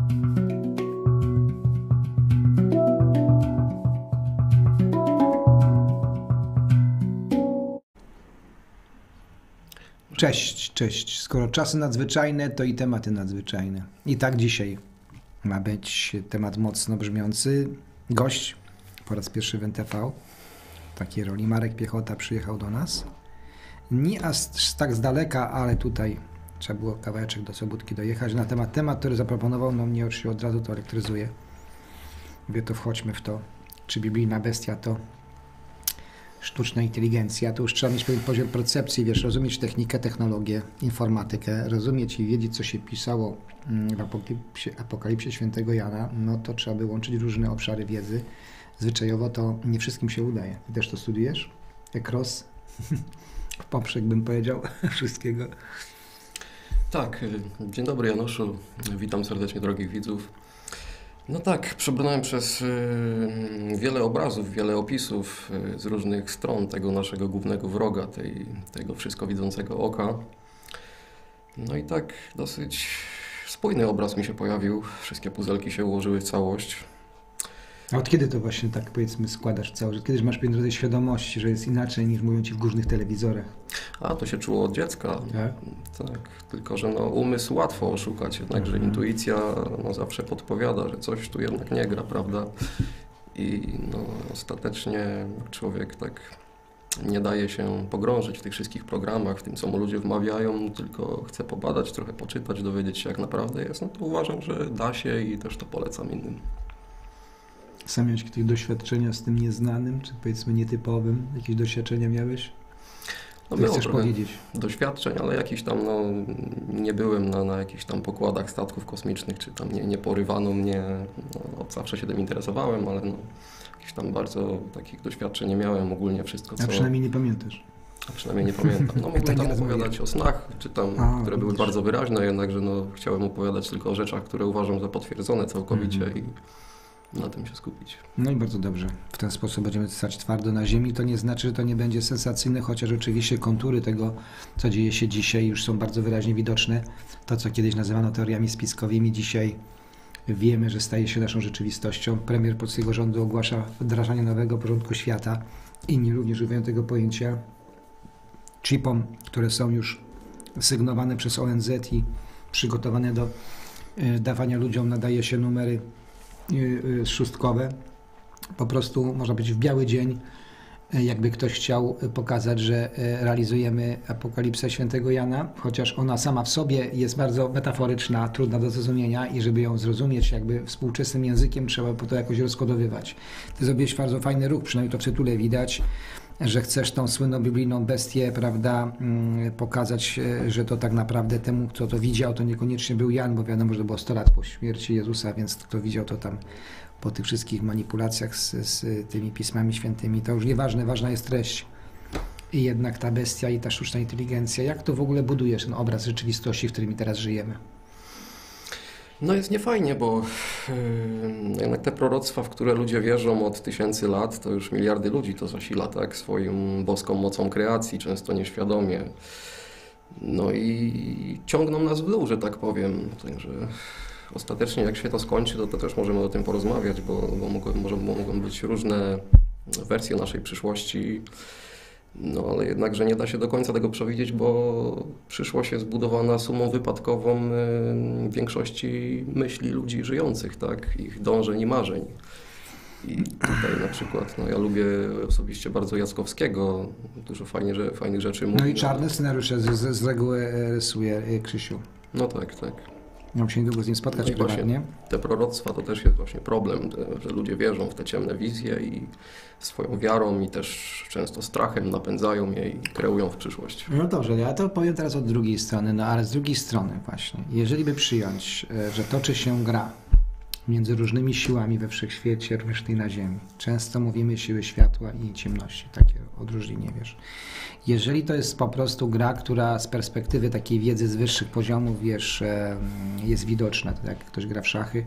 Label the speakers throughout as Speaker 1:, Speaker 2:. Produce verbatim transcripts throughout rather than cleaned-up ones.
Speaker 1: Cześć, cześć. Skoro czasy nadzwyczajne, to i tematy nadzwyczajne. I tak dzisiaj ma być temat mocno brzmiący. Gość po raz pierwszy w N T V w takiej roli. Marek Piechota przyjechał do nas. Nie aż tak z daleka, ale tutaj trzeba było kawałeczek do Sobótki dojechać. Na temat, temat, który zaproponował, no mnie oczywiście od razu to elektryzuje. Mówię, to wchodźmy w to. Czy biblijna bestia to sztuczna inteligencja, to już trzeba mieć pewien poziom percepcji, wiesz, rozumieć technikę, technologię, informatykę, rozumieć i wiedzieć, co się pisało w Apokalipsie, Apokalipsie Świętego Jana, no to trzeba by łączyć różne obszary wiedzy. Zwyczajowo to nie wszystkim się udaje. Ty też to studiujesz? Jak Ross? W poprzek bym powiedział wszystkiego.
Speaker 2: Tak, dzień dobry Januszu, witam serdecznie drogich widzów. No tak, przebrnąłem przez y, wiele obrazów, wiele opisów y, z różnych stron tego naszego głównego wroga, tej, tego wszystko widzącego oka. No i tak dosyć spójny obraz mi się pojawił, wszystkie puzelki się ułożyły w całość.
Speaker 1: A od kiedy to właśnie tak, powiedzmy, składasz całość? Kiedyś masz pewien rodzaj świadomości, że jest inaczej niż mówią ci w głównych telewizorach?
Speaker 2: A, to się czuło od dziecka. Tak? Tak, tylko że no, umysł łatwo oszukać, jednakże mhm. intuicja no, zawsze podpowiada, że coś tu jednak nie gra, prawda? I no, ostatecznie człowiek tak nie daje się pogrążyć w tych wszystkich programach, w tym, co mu ludzie wmawiają, tylko chce pobadać, trochę poczytać, dowiedzieć się, jak naprawdę jest. No to uważam, że da się i też to polecam innym.
Speaker 1: Sam miałeś jakieś doświadczenia z tym nieznanym, czy powiedzmy nietypowym? Jakieś doświadczenia miałeś?
Speaker 2: No było chcesz powiedzieć? Doświadczeń, ale jakiś tam, no, nie byłem na, na jakichś tam pokładach statków kosmicznych, czy tam nie, nie porywano mnie, no, od zawsze się tym interesowałem, ale no, jakichś tam bardzo takich doświadczeń nie miałem, ogólnie wszystko, co...
Speaker 1: A przynajmniej nie pamiętasz?
Speaker 2: A przynajmniej nie pamiętam. No mógłbym tam opowiadać o snach, czy tam, A, które były bardzo wyraźne, jednakże no, chciałem opowiadać tylko o rzeczach, które uważam za potwierdzone całkowicie mm. i na tym się skupić.
Speaker 1: No i bardzo dobrze. W ten sposób będziemy stać twardo na ziemi. To nie znaczy, że to nie będzie sensacyjne, chociaż oczywiście kontury tego, co dzieje się dzisiaj, już są bardzo wyraźnie widoczne. To, co kiedyś nazywano teoriami spiskowymi, dzisiaj wiemy, że staje się naszą rzeczywistością. Premier polskiego rządu ogłasza wdrażanie nowego porządku świata. Inni również używają tego pojęcia. Chipom, które są już sygnowane przez O N Z i przygotowane do dawania ludziom, nadaje się numery szóstkowe. Po prostu można być w biały dzień, jakby ktoś chciał pokazać, że realizujemy Apokalipsę Świętego Jana, chociaż ona sama w sobie jest bardzo metaforyczna, trudna do zrozumienia i żeby ją zrozumieć jakby współczesnym językiem, trzeba po to jakoś rozkodowywać. Ty zrobiłeś bardzo fajny ruch, przynajmniej to w tytule widać, że chcesz tą słynną biblijną bestię, prawda, pokazać, że to tak naprawdę temu, kto to widział, to niekoniecznie był Jan, bo wiadomo, że to było sto lat po śmierci Jezusa, więc kto widział to tam po tych wszystkich manipulacjach z, z tymi pismami świętymi, to już nieważne, ważna jest treść. I jednak ta bestia i ta sztuczna inteligencja, jak to w ogóle budujesz ten obraz rzeczywistości, w którym teraz żyjemy?
Speaker 2: No jest niefajnie, bo yy, jednak te proroctwa, w które ludzie wierzą od tysięcy lat, to już miliardy ludzi to zasila, tak, swoją boską mocą kreacji, często nieświadomie. No i ciągną nas w dół, że tak powiem. Także ostatecznie jak się to skończy, to, to też możemy o tym porozmawiać, bo, bo, mogą, może, bo mogą być różne wersje naszej przyszłości. No ale jednakże nie da się do końca tego przewidzieć, bo przyszłość jest zbudowana sumą wypadkową y, większości myśli ludzi żyjących, tak, ich dążeń i marzeń. I tutaj na przykład, no ja lubię osobiście bardzo Jackowskiego, dużo fajnie, że, fajnych rzeczy mówi.
Speaker 1: No i czarne scenariusze z, z, z reguły rysuje Krzysiu.
Speaker 2: No tak, tak.
Speaker 1: Miał się niedługo z nim spotkać
Speaker 2: no prywatnie. Te proroctwa to też jest właśnie problem, że ludzie wierzą w te ciemne wizje i swoją wiarą i też często strachem napędzają je i kreują w przyszłość.
Speaker 1: No dobrze, ja to powiem teraz od drugiej strony, no ale z drugiej strony właśnie, jeżeli by przyjąć, że toczy się gra między różnymi siłami we wszechświecie, również i na Ziemi, często mówimy siły światła i ciemności, takie odróżnienie, wiesz. Jeżeli to jest po prostu gra, która z perspektywy takiej wiedzy z wyższych poziomów, wiesz, jest widoczna, to jak ktoś gra w szachy,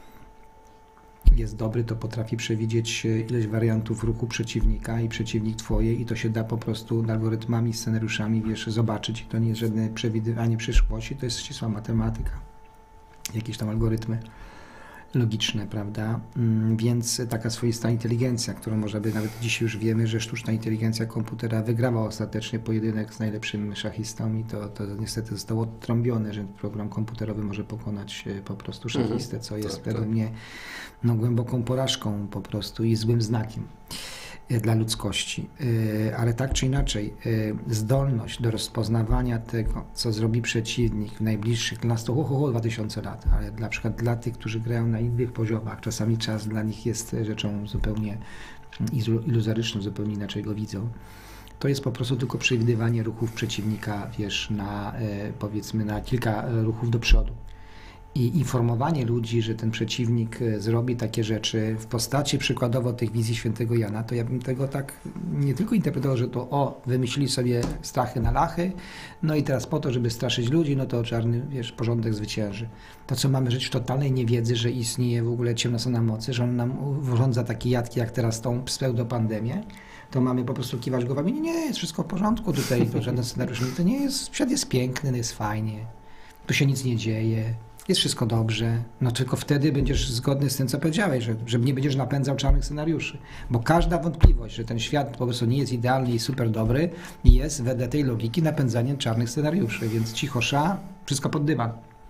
Speaker 1: jest dobry, to potrafi przewidzieć ileś wariantów ruchu przeciwnika i przeciwnik twojej i to się da po prostu algorytmami, scenariuszami, wiesz, zobaczyć. I to nie jest żadne przewidywanie przyszłości, to jest ścisła matematyka. jakieś tam algorytmy logiczne, prawda? Mm, Więc taka swoista inteligencja, którą można by, nawet dzisiaj już wiemy, że sztuczna inteligencja komputera wygrała ostatecznie pojedynek z najlepszym szachistą i to, to niestety zostało odtrąbione, że program komputerowy może pokonać e, po prostu szachistę, co jest
Speaker 2: tak,
Speaker 1: według
Speaker 2: tak.
Speaker 1: mnie no, głęboką porażką po prostu i złym znakiem e, dla ludzkości. E, Ale tak czy inaczej, e, zdolność do rozpoznawania tego, co zrobi przeciwnik w najbliższych dla nas to oho, dwa tysiące lat, ale na przykład dla tych, którzy grają na innych poziomach, czasami czas dla nich jest rzeczą zupełnie ilu- iluzoryczną, zupełnie inaczej go widzą. To jest po prostu tylko przewidywanie ruchów przeciwnika, wiesz, na e, powiedzmy na kilka e, ruchów do przodu. I informowanie ludzi, że ten przeciwnik e, zrobi takie rzeczy w postaci przykładowo tych wizji świętego Jana, to ja bym tego tak nie tylko interpretował, że to o, wymyślili sobie strachy na lachy, no i teraz po to, żeby straszyć ludzi, no to czarny, wiesz, porządek zwycięży. To, co mamy żyć w totalnej niewiedzy, że istnieje w ogóle ciemna strona mocy, że on nam urządza takie jatki, jak teraz tą pseudopandemię, to mamy po prostu kiwać głowami, nie, nie, jest wszystko w porządku tutaj, to żaden scenariusz, to nie jest, świat jest piękny, jest fajnie, tu się nic nie dzieje, jest wszystko dobrze, no tylko wtedy będziesz zgodny z tym, co powiedziałeś, że, że nie będziesz napędzał czarnych scenariuszy, bo każda wątpliwość, że ten świat po prostu nie jest idealny i super dobry, jest wedle tej logiki napędzaniem czarnych scenariuszy, więc cicho sza, wszystko pod dywan.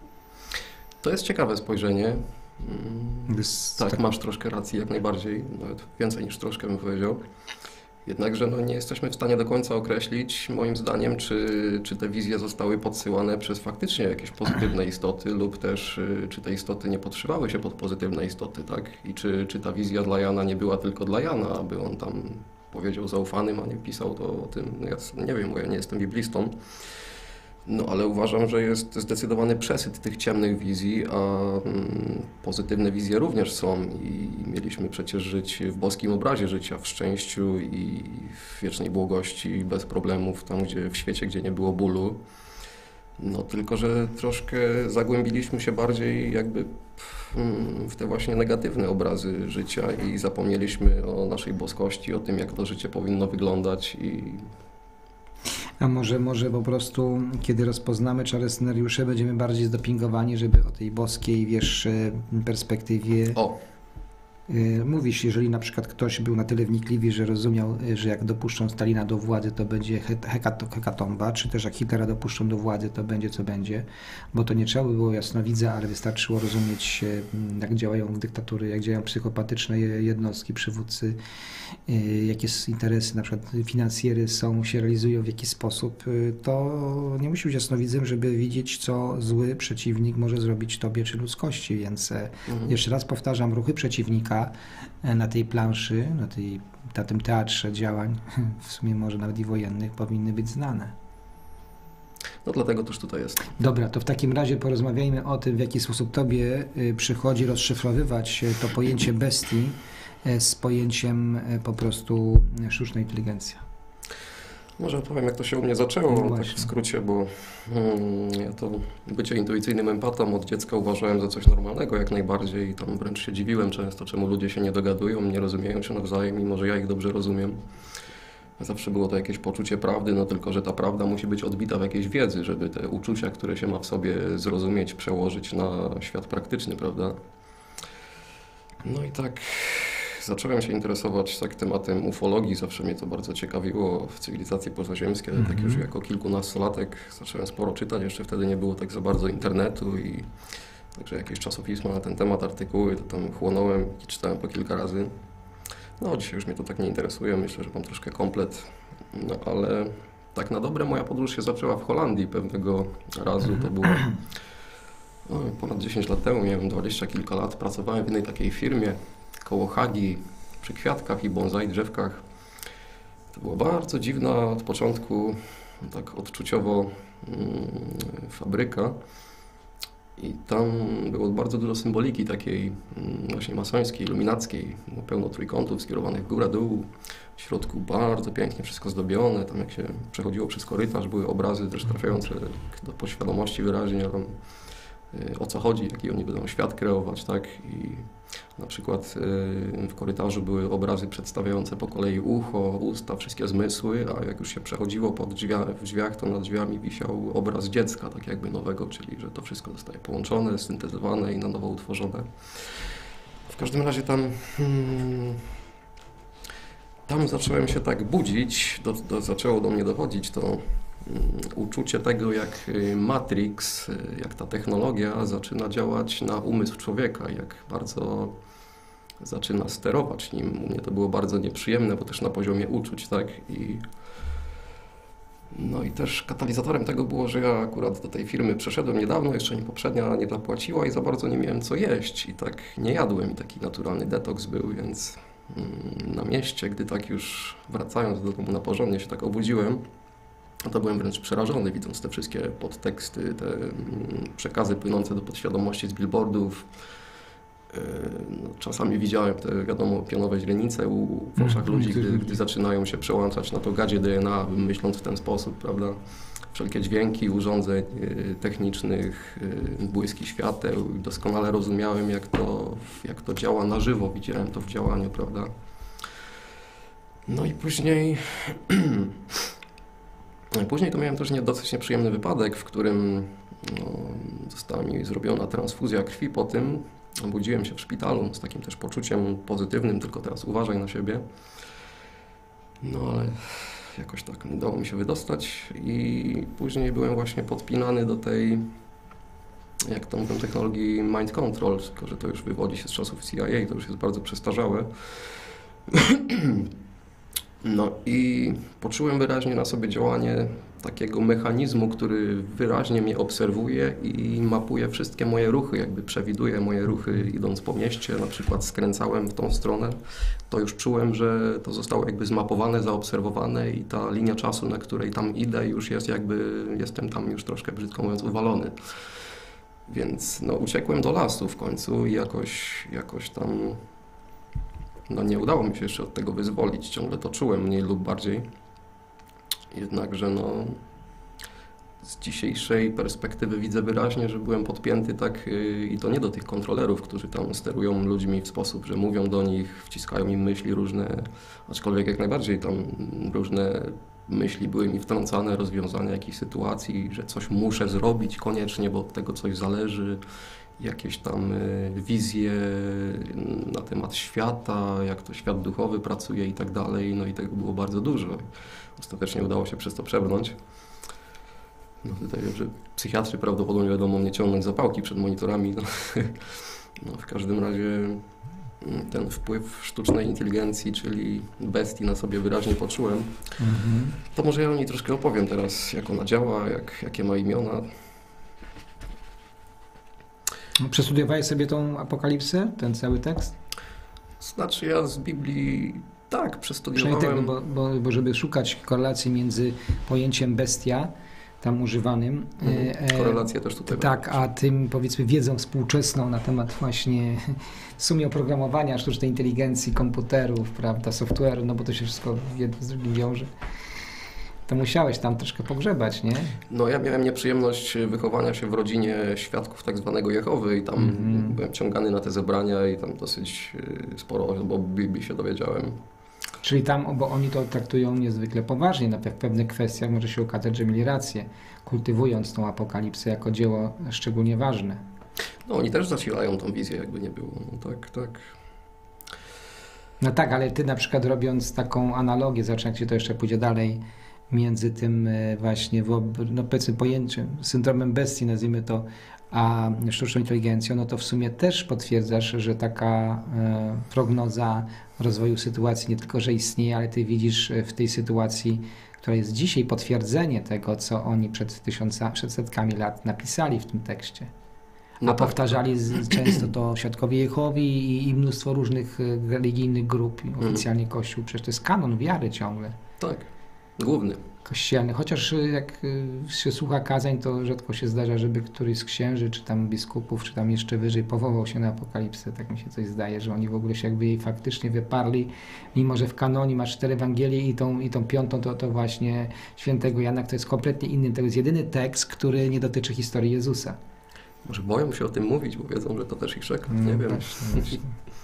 Speaker 2: To jest ciekawe spojrzenie. Mm,
Speaker 1: Jest
Speaker 2: Tak,
Speaker 1: tak-
Speaker 2: masz troszkę racji, jak najbardziej, nawet więcej niż troszkę bym powiedział. Jednakże no, nie jesteśmy w stanie do końca określić, moim zdaniem, czy, czy te wizje zostały podsyłane przez faktycznie jakieś pozytywne istoty lub też y, czy te istoty nie podszywały się pod pozytywne istoty, tak? I czy, czy ta wizja dla Jana nie była tylko dla Jana, aby on tam powiedział zaufanym, a nie pisał to o tym. No, ja nie wiem, bo ja nie jestem biblistą. No ale uważam, że jest zdecydowany przesyt tych ciemnych wizji, a mm, pozytywne wizje również są i mieliśmy przecież żyć w boskim obrazie życia, w szczęściu i w wiecznej błogości, bez problemów, tam gdzie w świecie, gdzie nie było bólu. No tylko, że troszkę zagłębiliśmy się bardziej jakby mm, w te właśnie negatywne obrazy życia i zapomnieliśmy o naszej boskości, o tym, jak to życie powinno wyglądać i
Speaker 1: A może, może po prostu, kiedy rozpoznamy czarne scenariusze, będziemy bardziej zdopingowani, żeby o tej boskiej, wiesz, e, perspektywie
Speaker 2: o,
Speaker 1: e, mówisz, jeżeli na przykład ktoś był na tyle wnikliwy, że rozumiał, e, że jak dopuszczą Stalina do władzy, to będzie he- hekat- hekatomba, czy też jak Hitlera dopuszczą do władzy, to będzie co będzie, bo to nie trzeba by było jasnowidza, ale wystarczyło rozumieć, e, m, jak działają dyktatury, jak działają psychopatyczne je- jednostki, przywódcy, e, jakie s- interesy, na przykład finansjery są, się realizują, w jaki sposób, e, to nie musi być jasnowidzem, żeby widzieć, co zły przeciwnik może zrobić tobie czy ludzkości, więc e,
Speaker 2: mhm.
Speaker 1: jeszcze raz powtarzam, ruchy przeciwnika e, na tej planszy, na, tej, na tym teatrze działań, w sumie może nawet i wojennych, powinny być znane.
Speaker 2: no dlatego też tutaj jest.
Speaker 1: Dobra, to w takim razie porozmawiajmy o tym, w jaki sposób tobie y, przychodzi rozszyfrowywać y, to pojęcie bestii y, z pojęciem y, po prostu y, sztucznej inteligencji.
Speaker 2: Może opowiem, jak to się u mnie zaczęło,
Speaker 1: No
Speaker 2: tak
Speaker 1: właśnie.
Speaker 2: w skrócie, bo hmm, ja to bycie intuicyjnym empatą od dziecka uważałem za coś normalnego jak najbardziej i tam wręcz się dziwiłem często, czemu ludzie się nie dogadują, nie rozumieją się nawzajem, mimo że ja ich dobrze rozumiem. Zawsze było to jakieś poczucie prawdy, no tylko, że ta prawda musi być odbita w jakiejś wiedzy, żeby te uczucia, które się ma w sobie zrozumieć, przełożyć na świat praktyczny, prawda? No i tak zacząłem się interesować tak tematem ufologii, zawsze mnie to bardzo ciekawiło w cywilizacji pozaziemskiej, ale tak
Speaker 1: Mhm.
Speaker 2: już jako kilkunastolatek zacząłem sporo czytać, jeszcze wtedy nie było tak za bardzo internetu i także jakieś czasopisma na ten temat, artykuły, to tam chłonąłem i czytałem po kilka razy. No dzisiaj już mnie to tak nie interesuje, myślę, że mam troszkę komplet, no ale tak na dobre moja podróż się zaczęła w Holandii pewnego razu, to było no, ponad dziesięć lat temu, miałem dwadzieścia kilka lat, pracowałem w jednej takiej firmie koło Hagi, przy kwiatkach i bonsai drzewkach. To była bardzo dziwna od początku, tak odczuciowo mm, fabryka i tam było bardzo dużo symboliki takiej mm, właśnie masońskiej, iluminackiej, było pełno trójkątów skierowanych w górę, dół, w środku bardzo pięknie wszystko zdobione, tam jak się przechodziło przez korytarz były obrazy też trafiające do podświadomości wyraźnie, tam o co chodzi, jaki oni będą świat kreować, tak? I na przykład w korytarzu były obrazy przedstawiające po kolei ucho, usta, wszystkie zmysły, a jak już się przechodziło pod drzwiach, w drzwiach, to nad drzwiami wisiał obraz dziecka, tak jakby nowego, czyli że to wszystko zostaje połączone, syntezowane i na nowo utworzone. W każdym razie tam... Hmm, tam zacząłem się tak budzić, do, do, zaczęło do mnie dochodzić to um, uczucie tego, jak Matrix, jak ta technologia zaczyna działać na umysł człowieka, jak bardzo zaczyna sterować nim. U mnie to było bardzo nieprzyjemne, bo też na poziomie uczuć, tak? I, no i też katalizatorem tego było, że ja akurat do tej firmy przeszedłem niedawno, jeszcze nie poprzednia nie zapłaciła i za bardzo nie miałem co jeść i tak nie jadłem i taki naturalny detoks był, więc na mieście, gdy tak już wracając do domu na porządnie się tak obudziłem, to byłem wręcz przerażony, widząc te wszystkie podteksty, te przekazy płynące do podświadomości z billboardów. No, czasami widziałem te, wiadomo, pionowe źrenice u w oczach ludzi, gdy, gdy zaczynają się przełączać na to gadzie D N A, myśląc w ten sposób, prawda? Wszelkie dźwięki urządzeń technicznych, błyski świateł. Doskonale rozumiałem, jak to, jak to działa na żywo. Widziałem to w działaniu, prawda? No i później... później to miałem też nie, dosyć nieprzyjemny wypadek, w którym no, została mi zrobiona transfuzja krwi po tym. Obudziłem się w szpitalu z takim też poczuciem pozytywnym, tylko teraz uważaj na siebie. No ale... jakoś tak udało mi się wydostać i później byłem właśnie podpinany do tej, jak to mówią, technologii mind control, tylko że to już wywodzi się z czasów C I A, to już jest bardzo przestarzałe. No i poczułem wyraźnie na sobie działanie takiego mechanizmu, który wyraźnie mnie obserwuje i mapuje wszystkie moje ruchy, jakby przewiduje moje ruchy idąc po mieście, na przykład skręcałem w tą stronę, to już czułem, że to zostało jakby zmapowane, zaobserwowane i ta linia czasu, na której tam idę, już jest jakby, jestem tam już troszkę, brzydko mówiąc, uwalony. Więc no, uciekłem do lasu w końcu i jakoś, jakoś tam no, nie udało mi się jeszcze od tego wyzwolić, ciągle to czułem mniej lub bardziej. Jednakże no, z dzisiejszej perspektywy widzę wyraźnie, że byłem podpięty tak yy, i to nie do tych kontrolerów, którzy tam sterują ludźmi w sposób, że mówią do nich, wciskają im myśli różne, aczkolwiek jak najbardziej tam różne myśli były mi wtrącane, rozwiązania jakichś sytuacji, że coś muszę zrobić koniecznie, bo od tego coś zależy, jakieś tam y, wizje na temat świata, jak to świat duchowy pracuje i tak dalej, no i tego było bardzo dużo. Ostatecznie udało się przez to przebrnąć. No tutaj wiem, że psychiatrzy prawdopodobnie wiadomo mnie ciągnąć zapałki przed monitorami. No, no w każdym razie ten wpływ sztucznej inteligencji, czyli bestii na sobie wyraźnie poczułem. Mhm. To może ja o niej troszkę opowiem teraz, jak ona działa, jak, jakie ma imiona.
Speaker 1: Przestudiowałeś sobie tą apokalipsę, ten cały tekst?
Speaker 2: Znaczy ja z Biblii tak przestudiowałem.
Speaker 1: Tego, bo, bo, bo żeby szukać korelacji między pojęciem bestia, tam używanym.
Speaker 2: Mhm. Korelacje też tutaj.
Speaker 1: Tak, a tym powiedzmy wiedzą współczesną na temat właśnie w sumie oprogramowania sztucznej inteligencji, komputerów, prawda, software'u, no bo to się wszystko jedno z drugim wiąże. To musiałeś tam troszkę pogrzebać, nie?
Speaker 2: No ja miałem nieprzyjemność wychowania się w rodzinie świadków tak zwanego Jehowy i tam mm-hmm. byłem ciągany na te zebrania i tam dosyć sporo o Biblii się dowiedziałem.
Speaker 1: Czyli tam, bo oni to traktują niezwykle poważnie, no w pewnych kwestiach może się okazać, że mieli rację, kultywując tą apokalipsę jako dzieło szczególnie ważne.
Speaker 2: No oni też zasilają tą wizję, jakby nie było. No tak, tak.
Speaker 1: No tak, ale ty na przykład robiąc taką analogię, zobacz jak ci to jeszcze pójdzie dalej, między tym właśnie, no powiedzmy pojęciem, syndromem bestii, nazwijmy to, a sztuczną inteligencją, no to w sumie też potwierdzasz, że taka e, prognoza rozwoju sytuacji nie tylko, że istnieje, ale ty widzisz w tej sytuacji, która jest dzisiaj, potwierdzenie tego, co oni przed tysiąca, przed setkami lat napisali w tym tekście. No a tak, powtarzali z, często to świadkowie Jehowy i, i mnóstwo różnych religijnych grup, oficjalnie mm. Kościół, przecież to jest kanon wiary ciągle.
Speaker 2: Tak, główny.
Speaker 1: Kościelny, chociaż jak się słucha kazań, to rzadko się zdarza, żeby któryś z księży, czy tam biskupów, czy tam jeszcze wyżej powołał się na apokalipsę. Tak mi się coś zdaje, że oni w ogóle się jakby jej faktycznie wyparli, mimo że w kanonie masz cztery Ewangelie i tą, i tą piątą to, to właśnie świętego Jana, to jest kompletnie inny, to jest jedyny tekst, który nie dotyczy historii Jezusa.
Speaker 2: Może boją się o tym mówić, bo wiedzą, że to też ich czeka. Nie
Speaker 1: No,
Speaker 2: wiem.
Speaker 1: właśnie, właśnie.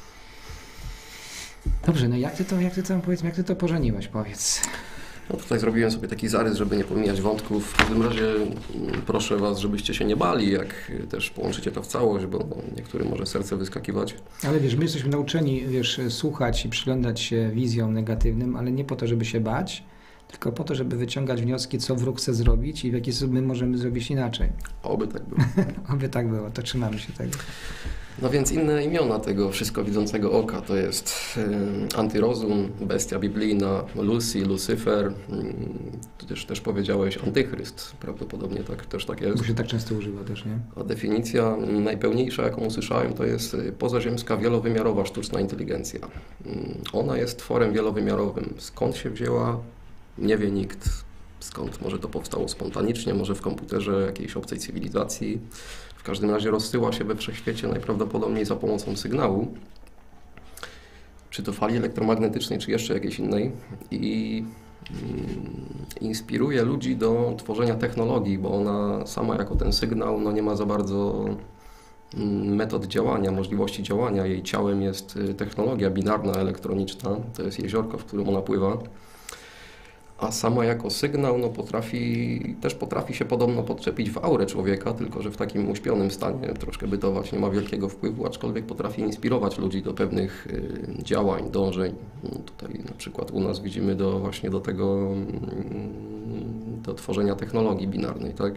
Speaker 1: Dobrze, no jak ty to, jak ty to, powiedzmy, jak ty to pożeniłeś, powiedz.
Speaker 2: No tutaj zrobiłem sobie taki zarys, żeby nie pomijać wątków. W każdym razie mm, proszę Was, żebyście się nie bali, jak też połączycie to w całość, bo no, niektórym może serce wyskakiwać.
Speaker 1: Ale wiesz, my jesteśmy nauczeni, wiesz, słuchać i przyglądać się wizjom negatywnym, ale nie po to, żeby się bać, tylko po to, żeby wyciągać wnioski, co wróg chce zrobić i w jaki sposób my możemy zrobić inaczej.
Speaker 2: Oby tak było.
Speaker 1: Oby tak było, to trzymamy się tego.
Speaker 2: No więc inne imiona tego wszystko widzącego oka to jest y, antyrozum, bestia biblijna, Lucy, Lucyfer, y, tu też, też powiedziałeś antychryst, prawdopodobnie tak, też tak jest.
Speaker 1: Bo się tak często używa też, nie?
Speaker 2: A definicja najpełniejsza, jaką usłyszałem, to jest pozaziemska, wielowymiarowa sztuczna inteligencja. Y, ona jest tworem wielowymiarowym. Skąd się wzięła? Nie wie nikt. Skąd? Może to powstało spontanicznie, może w komputerze jakiejś obcej cywilizacji. W każdym razie rozsyła się we wszechświecie najprawdopodobniej za pomocą sygnału, czy to fali elektromagnetycznej, czy jeszcze jakiejś innej, i inspiruje ludzi do tworzenia technologii, bo ona sama jako ten sygnał no nie ma za bardzo metod działania, możliwości działania. Jej ciałem jest technologia binarna, elektroniczna, to jest jeziorko, w którym ona pływa. A sama jako sygnał no potrafi, też potrafi się podobno podczepić w aurę człowieka, tylko że w takim uśpionym stanie, troszkę bytować, nie ma wielkiego wpływu, aczkolwiek potrafi inspirować ludzi do pewnych y, działań, dążeń. No tutaj na przykład u nas widzimy do, właśnie do tego, y, do tworzenia technologii binarnej, tak?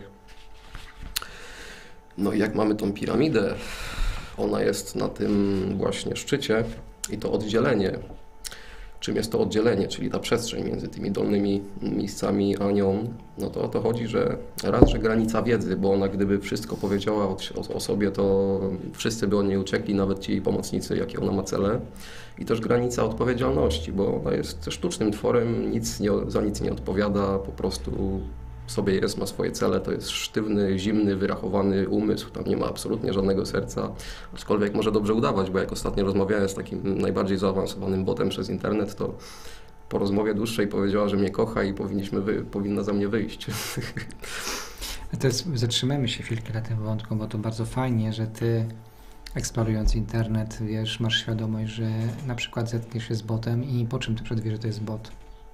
Speaker 2: No i jak mamy tą piramidę, ona jest na tym właśnie szczycie i to oddzielenie. Czym jest to oddzielenie, czyli ta przestrzeń między tymi dolnymi miejscami a nią, no to o to chodzi, że raz, że granica wiedzy, bo ona gdyby wszystko powiedziała o, o sobie, to wszyscy by od niej uciekli, nawet ci jej pomocnicy, jakie ona ma cele. I też granica odpowiedzialności, bo ona jest sztucznym tworem, nic nie, za nic nie odpowiada, po prostu sobie jest, ma swoje cele, to jest sztywny, zimny, wyrachowany umysł, tam nie ma absolutnie żadnego serca, aczkolwiek może dobrze udawać, bo jak ostatnio rozmawiałem z takim najbardziej zaawansowanym botem przez internet, to po rozmowie dłuższej powiedziała, że mnie kocha i powinniśmy wy, powinna za mnie wyjść.
Speaker 1: A teraz zatrzymajmy się chwilkę na tym wątku, bo to bardzo fajnie, że ty eksplorując internet, wiesz, masz świadomość, że na przykład zetkniesz się z botem i po czym ty przedwiesz, że to jest bot?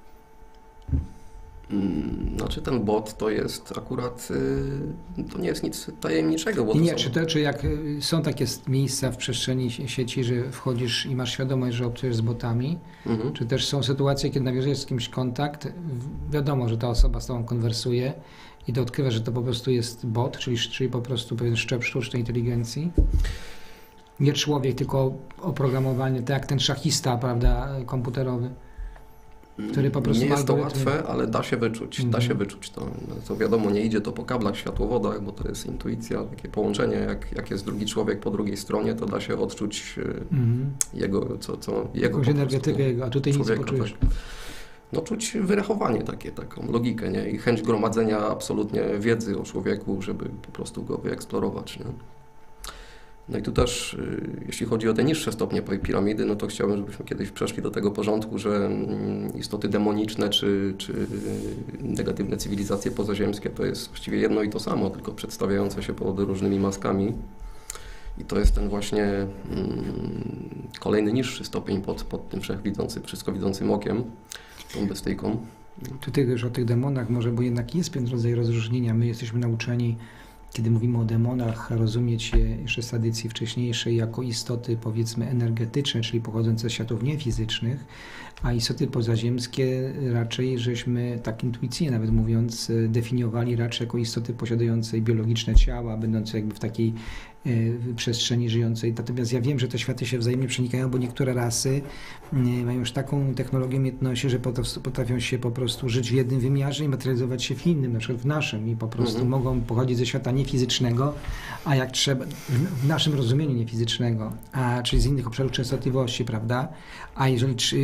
Speaker 2: Znaczy ten bot to jest akurat, to nie jest nic tajemniczego. Bo to
Speaker 1: nie,
Speaker 2: są...
Speaker 1: czy, to, czy jak są takie miejsca w przestrzeni sieci, że wchodzisz i masz świadomość, że obcujesz z botami, mhm. czy też są sytuacje, kiedy nawiązujesz z kimś kontakt, wiadomo, że ta osoba z tobą konwersuje i to odkrywasz, że to po prostu jest bot, czyli, czyli po prostu pewien szczep sztucznej inteligencji. Nie człowiek, tylko oprogramowanie, tak jak ten szachista, prawda, komputerowy. Który po prostu
Speaker 2: nie jest to
Speaker 1: algorytm...
Speaker 2: łatwe, ale da się wyczuć, mm. da się wyczuć to. To wiadomo, nie idzie to po kablach, światłowodach, bo to jest intuicja, takie połączenie, jak, jak jest drugi człowiek po drugiej stronie, to da się odczuć mm. jego, co, co jego
Speaker 1: jakąś energetykę jego, a tutaj nic nie poczujesz.
Speaker 2: Tak. No czuć wyrachowanie takie, taką logikę, nie? I chęć gromadzenia absolutnie wiedzy o człowieku, żeby po prostu go wyeksplorować, nie? No i tu też, jeśli chodzi o te niższe stopnie piramidy, no to chciałbym, żebyśmy kiedyś przeszli do tego porządku, że istoty demoniczne czy, czy negatywne cywilizacje pozaziemskie to jest właściwie jedno i to samo, tylko przedstawiające się pod różnymi maskami. I to jest ten właśnie mm, kolejny niższy stopień pod, pod tym wszechwidzącym, wszystko widzącym okiem, tą bestyjką.
Speaker 1: Tutaj już o tych demonach może, bo jednak jest pewien rodzaj rozróżnienia. My jesteśmy nauczeni, kiedy mówimy o demonach, rozumieć je jeszcze z tradycji wcześniejszej jako istoty, powiedzmy, energetyczne, czyli pochodzące z światów niefizycznych, a istoty pozaziemskie raczej żeśmy, tak intuicyjnie nawet mówiąc, definiowali raczej jako istoty posiadające biologiczne ciała, będące jakby w takiej w przestrzeni żyjącej. Natomiast ja wiem, że te światy się wzajemnie przenikają, bo niektóre rasy mają już taką technologię umiejętności, że potrafią się po prostu żyć w jednym wymiarze i materializować się w innym, na przykład w naszym, i po prostu mhm. mogą pochodzić ze świata niefizycznego, a jak trzeba, w naszym rozumieniu niefizycznego, a czyli z innych obszarów częstotliwości, prawda? A jeżeli czy, mogą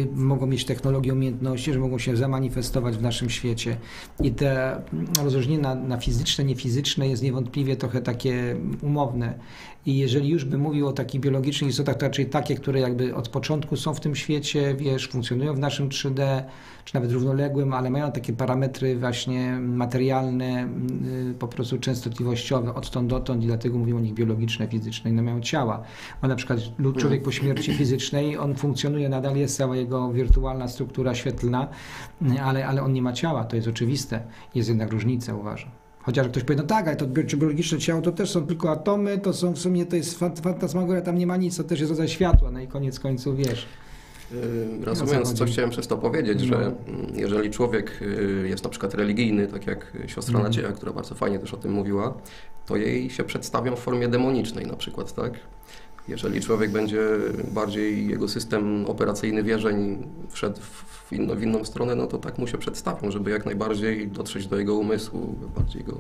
Speaker 1: mogą mieć technologię, umiejętności, że mogą się zamanifestować w naszym świecie. I te rozróżnienie na, na fizyczne, niefizyczne jest niewątpliwie trochę takie umowne. I jeżeli już bym mówił o takich biologicznych istotach, to raczej takie, które jakby od początku są w tym świecie, wiesz, funkcjonują w naszym trzy D, czy nawet równoległym, ale mają takie parametry właśnie materialne, po prostu częstotliwościowe, odtąd dotąd i dlatego mówimy o nich biologiczne, fizyczne, one mają ciała. Bo na przykład człowiek po śmierci fizycznej, on funkcjonuje, nadal jest cała jego wirtualna struktura świetlna, ale, ale on nie ma ciała, to jest oczywiste. Jest jednak różnica, uważam. Chociaż ktoś powie, no tak, ale to biologiczne ciało to też są tylko atomy, to są w sumie, to jest fantasmagoria, tam nie ma nic, to też jest rodzaj światła, no i koniec końców wiesz.
Speaker 2: Reasumując, co chciałem przez to powiedzieć, no. że jeżeli człowiek jest na przykład religijny, tak jak siostra mm. Nadzieja, która bardzo fajnie też o tym mówiła, to jej się przedstawią w formie demonicznej na przykład, tak? Jeżeli człowiek będzie bardziej, jego system operacyjny wierzeń wszedł w inną, w inną stronę, no to tak mu się przedstawią, żeby jak najbardziej dotrzeć do jego umysłu, bardziej go...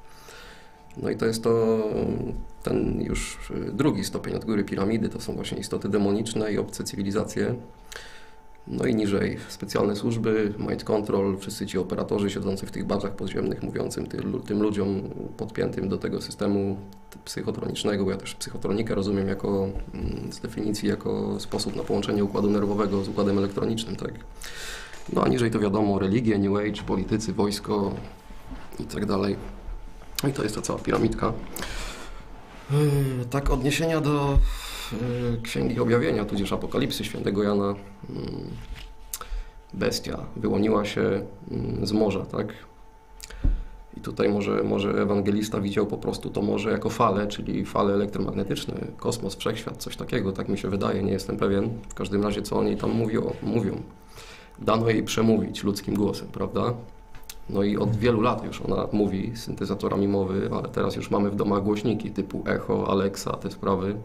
Speaker 2: No i to jest to ten już drugi stopień od góry piramidy, to są właśnie istoty demoniczne i obce cywilizacje. No i niżej specjalne służby, mind control, wszyscy ci operatorzy siedzący w tych badżach podziemnych, mówiącym tym, tym ludziom podpiętym do tego systemu psychotronicznego, bo ja też psychotronikę rozumiem jako, z definicji jako sposób na połączenie układu nerwowego z układem elektronicznym, tak? No a niżej to wiadomo, religie, New Age, politycy, wojsko i tak dalej. No i to jest ta cała piramidka. Yy, tak, odniesienia do yy, Księgi Objawienia, tudzież Apokalipsy Świętego Jana. Yy, bestia wyłoniła się yy, z morza, tak? I tutaj może, może ewangelista widział po prostu to morze jako falę, czyli fale elektromagnetyczne, kosmos, wszechświat, coś takiego, tak mi się wydaje, nie jestem pewien. W każdym razie, co oni tam mówią, mówią. Dano jej przemówić ludzkim głosem, prawda? No i od wielu lat już ona mówi syntezatorami mowy, ale teraz już mamy w domach głośniki typu Echo, Alexa, te sprawy.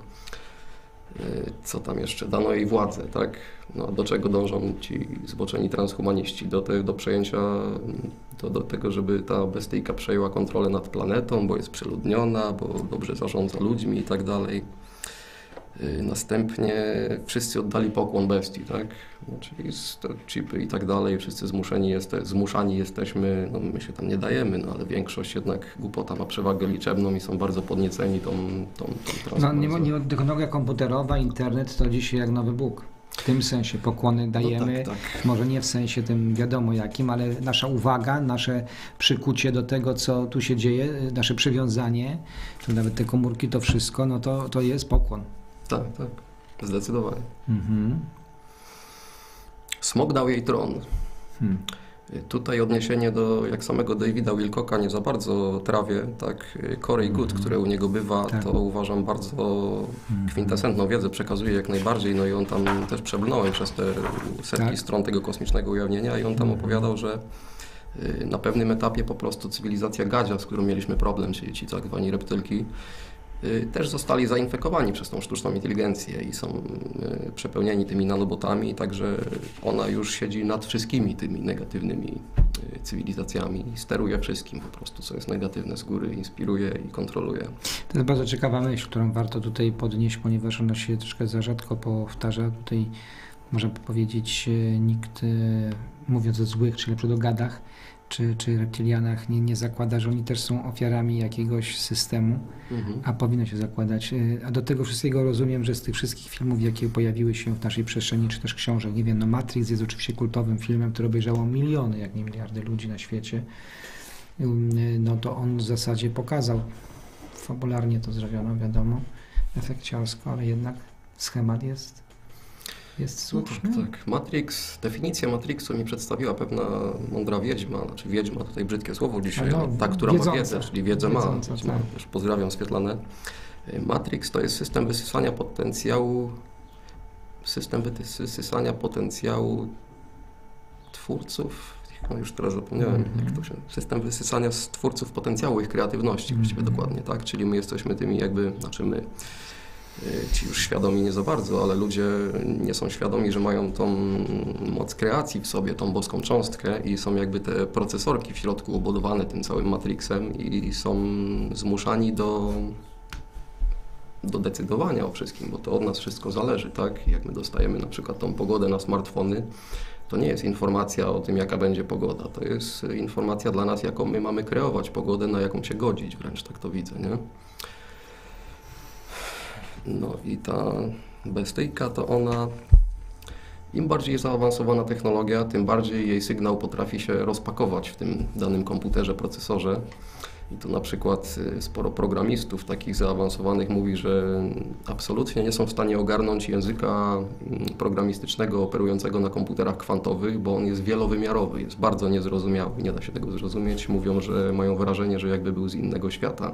Speaker 2: Co tam jeszcze? Dano jej władzę, tak? No, do czego dążą ci zboczeni transhumaniści? Do, te, do przejęcia, do, do tego, żeby ta bestyjka przejęła kontrolę nad planetą, bo jest przeludniona, bo dobrze zarządza ludźmi i tak dalej. Następnie wszyscy oddali pokłon bestii, tak? No, czyli chipy i tak dalej, wszyscy zmuszeni jeste, zmuszani jesteśmy, no my się tam nie dajemy, no ale większość jednak głupota ma przewagę liczebną i są bardzo podnieceni tą, tą, tą
Speaker 1: No nie, nie, technologia komputerowa, internet to dzisiaj jak nowy Bóg. W tym sensie pokłony dajemy, no tak, tak. Może nie w sensie tym wiadomo jakim, ale nasza uwaga, nasze przykucie do tego, co tu się dzieje, nasze przywiązanie, to nawet te komórki, to wszystko, no to, to jest pokłon.
Speaker 2: Tak, tak, zdecydowanie.
Speaker 1: Mhm.
Speaker 2: Smok dał jej tron.
Speaker 1: Hmm.
Speaker 2: Tutaj odniesienie do jak samego Davida Wilcocka nie za bardzo trawię, tak, Corey Good, mm-hmm. które u niego bywa, tak. To uważam bardzo mm-hmm. kwintesentną wiedzę przekazuje jak najbardziej, no i on tam też przebrnąłem przez te setki tak. stron tego kosmicznego ujawnienia i on tam mm-hmm. opowiadał, że na pewnym etapie po prostu cywilizacja Gadzia, z którą mieliśmy problem, czyli ci tak zwani reptylki, też zostali zainfekowani przez tą sztuczną inteligencję i są przepełnieni tymi nanobotami, także ona już siedzi nad wszystkimi tymi negatywnymi cywilizacjami i steruje wszystkim po prostu, co jest negatywne z góry, inspiruje i kontroluje.
Speaker 1: To jest bardzo ciekawa myśl, którą warto tutaj podnieść, ponieważ ona się troszkę za rzadko powtarza. Tutaj można powiedzieć, nikt mówiąc o złych, czy lepsze o gadach, czy, czy reptilianach nie, nie zakłada, że oni też są ofiarami jakiegoś systemu, mhm. a powinno się zakładać. A do tego wszystkiego rozumiem, że z tych wszystkich filmów, jakie pojawiły się w naszej przestrzeni, czy też książek, nie wiem, no Matrix jest oczywiście kultowym filmem, który obejrzało miliony, jak nie miliardy ludzi na świecie, no to on w zasadzie pokazał, fabularnie to zrobiono, wiadomo, efekciarsko, ale jednak schemat jest Jest słuszny.
Speaker 2: No, tak, Matrix, definicję Matrixu mi przedstawiła pewna mądra wiedźma, znaczy wiedźma, tutaj brzydkie słowo dzisiaj, no, ta, która wiedząca, ma wiedzę, czyli wiedzę ma. Wiedząca, wiedźma, tak. Też pozdrawiam Swietlane. Matrix to jest system wysysania potencjału, system wysysania potencjału twórców, no już teraz zapomniałem, mm-hmm. jak to się, system wysysania z twórców potencjału ich kreatywności, mm-hmm. właściwie dokładnie, tak, czyli my jesteśmy tymi jakby, znaczy my, ci już świadomi nie za bardzo, ale ludzie nie są świadomi, że mają tą moc kreacji w sobie, tą boską cząstkę i są jakby te procesorki w środku obudowane tym całym Matrixem i są zmuszani do do decydowania o wszystkim, bo to od nas wszystko zależy, tak? Jak my dostajemy na przykład tą pogodę na smartfony, to nie jest informacja o tym, jaka będzie pogoda. To jest informacja dla nas, jaką my mamy kreować pogodę, na jaką się godzić, wręcz tak to widzę, nie? No i ta bestyjka to ona, im bardziej zaawansowana technologia, tym bardziej jej sygnał potrafi się rozpakować w tym danym komputerze, procesorze. I tu na przykład sporo programistów takich zaawansowanych mówi, że absolutnie nie są w stanie ogarnąć języka programistycznego operującego na komputerach kwantowych, bo on jest wielowymiarowy, jest bardzo niezrozumiały, nie da się tego zrozumieć. Mówią, że mają wrażenie, że jakby był z innego świata.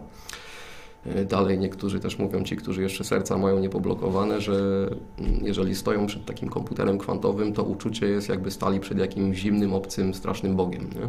Speaker 2: Dalej niektórzy też mówią, ci, którzy jeszcze serca mają niepoblokowane, że jeżeli stoją przed takim komputerem kwantowym, to uczucie jest, jakby stali przed jakimś zimnym, obcym, strasznym Bogiem, nie?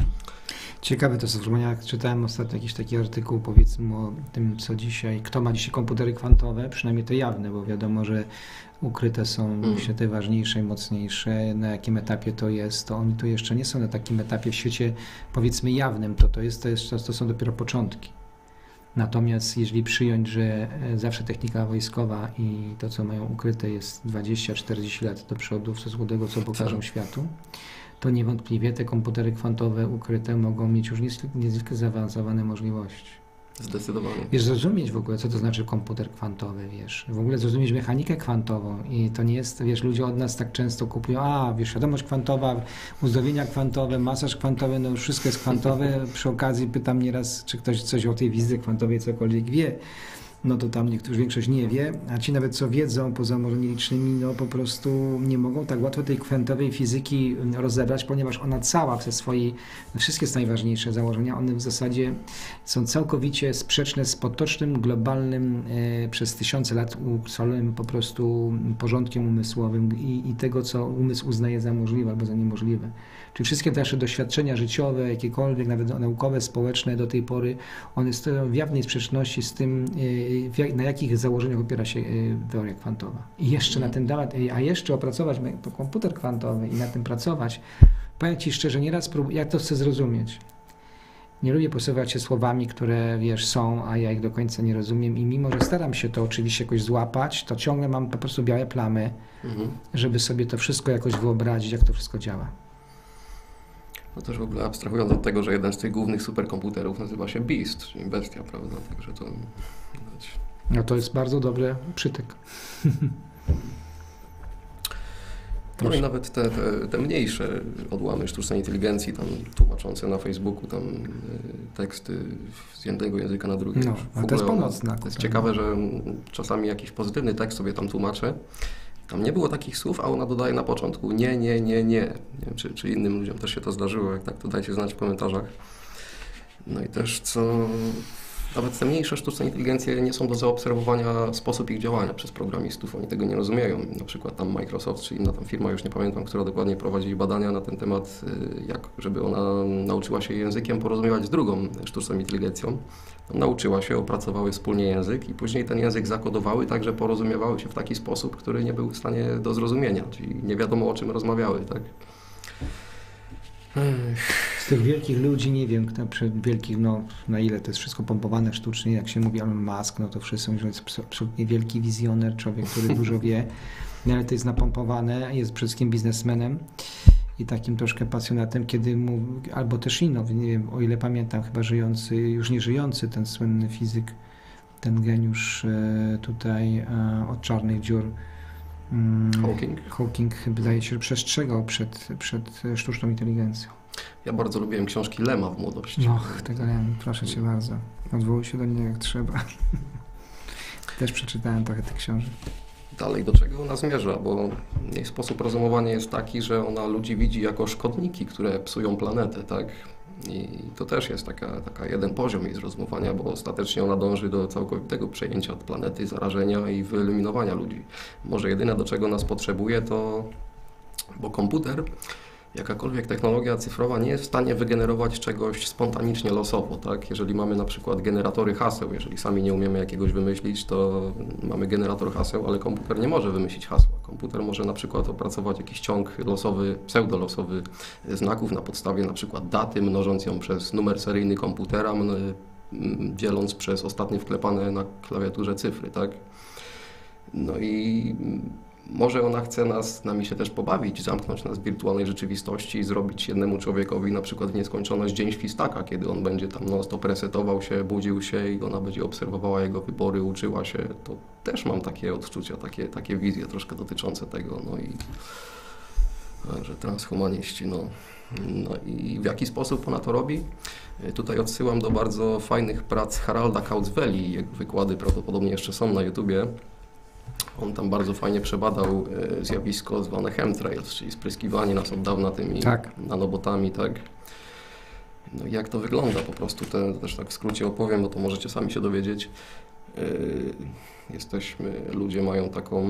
Speaker 1: Ciekawe to sformułowanie, jak czytałem ostatnio jakiś taki artykuł, powiedzmy o tym, co dzisiaj, kto ma dzisiaj komputery kwantowe, przynajmniej te jawne, bo wiadomo, że ukryte są mm. się te ważniejsze i mocniejsze, na jakim etapie to jest, to oni tu jeszcze nie są na takim etapie w świecie, powiedzmy, jawnym, to to jest, to, jest, to są dopiero początki. Natomiast jeżeli przyjąć, że zawsze technika wojskowa i to, co mają ukryte, jest dwadzieścia czterdzieści lat do przodu w stosunku do tego, co pokażą światu, to niewątpliwie te komputery kwantowe ukryte mogą mieć już niezwykle zaawansowane możliwości.
Speaker 2: Zdecydowanie.
Speaker 1: Wiesz, zrozumieć w ogóle, co to znaczy komputer kwantowy, wiesz, w ogóle zrozumieć mechanikę kwantową i to nie jest, wiesz, ludzie od nas tak często kupują, a wiesz, świadomość kwantowa, uzdrowienia kwantowe, masaż kwantowy, no wszystko jest kwantowe. Przy okazji pytam nieraz, czy ktoś coś o tej wizycie kwantowej cokolwiek wie. No to tam niektórzy, większość nie wie, a ci nawet co wiedzą, poza może nielicznymi, no po prostu nie mogą tak łatwo tej kwantowej fizyki rozebrać, ponieważ ona cała przez swojej, wszystkie najważniejsze założenia, one w zasadzie są całkowicie sprzeczne z potocznym, globalnym, e, przez tysiące lat ustalonym po prostu porządkiem umysłowym i, i tego, co umysł uznaje za możliwe albo za niemożliwe. Czyli wszystkie te nasze doświadczenia życiowe, jakiekolwiek, nawet naukowe, społeczne do tej pory, one stoją w jawnej sprzeczności z tym, na jakich założeniach opiera się teoria kwantowa. I jeszcze na ten temat, a jeszcze opracować komputer kwantowy i na tym pracować, powiem Ci szczerze, nieraz próbuję, ja to chcę zrozumieć. Nie lubię posługiwać się słowami, które, wiesz, są, a ja ich do końca nie rozumiem i mimo, że staram się to oczywiście jakoś złapać, to ciągle mam po prostu białe plamy, mhm. żeby sobie to wszystko jakoś wyobrazić, jak to wszystko działa.
Speaker 2: No też w ogóle abstrahując od tego, że jeden z tych głównych superkomputerów nazywa się Beast, czyli bestia, prawda? Także to...
Speaker 1: No to jest bardzo dobry przytyk.
Speaker 2: No i nawet te, te, te mniejsze odłamy sztucznej inteligencji, tam tłumaczące na Facebooku tam teksty z jednego języka na drugi.
Speaker 1: No, a to jest pomocne.
Speaker 2: To jest ciekawe, że czasami jakiś pozytywny tekst sobie tam tłumaczę. Tam nie było takich słów, a ona dodaje na początku nie, nie, nie, nie. Nie wiem, czy, czy innym ludziom też się to zdarzyło, jak tak, to dajcie znać w komentarzach. No i też co... Nawet te mniejsze sztuczne inteligencje nie są do zaobserwowania sposób ich działania przez programistów. Oni tego nie rozumieją. Na przykład tam Microsoft czy inna tam firma, już nie pamiętam, która dokładnie prowadzi badania na ten temat, jak żeby ona nauczyła się językiem porozumiewać z drugą sztuczną inteligencją. Nauczyła się, opracowały wspólnie język i później ten język zakodowały tak, że porozumiewały się w taki sposób, który nie był w stanie do zrozumienia, czyli nie wiadomo, o czym rozmawiały, tak?
Speaker 1: Z tych wielkich ludzi, nie wiem, wielkich, no na ile to jest wszystko pompowane sztucznie, jak się mówi Elon Musk, no to wszyscy mówią, że jest absolutnie wielki wizjoner, człowiek, który dużo wie, no, ale to jest napompowane, jest przede wszystkim biznesmenem i takim troszkę pasjonatem, kiedy mu, albo też inno, nie wiem, o ile pamiętam, chyba żyjący, już nie żyjący, ten słynny fizyk, ten geniusz tutaj od czarnych dziur,
Speaker 2: Hawking.
Speaker 1: Hawking wydaje się, że przestrzegał przed, przed sztuczną inteligencją.
Speaker 2: Ja bardzo lubiłem książki Lema w młodości.
Speaker 1: Och, tego Lema, proszę Cię bardzo. Odwołuj się do niego jak trzeba. Też przeczytałem trochę tych książek.
Speaker 2: Dalej, do czego ona zmierza, bo jej sposób rozumowania jest taki, że ona ludzi widzi jako szkodniki, które psują planetę, tak? I to też jest taka, taka jeden poziom jej zrozumowania, bo ostatecznie ona dąży do całkowitego przejęcia planety, zarażenia i wyeliminowania ludzi. Może jedyne, do czego nas potrzebuje, to... Bo komputer, jakakolwiek technologia cyfrowa nie jest w stanie wygenerować czegoś spontanicznie, losowo, tak? Jeżeli mamy na przykład generatory haseł, jeżeli sami nie umiemy jakiegoś wymyślić, to mamy generator haseł, ale komputer nie może wymyślić hasła. Komputer może na przykład opracować jakiś ciąg losowy, pseudolosowy znaków na podstawie na przykład daty, mnożąc ją przez numer seryjny komputera, mm, dzieląc przez ostatnie wklepane na klawiaturze cyfry, tak? No i może ona chce nas, nami się też pobawić, zamknąć nas w wirtualnej rzeczywistości i zrobić jednemu człowiekowi na przykład w nieskończoność dzień świstaka, kiedy on będzie tam non-stop resetował się, budził się i ona będzie obserwowała jego wybory, uczyła się. To też mam takie odczucia, takie, takie wizje troszkę dotyczące tego. No i że transhumaniści, no. No i w jaki sposób ona to robi? Tutaj odsyłam do bardzo fajnych prac Haralda Kautzveli. Jego wykłady prawdopodobnie jeszcze są na YouTubie. On tam bardzo fajnie przebadał e, zjawisko zwane chemtrails, czyli spryskiwanie nas od dawna tymi
Speaker 1: Tak.
Speaker 2: nanobotami, tak. No i jak to wygląda po prostu, to też tak w skrócie opowiem, bo to możecie sami się dowiedzieć. E, jesteśmy, ludzie mają taką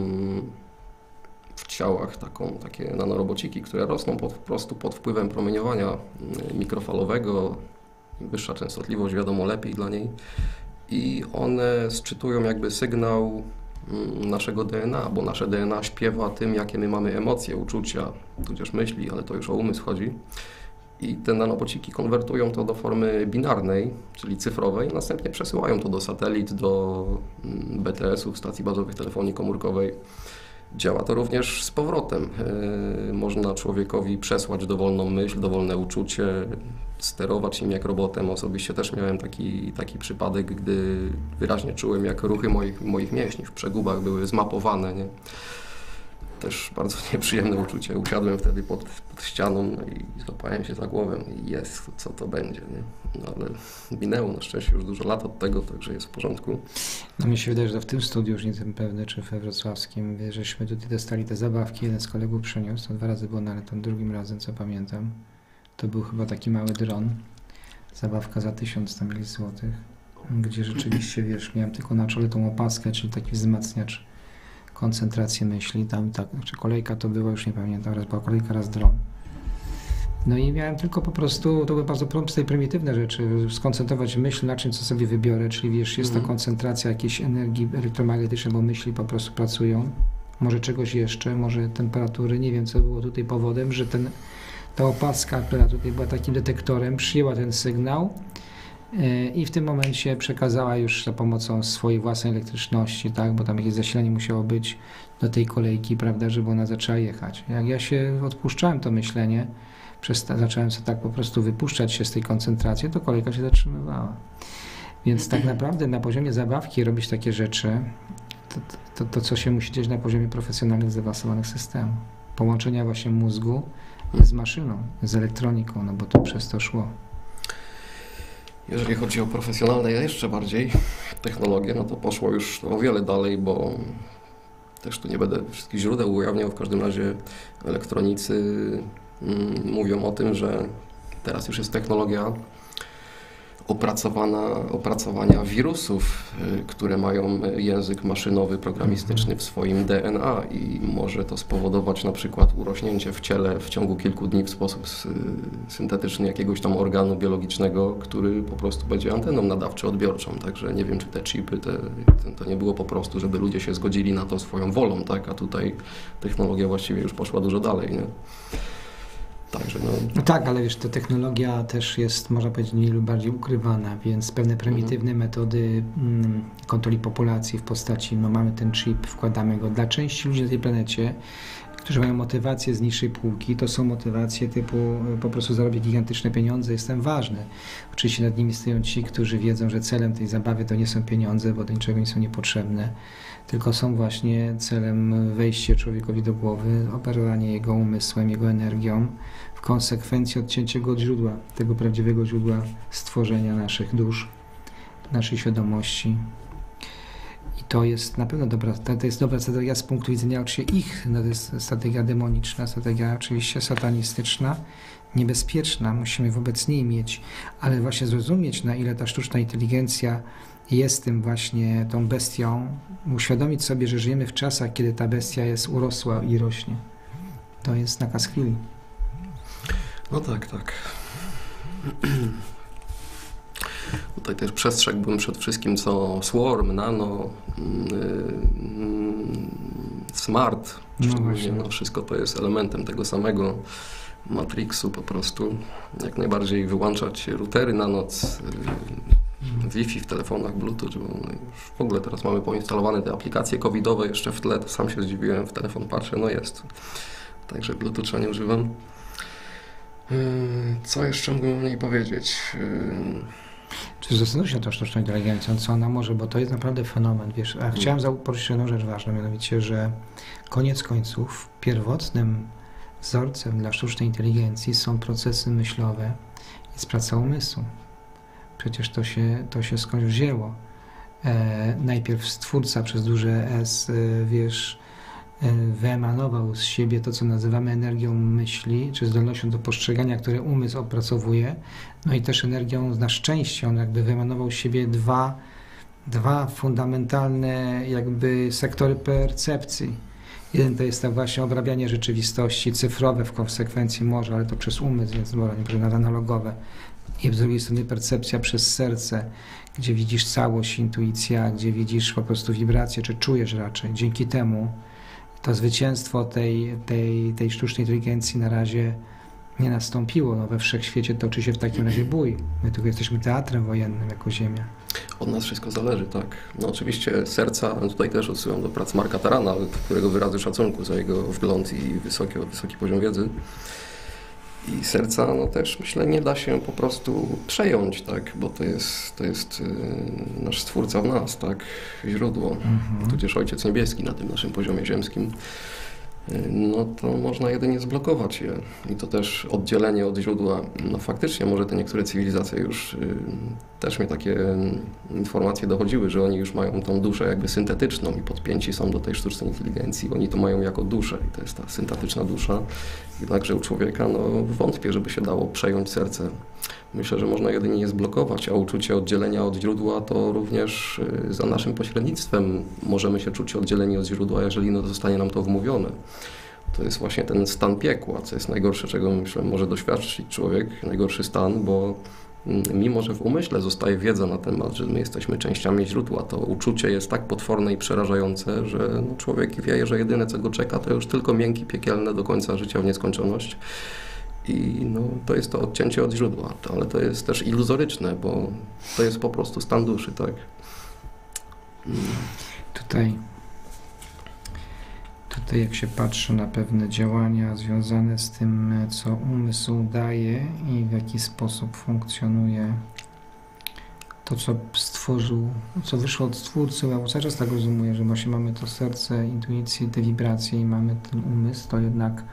Speaker 2: w ciałach taką, takie nanorobociki, które rosną po, po prostu pod wpływem promieniowania mikrofalowego. Im wyższa częstotliwość, wiadomo, lepiej dla niej. I one sczytują jakby sygnał naszego D N A, bo nasze D N A śpiewa tym, jakie my mamy emocje, uczucia, tudzież myśli, ale to już o umysł chodzi. I te nanobociki konwertują to do formy binarnej, czyli cyfrowej, a następnie przesyłają to do satelit, do B T S-ów, stacji bazowych telefonii komórkowej. Działa to również z powrotem. Yy, można człowiekowi przesłać dowolną myśl, dowolne uczucie, sterować im jak robotem. Osobiście też miałem taki, taki przypadek, gdy wyraźnie czułem, jak ruchy moich, moich mięśni w przegubach były zmapowane. Nie? Też bardzo nieprzyjemne uczucie. Usiadłem wtedy pod, pod ścianą no i złapałem się za głowę i jest, co to będzie. Nie? No, ale minęło na szczęście już dużo lat od tego, także jest w porządku.
Speaker 1: No mi się wydaje, że w tym studiu, już nie jestem pewny, czy we wrocławskim, żeśmy tutaj dostali te zabawki, jeden z kolegów przyniósł, to dwa razy było, no ale tym drugim razem, co pamiętam, to był chyba taki mały dron, zabawka za tysiąc tam ileś złotych, gdzie rzeczywiście, wiesz, miałem tylko na czole tą opaskę, czyli taki wzmacniacz koncentracji myśli, tam tak, znaczy kolejka to była, już nie pamiętam, raz była kolejka, raz dron. No i miałem tylko po prostu, to były bardzo proste i prymitywne rzeczy, skoncentrować myśl na czym, co sobie wybiorę, czyli wiesz, jest
Speaker 2: Mhm.
Speaker 1: ta koncentracja jakiejś energii elektromagnetycznej, bo myśli po prostu pracują, może czegoś jeszcze, może temperatury, nie wiem co było tutaj powodem, że ten, ta opaska, która tutaj była takim detektorem, przyjęła ten sygnał yy, i w tym momencie przekazała już za pomocą swojej własnej elektryczności, tak, bo tam jakieś zasilanie musiało być do tej kolejki, prawda, żeby ona zaczęła jechać. Jak ja się odpuszczałem to myślenie, Przesta- zacząłem sobie tak po prostu wypuszczać się z tej koncentracji, to kolejka się zatrzymywała. Więc tak naprawdę na poziomie zabawki robić takie rzeczy, to, to, to co się musi dziać na poziomie profesjonalnych, zaawansowanych systemów. Połączenia właśnie mózgu z maszyną, z elektroniką, no bo to przez to szło.
Speaker 2: Jeżeli chodzi o profesjonalne, jeszcze bardziej technologie, no to poszło już o wiele dalej, bo też tu nie będę wszystkich źródeł ujawniał, w każdym razie elektronicy mm, mówią o tym, że teraz już jest technologia opracowana, opracowania wirusów, y, które mają język maszynowy, programistyczny w swoim D N A i może to spowodować na przykład urośnięcie w ciele w ciągu kilku dni w sposób sy- syntetyczny jakiegoś tam organu biologicznego, który po prostu będzie anteną nadawczo-odbiorczą. Także nie wiem, czy te chipy, te, te, to nie było po prostu, żeby ludzie się zgodzili na to swoją wolą, tak? A tutaj technologia właściwie już poszła dużo dalej, nie? Także no...
Speaker 1: No tak, ale wiesz, ta technologia też jest, można powiedzieć, mniej lub bardziej ukrywana, więc pewne prymitywne mhm. metody mm, kontroli populacji w postaci, no mamy ten chip, wkładamy go. Dla części ludzi na tej planecie, którzy mają motywacje z niższej półki, to są motywacje typu po prostu zarobię gigantyczne pieniądze, jestem ważny. Oczywiście nad nimi stoją ci, którzy wiedzą, że celem tej zabawy to nie są pieniądze, bo do niczego nie są niepotrzebne, tylko są właśnie celem wejście człowiekowi do głowy, operowanie jego umysłem, jego energią, w konsekwencji odcięcie go od źródła, tego prawdziwego źródła stworzenia naszych dusz, naszej świadomości. I to jest na pewno dobra, to jest dobra strategia z punktu widzenia oczywiście ich, no to jest strategia demoniczna, strategia oczywiście satanistyczna, niebezpieczna, musimy wobec niej mieć, ale właśnie zrozumieć, na ile ta sztuczna inteligencja jest tym właśnie, tą bestią, uświadomić sobie, że żyjemy w czasach, kiedy ta bestia jest urosła i rośnie. To jest nakaz chwili.
Speaker 2: No tak, tak. Tutaj też przestrzegłbym przed wszystkim, co Swarm, Nano, yy, Smart,
Speaker 1: no właśnie.
Speaker 2: No, wszystko to jest elementem tego samego Matrixu po prostu. Jak najbardziej wyłączać routery na noc, Wi-Fi w telefonach, Bluetooth, bo no już w ogóle teraz mamy poinstalowane te aplikacje covidowe jeszcze w tle, to sam się zdziwiłem, w telefon patrzę, no jest. Także Bluetootha nie używam. Co jeszcze mógłbym o niej powiedzieć?
Speaker 1: Czy zastanów się nad tą sztuczną inteligencją, co ona może, bo to jest naprawdę fenomen, wiesz. A chciałem hmm. poruszyć jedną rzecz ważną, mianowicie, że koniec końców pierwotnym wzorcem dla sztucznej inteligencji są procesy myślowe i jest praca umysłu. Przecież to się, to się skądś wzięło. E, najpierw stwórca przez duże S, e, wiesz, e, wyemanował z siebie to, co nazywamy energią myśli, czy zdolnością do postrzegania, które umysł opracowuje, no i też energią na szczęście. On jakby wyemanował z siebie dwa, dwa fundamentalne jakby sektory percepcji. Jeden to jest tak właśnie obrabianie rzeczywistości, cyfrowe w konsekwencji może, ale to przez umysł, więc może nie nawet analogowe. I z drugiej strony percepcja przez serce, gdzie widzisz całość, intuicja, gdzie widzisz po prostu wibracje, czy czujesz raczej. Dzięki temu to zwycięstwo tej, tej, tej sztucznej inteligencji na razie nie nastąpiło. No, we wszechświecie toczy się w takim razie bój. My tylko jesteśmy teatrem wojennym jako Ziemia.
Speaker 2: Od nas wszystko zależy, tak. No oczywiście serca, tutaj też odsyłam do prac Marka Tarana, którego wyrazy szacunku za jego wgląd i wysoki, wysoki poziom wiedzy. I serca, no też myślę, nie da się po prostu przejąć, tak, bo to jest, to jest yy, nasz Stwórca w nas, tak, źródło, mhm. tudzież Ojciec Niebieski na tym naszym poziomie ziemskim. No to można jedynie zblokować je i to też oddzielenie od źródła. No faktycznie może te niektóre cywilizacje już y, też mi takie y, informacje dochodziły, że oni już mają tą duszę jakby syntetyczną i podpięci są do tej sztucznej inteligencji. Oni to mają jako duszę i to jest ta syntetyczna dusza. Jednakże u człowieka no wątpię, żeby się dało przejąć serce. Myślę, że można jedynie je zblokować, a uczucie oddzielenia od źródła to również y, za naszym pośrednictwem możemy się czuć oddzieleni od źródła, jeżeli no, zostanie nam to wmówione. To jest właśnie ten stan piekła, co jest najgorsze, czego myślę może doświadczyć człowiek, najgorszy stan, bo mimo, że w umyśle zostaje wiedza na temat, że my jesteśmy częściami źródła, to uczucie jest tak potworne i przerażające, że no, człowiek wie, że jedyne co go czeka to już tylko mięki piekielne do końca życia w nieskończoność. I no, to jest to odcięcie od źródła, ale to jest też iluzoryczne, bo to jest po prostu stan duszy, tak?
Speaker 1: Tutaj, tutaj jak się patrzy na pewne działania związane z tym, co umysł daje i w jaki sposób funkcjonuje, to co stworzył, co wyszło od Stwórcy, ja cały czas tak rozumuję, że właśnie mamy to serce, intuicję, te wibracje i mamy ten umysł, to jednak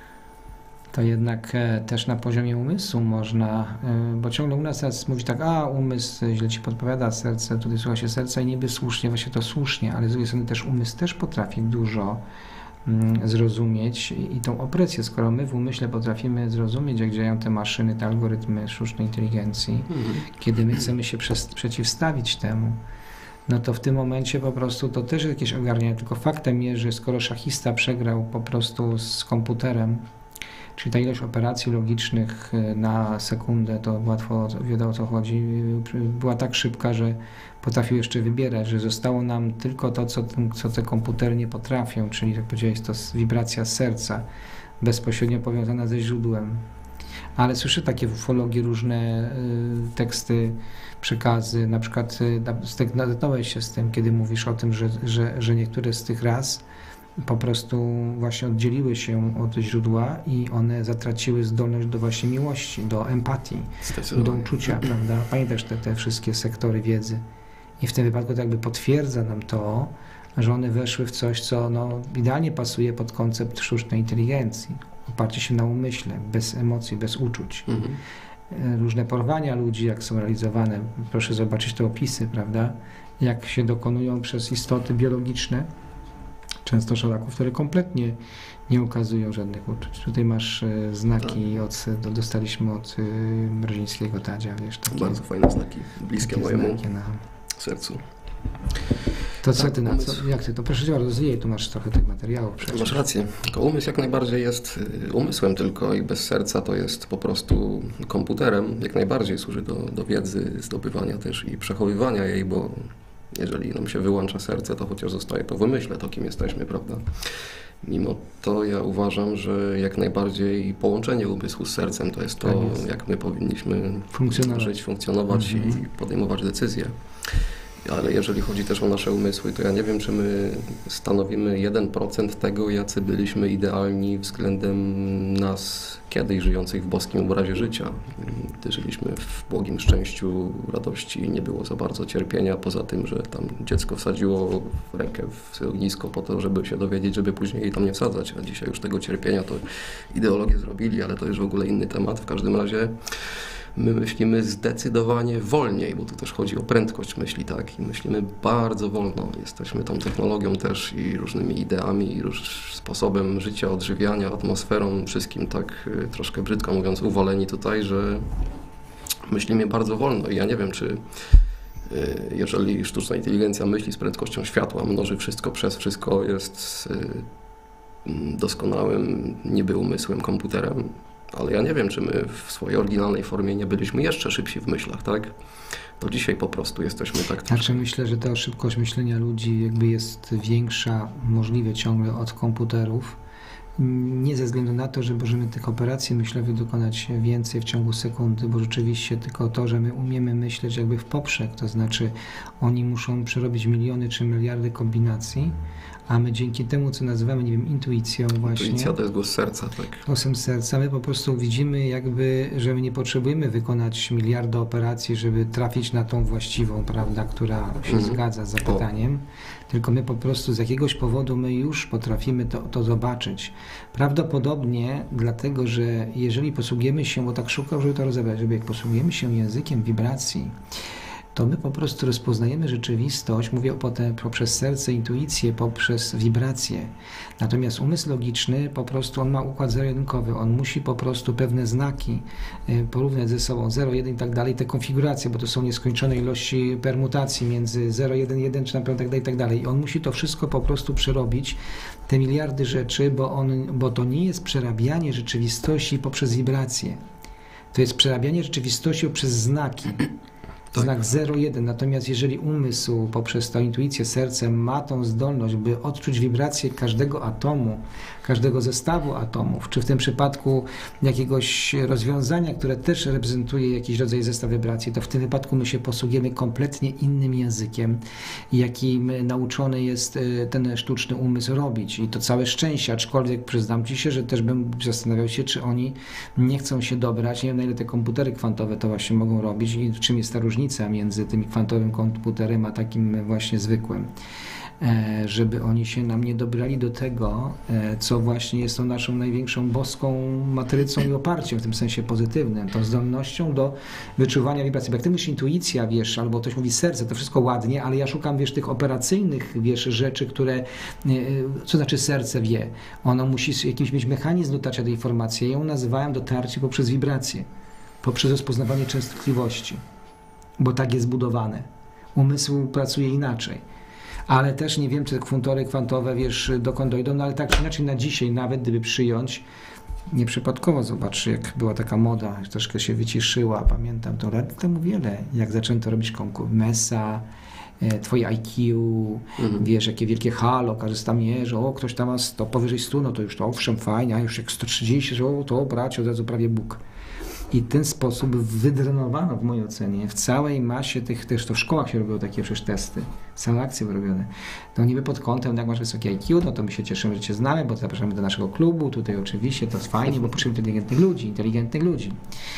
Speaker 1: to jednak też na poziomie umysłu można, bo ciągle u nas teraz mówi tak, a umysł źle ci podpowiada, serce, tutaj słucha się serca i niby słusznie, właśnie to słusznie, ale z drugiej strony też umysł też potrafi dużo zrozumieć i, i tą opresję, skoro my w umyśle potrafimy zrozumieć, jak działają te maszyny, te algorytmy sztucznej inteligencji, mhm. kiedy my chcemy się przez, przeciwstawić temu, no to w tym momencie po prostu to też jest jakieś ogarnianie, tylko faktem jest, że skoro szachista przegrał po prostu z komputerem, czyli ta ilość operacji logicznych na sekundę, to łatwo wiadomo o co chodzi, była tak szybka, że potrafił jeszcze wybierać, że zostało nam tylko to, co, co te komputery nie potrafią, czyli jak powiedziałeś, to wibracja serca, bezpośrednio powiązana ze źródłem. Ale słyszę takie w ufologii różne y, teksty, przekazy, na przykład y, natknąłeś się z tym, kiedy mówisz o tym, że, że, że niektóre z tych ras po prostu właśnie oddzieliły się od źródła i one zatraciły zdolność do właśnie miłości, do empatii, do uczucia, prawda? Pamiętasz te, te wszystkie sektory wiedzy. I w tym wypadku to jakby potwierdza nam to, że one weszły w coś, co no, idealnie pasuje pod koncept sztucznej inteligencji. Oparcie się na umyśle, bez emocji, bez uczuć. Mhm. Różne porwania ludzi, jak są realizowane, proszę zobaczyć te opisy, prawda? Jak się dokonują przez istoty biologiczne, często szalaków, które kompletnie nie ukazują żadnych uczuć. Tutaj masz e, znaki, od, do, dostaliśmy od e, Mrozińskiego Tadzia, wiesz. Takie,
Speaker 2: bardzo fajne znaki, bliskie mojemu znaki na sercu.
Speaker 1: To co tak, ty na co? Jak ty to? Proszę cię bardzo, rozwijaj, tu masz trochę tych materiałów. Przecież.
Speaker 2: Masz rację. Tylko umysł jak najbardziej jest umysłem tylko i bez serca to jest po prostu komputerem. Jak najbardziej służy do, do wiedzy, zdobywania też i przechowywania jej, bo jeżeli nam się wyłącza serce, to chociaż zostaje to w wymyśle, to kim jesteśmy, prawda? Mimo to ja uważam, że jak najbardziej połączenie umysłu z sercem to jest to,
Speaker 1: Tak jest.
Speaker 2: jak my powinniśmy
Speaker 1: Funkcjonować.
Speaker 2: żyć, funkcjonować
Speaker 1: Mhm.
Speaker 2: i podejmować decyzje. Ale jeżeli chodzi też o nasze umysły, to ja nie wiem, czy my stanowimy jeden procent tego, jacy byliśmy idealni względem nas kiedyś żyjących w boskim obrazie życia. Gdy żyliśmy w błogim szczęściu, radości, nie było za bardzo cierpienia, poza tym, że tam dziecko wsadziło rękę w ognisko po to, żeby się dowiedzieć, żeby później jej tam nie wsadzać. A dzisiaj już tego cierpienia to ideologię zrobili, ale to już w ogóle inny temat. W każdym razie my myślimy zdecydowanie wolniej, bo tu też chodzi o prędkość myśli, tak? I myślimy bardzo wolno. Jesteśmy tą technologią też i różnymi ideami, i róż sposobem życia, odżywiania, atmosferą, wszystkim tak y, troszkę brzydko mówiąc uwaleni tutaj, że myślimy bardzo wolno. I ja nie wiem, czy y, jeżeli sztuczna inteligencja myśli z prędkością światła, mnoży wszystko przez wszystko, jest y, doskonałym niby umysłem, komputerem, ale ja nie wiem, czy my w swojej oryginalnej formie nie byliśmy jeszcze szybsi w myślach, tak? To dzisiaj po prostu jesteśmy tak...
Speaker 1: Znaczy myślę, że ta szybkość myślenia ludzi jakby jest większa, możliwie ciągle od komputerów. Nie ze względu na to, że możemy tych operacji myślowych dokonać więcej w ciągu sekundy, bo rzeczywiście tylko to, że my umiemy myśleć jakby w poprzek, to znaczy oni muszą przerobić miliony czy miliardy kombinacji, a my dzięki temu, co nazywamy, nie wiem, intuicją właśnie.
Speaker 2: Intuicja to jest głos serca, tak.
Speaker 1: Głosem serca, my po prostu widzimy jakby, że my nie potrzebujemy wykonać miliarda operacji, żeby trafić na tą właściwą, prawda, która się
Speaker 2: Mhm.
Speaker 1: zgadza z zapytaniem, tylko my po prostu z jakiegoś powodu my już potrafimy to, to zobaczyć. Prawdopodobnie dlatego, że jeżeli posługujemy się, bo tak szukam, żeby to rozebrać, żeby jak posługujemy się językiem wibracji, to my po prostu rozpoznajemy rzeczywistość, mówię potem poprzez serce, intuicję, poprzez wibracje. Natomiast umysł logiczny po prostu on ma układ zero-jedynkowy, on musi po prostu pewne znaki y, porównać ze sobą, zero, jeden i tak dalej, te konfiguracje, bo to są nieskończone ilości permutacji między zero, jeden, jeden czy na przykład tak dalej, i tak dalej. I on musi to wszystko po prostu przerobić, te miliardy rzeczy, bo, on, bo to nie jest przerabianie rzeczywistości poprzez wibracje. To jest przerabianie rzeczywistości poprzez znaki.
Speaker 2: Tak.
Speaker 1: Znak zero jeden. Natomiast jeżeli umysł poprzez tą intuicję, serce ma tą zdolność, by odczuć wibrację każdego atomu, każdego zestawu atomów, czy w tym przypadku jakiegoś rozwiązania, które też reprezentuje jakiś rodzaj zestaw wibracji, to w tym wypadku my się posługujemy kompletnie innym językiem, jakim nauczony jest ten sztuczny umysł robić. I to całe szczęście, aczkolwiek przyznam Ci się, że też bym zastanawiał się, czy oni nie chcą się dobrać. Nie wiem, na ile te komputery kwantowe to właśnie mogą robić i czym jest ta różnica między tym kwantowym komputerem a takim właśnie zwykłym. Żeby oni się nam nie dobrali do tego, co właśnie jest tą naszą największą boską matrycą i oparciem, w tym sensie pozytywnym, tą zdolnością do wyczuwania wibracji. Bo jak ty mówisz intuicja, wiesz, albo ktoś mówi serce, to wszystko ładnie, ale ja szukam, wiesz, tych operacyjnych, wiesz, rzeczy, które, co znaczy serce wie. Ono musi jakiś mieć mechanizm dotarcia do informacji. Ja ją nazywałem dotarcie poprzez wibracje, poprzez rozpoznawanie częstotliwości, bo tak jest zbudowane. Umysł pracuje inaczej. Ale też nie wiem, czy te kwantory kwantowe, wiesz, dokąd dojdą, no ale tak czy inaczej na dzisiaj, nawet gdyby przyjąć, nieprzypadkowo, zobacz, jak była taka moda, troszkę się wyciszyła, pamiętam to lat temu wiele, jak zaczęto robić konkurs, Mesa, e, twoje I Q, mhm. wiesz, jakie wielkie halo, każdy tam mierzy, o, ktoś tam ma sto, powyżej stu, no to już to owszem, fajnie, a już jak sto trzydzieści, że o, to bracie, od razu prawie Bóg. I w ten sposób wydrenowano w mojej ocenie w całej masie tych, też to w szkołach się robiło takie przecież testy, całe akcje były robione. No niby pod kątem, jak masz wysokie I Q, no to my się cieszymy, że Cię znamy, bo zapraszamy do naszego klubu, tutaj oczywiście to jest fajnie, bo potrzebujemy inteligentnych ludzi, inteligentnych ludzi.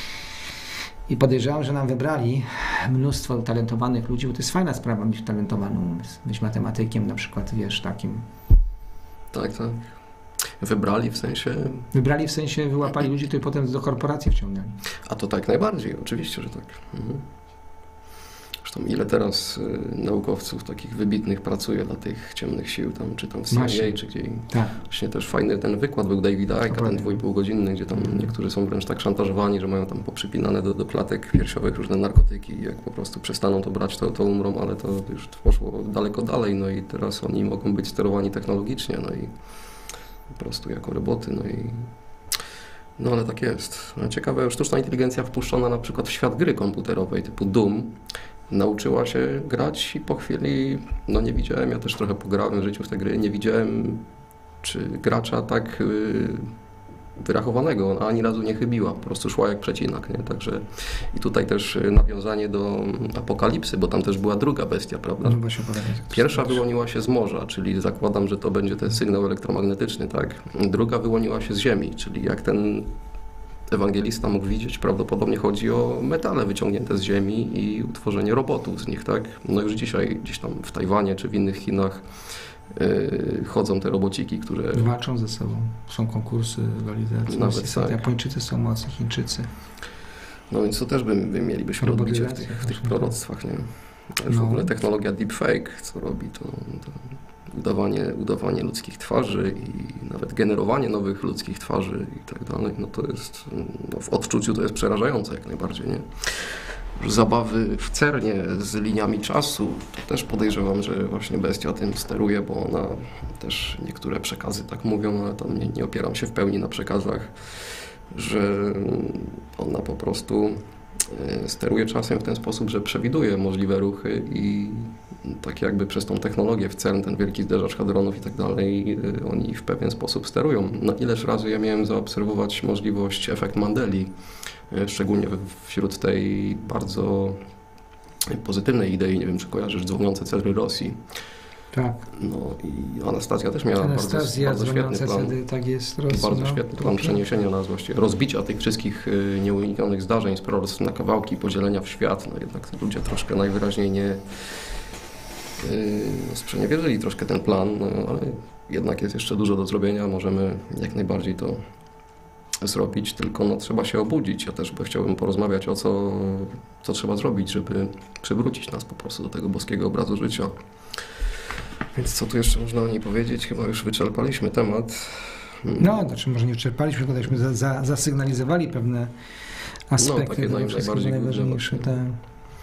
Speaker 1: I podejrzewam, że nam wybrali mnóstwo utalentowanych ludzi, bo to jest fajna sprawa mieć utalentowany umysł, być matematykiem na przykład, wiesz, takim.
Speaker 2: Tak, tak. Wybrali w sensie...
Speaker 1: Wybrali w sensie, wyłapali ludzi, których potem do korporacji wciągnęli.
Speaker 2: A to tak najbardziej, oczywiście, że tak. Mhm. Zresztą ile teraz y, naukowców takich wybitnych pracuje dla tych ciemnych sił, tam, czy tam w C I A,
Speaker 1: Właśnie.
Speaker 2: czy gdzie.
Speaker 1: Tak.
Speaker 2: Właśnie też fajny ten wykład był Davida Icke'a, ten dwójpółgodzinny, gdzie tam niektórzy są wręcz tak szantażowani, że mają tam poprzypinane do, do klatek piersiowych różne narkotyki i jak po prostu przestaną to brać, to, to umrą, ale to już poszło daleko dalej, no i teraz oni mogą być sterowani technologicznie, no i po prostu jako roboty, no i no ale tak jest. Ciekawe, sztuczna inteligencja wpuszczona na przykład w świat gry komputerowej typu Doom nauczyła się grać i po chwili, no nie widziałem, ja też trochę pograłem w życiu w te gry, nie widziałem czy gracza tak wyrachowanego. Ona ani razu nie chybiła, po prostu szła jak przecinak, nie? Także i tutaj też nawiązanie do Apokalipsy, bo tam też była druga bestia, prawda?
Speaker 1: No właśnie opowiadać, jak to
Speaker 2: Pierwsza
Speaker 1: skończy.
Speaker 2: wyłoniła się z morza, czyli zakładam, że to będzie ten sygnał elektromagnetyczny, tak? Druga wyłoniła się z ziemi, czyli jak ten ewangelista mógł widzieć, prawdopodobnie chodzi o metale wyciągnięte z ziemi i utworzenie robotów z nich, tak? No już dzisiaj gdzieś tam w Tajwanie czy w innych Chinach yy, chodzą te robociki, które...
Speaker 1: Walczą ze sobą. Są konkursy, rywalizacje.
Speaker 2: Nawet tak.
Speaker 1: Japończycy są mocni, Chińczycy.
Speaker 2: No więc to też by, by mielibyśmy odbicie w tych, w tych proroctwach, nie? Też
Speaker 1: No.
Speaker 2: w ogóle technologia deepfake, co robi, to, to udawanie, udawanie ludzkich twarzy i nawet generowanie nowych ludzkich twarzy i tak dalej, no to jest, no w odczuciu to jest przerażające jak najbardziej, nie? Zabawy w cernie z liniami czasu, to też podejrzewam, że właśnie bestia tym steruje, bo ona też niektóre przekazy tak mówią, ale tam nie, nie opieram się w pełni na przekazach, że ona po prostu steruje czasem w ten sposób, że przewiduje możliwe ruchy i tak jakby przez tą technologię w CERN, ten wielki zderzacz hadronów i tak dalej, oni w pewien sposób sterują. No ileż razy ja miałem zaobserwować możliwość efekt Mandeli, szczególnie wśród tej bardzo pozytywnej idei, nie wiem czy kojarzysz, dzwoniące cedry Rosji.
Speaker 1: Tak.
Speaker 2: No i Anastazja też miała
Speaker 1: Anastazja,
Speaker 2: bardzo, bardzo świetny plan.
Speaker 1: Cedy, tak jest, Rosji,
Speaker 2: Bardzo
Speaker 1: no,
Speaker 2: świetny plan przeniesienia nas właściwie, rozbicia tych wszystkich y, nieuniknionych zdarzeń z proroctw na kawałki, podzielenia w świat. No jednak ludzie troszkę najwyraźniej nie y, sprzeniewierzyli troszkę ten plan, no, ale jednak jest jeszcze dużo do zrobienia, możemy jak najbardziej to zrobić, tylko no, trzeba się obudzić. Ja też by chciałbym porozmawiać o co, co trzeba zrobić, żeby przywrócić nas po prostu do tego boskiego obrazu życia. Więc co tu jeszcze można o niej powiedzieć? Chyba już wyczerpaliśmy temat.
Speaker 1: No, znaczy może nie wyczerpaliśmy, podaśmy za, za, zasygnalizowali pewne aspekty,
Speaker 2: no, takie
Speaker 1: tego
Speaker 2: naj,
Speaker 1: wszystkiego
Speaker 2: najbardziej
Speaker 1: najważniejsze.
Speaker 2: główne.
Speaker 1: Tak.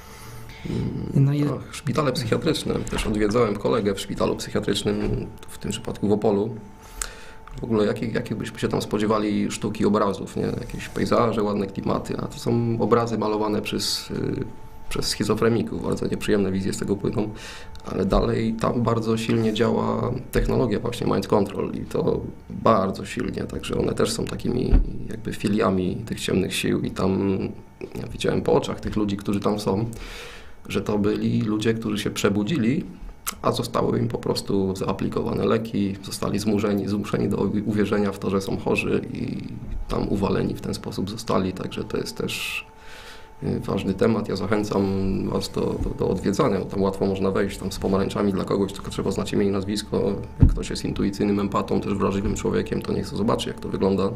Speaker 1: No i...
Speaker 2: Ach, szpitale psychiatryczne. Też odwiedzałem kolegę w szpitalu psychiatrycznym, w tym przypadku w Opolu. W ogóle jakich, jakich byśmy się tam spodziewali sztuki obrazów, nie? Jakieś pejzaże, ładne klimaty, a to są obrazy malowane przez, yy, przez schizofreników. Bardzo nieprzyjemne wizje z tego płyną, ale dalej tam bardzo silnie działa technologia właśnie mind control i to bardzo silnie, także one też są takimi jakby filiami tych ciemnych sił i tam ja widziałem po oczach tych ludzi, którzy tam są, że to byli ludzie, którzy się przebudzili, a zostały im po prostu zaaplikowane leki, zostali zmuszeni, zmuszeni do uwierzenia w to, że są chorzy i tam uwaleni w ten sposób zostali, także to jest też ważny temat. Ja zachęcam Was do, do, do odwiedzania, bo tam łatwo można wejść tam z pomarańczami dla kogoś, tylko trzeba znać imię i nazwisko. Jak ktoś jest intuicyjnym empatą, też wrażliwym człowiekiem, to niech to zobaczy, jak to wygląda.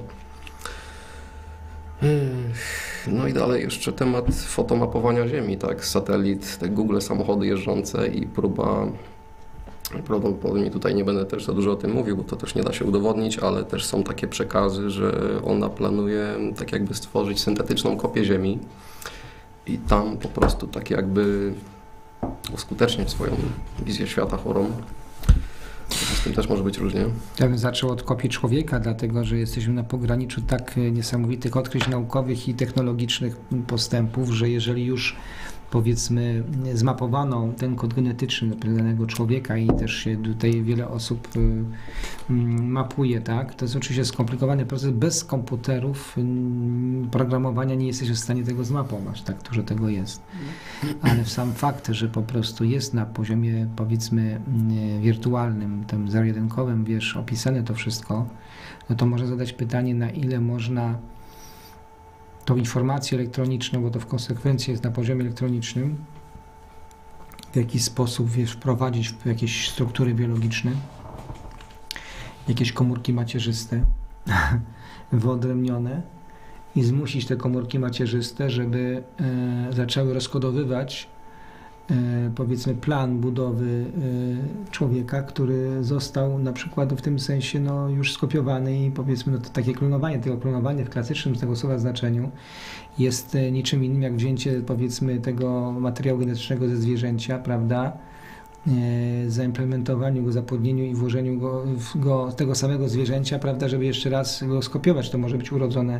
Speaker 2: No i dalej jeszcze temat fotomapowania Ziemi, tak, satelit, te Google samochody jeżdżące i próba, prawdopodobnie tutaj nie będę też za dużo o tym mówił, bo to też nie da się udowodnić, ale też są takie przekazy, że ona planuje tak jakby stworzyć syntetyczną kopię Ziemi i tam po prostu tak jakby uskutecznić swoją wizję świata chorą. Z tym też może być różnie.
Speaker 1: Ja bym zaczął od kopii człowieka, dlatego że jesteśmy na pograniczu tak niesamowitych odkryć naukowych i technologicznych postępów, że jeżeli już powiedzmy zmapowano ten kod genetyczny danego człowieka i też się tutaj wiele osób mapuje, tak? To jest oczywiście skomplikowany proces. Bez komputerów programowania nie jesteś w stanie tego zmapować, tak dużo tego jest. Ale sam fakt, że po prostu jest na poziomie powiedzmy wirtualnym, tym zero-jedynkowym, wiesz, opisane to wszystko, no to można zadać pytanie, na ile można tą informację elektroniczną, bo to w konsekwencji jest na poziomie elektronicznym, w jakiś sposób, wiesz, wprowadzić w jakieś struktury biologiczne, jakieś komórki macierzyste wyodrębnione i zmusić te komórki macierzyste, żeby e, zaczęły rozkodowywać e, powiedzmy plan budowy e, człowieka, który został na przykład w tym sensie no, już skopiowany i powiedzmy no, to takie klonowanie, tego klonowanie w klasycznym z tego słowa znaczeniu jest niczym innym jak wzięcie powiedzmy tego materiału genetycznego ze zwierzęcia, prawda, e, zaimplementowaniu go, zapłodnieniu i włożeniu go, w go tego samego zwierzęcia, prawda, żeby jeszcze raz go skopiować. To może być urodzone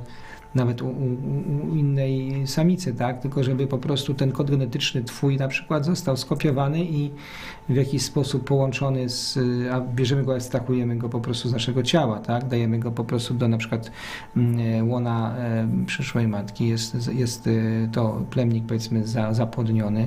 Speaker 1: nawet u, u, u innej samicy, tak? Tylko żeby po prostu ten kod genetyczny twój na przykład został skopiowany i w jakiś sposób połączony z, a bierzemy go, ekstrahujemy go po prostu z naszego ciała, tak? Dajemy go po prostu do na przykład łona przyszłej matki, jest, jest to plemnik powiedzmy za, zapłodniony.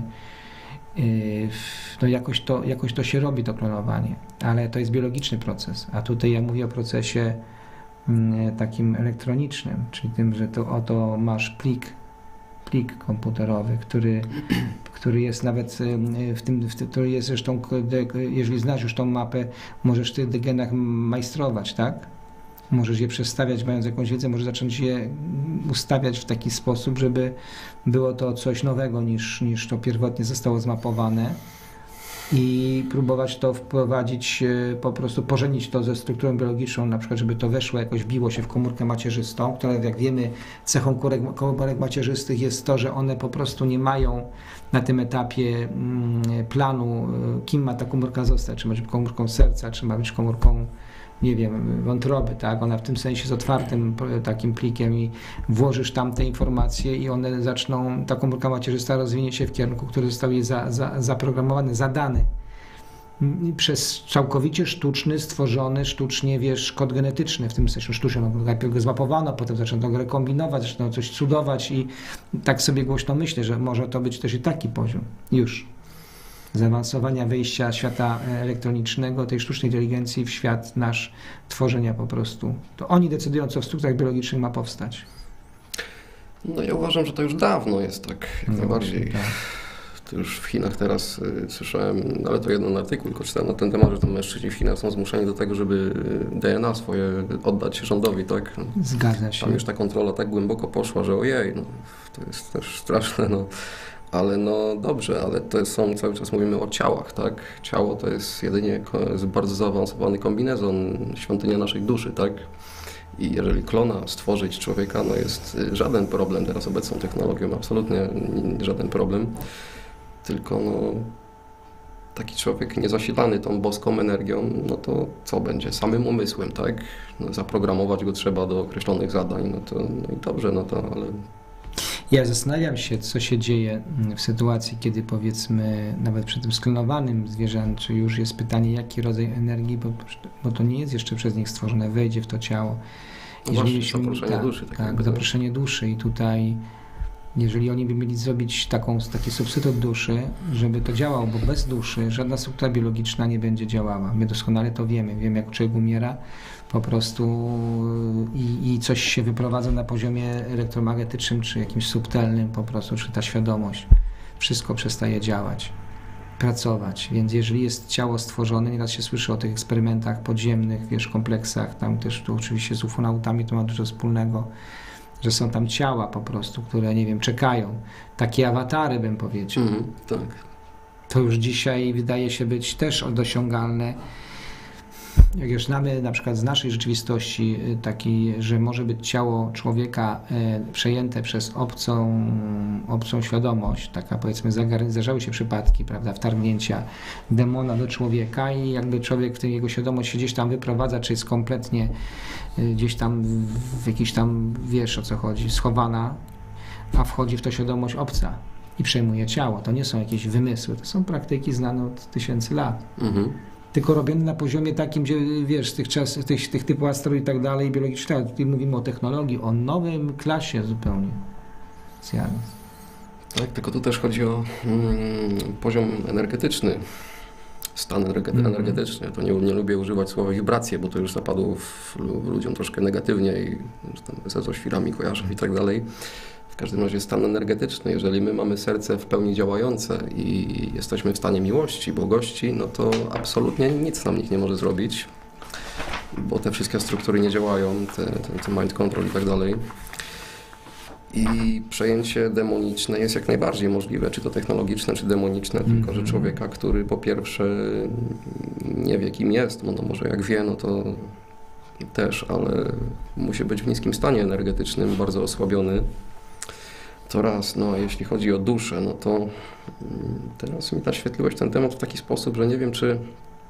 Speaker 1: No jakoś to, jakoś to się robi, to klonowanie, ale to jest biologiczny proces, a tutaj ja mówię o procesie takim elektronicznym, czyli tym, że to oto masz plik, plik komputerowy, który, który jest nawet w tym, w tym, który jest zresztą, jeżeli znasz już tą mapę, możesz w tych genach majstrować, tak? Możesz je przestawiać, mając jakąś wiedzę, możesz zacząć je ustawiać w taki sposób, żeby było to coś nowego niż, niż to pierwotnie zostało zmapowane i próbować to wprowadzić, po prostu pożenić to ze strukturą biologiczną, na przykład, żeby to weszło, jakoś biło się w komórkę macierzystą, która, jak wiemy, cechą komórek macierzystych jest to, że one po prostu nie mają na tym etapie planu, kim ma ta komórka zostać, czy ma być komórką serca, czy ma być komórką, nie wiem, wątroby, tak? Ona w tym sensie jest otwartym takim plikiem i włożysz tam te informacje i one zaczną, ta komórka macierzysta rozwinie się w kierunku, który został jej za, za, zaprogramowany, zadany przez całkowicie sztuczny, stworzony sztucznie, wiesz, kod genetyczny, w tym sensie sztucznie, no, najpierw go zmapowano, potem zaczęto go rekombinować, zaczęto coś cudować i tak sobie głośno myślę, że może to być też i taki poziom już zaawansowania wejścia świata elektronicznego, tej sztucznej inteligencji w świat nasz, tworzenia po prostu. To oni decydują, co w strukturach biologicznych ma powstać.
Speaker 2: No ja uważam, że to już dawno jest tak, jak
Speaker 1: no,
Speaker 2: najbardziej.
Speaker 1: Tak.
Speaker 2: To już w Chinach teraz y, słyszałem, ale to jeden artykuł, tylko czytałem na ten temat, że tam mężczyźni w Chinach są zmuszeni do tego, żeby D N A swoje oddać rządowi, tak?
Speaker 1: Zgadza się.
Speaker 2: Tam już ta kontrola tak głęboko poszła, że ojej, no, to jest też straszne, no. Ale no dobrze, ale to są, cały czas mówimy o ciałach, tak? Ciało to jest jedynie jest bardzo zaawansowany kombinezon, świątynia naszej duszy, tak? I jeżeli klona stworzyć człowieka, no jest żaden problem teraz obecną technologią, absolutnie żaden problem. Tylko no, taki człowiek niezasilany tą boską energią, no to co będzie? Samym umysłem, tak? No, zaprogramować go trzeba do określonych zadań, no to no i dobrze, no to ale...
Speaker 1: Ja zastanawiam się, co się dzieje w sytuacji, kiedy powiedzmy nawet przy tym sklonowanym zwierzęciu już jest pytanie, jaki rodzaj energii, bo, bo to nie jest jeszcze przez nich stworzone, wejdzie w to ciało.
Speaker 2: No właśnie, zaproszenie
Speaker 1: tak,
Speaker 2: duszy. Tak,
Speaker 1: tak zaproszenie duszy i tutaj jeżeli oni by mieli zrobić taką, taki substytut duszy, żeby to działało, bo bez duszy żadna struktura biologiczna nie będzie działała. My doskonale to wiemy. Wiemy, jak człowiek umiera po prostu i, i coś się wyprowadza na poziomie elektromagnetycznym, czy jakimś subtelnym po prostu, czy ta świadomość. Wszystko przestaje działać, pracować. Więc jeżeli jest ciało stworzone, nieraz się słyszy o tych eksperymentach podziemnych, wiesz, kompleksach, tam też tu oczywiście z ufonautami to ma dużo wspólnego, że są tam ciała po prostu, które, nie wiem, czekają. Takie awatary, bym powiedział.
Speaker 2: Mm, tak.
Speaker 1: To już dzisiaj wydaje się być też dosiągalne. Jak już znamy na przykład z naszej rzeczywistości taki, że może być ciało człowieka przejęte przez obcą, obcą świadomość, taka powiedzmy zdarzały się przypadki, prawda, wtargnięcia demona do człowieka i jakby człowiek w tej jego świadomość się gdzieś tam wyprowadza, czy jest kompletnie gdzieś tam w jakiś tam, wiesz o co chodzi, schowana, a wchodzi w to świadomość obca i przejmuje ciało. To nie są jakieś wymysły, to są praktyki znane od tysięcy lat. Mhm. Tylko robione na poziomie takim, gdzie wiesz, z tych czas, tych, tych typu asteroid i tak dalej, biologicznych, tutaj mówimy o technologii, o nowym klasie zupełnie. Zjawisk.
Speaker 2: Tak, tylko tu też chodzi o mm, poziom energetyczny, stan energetyczny. To nie, nie lubię używać słowa wibracje, bo to już zapadło w, w ludziom troszkę negatywnie i ze złoświrami kojarzą i tak dalej. W każdym razie stan energetyczny. Jeżeli my mamy serce w pełni działające i jesteśmy w stanie miłości, błogości, no to absolutnie nic nam nikt nie może zrobić, bo te wszystkie struktury nie działają, te, te, te mind control i tak dalej. I przejęcie demoniczne jest jak najbardziej możliwe, czy to technologiczne, czy demoniczne, mm-hmm. tylko że człowieka, który po pierwsze nie wie, kim jest, no, no może jak wie, no to też, ale musi być w niskim stanie energetycznym, bardzo osłabiony. To raz, no a jeśli chodzi o duszę, no to teraz mi naświetliłeś ten temat w taki sposób, że nie wiem, czy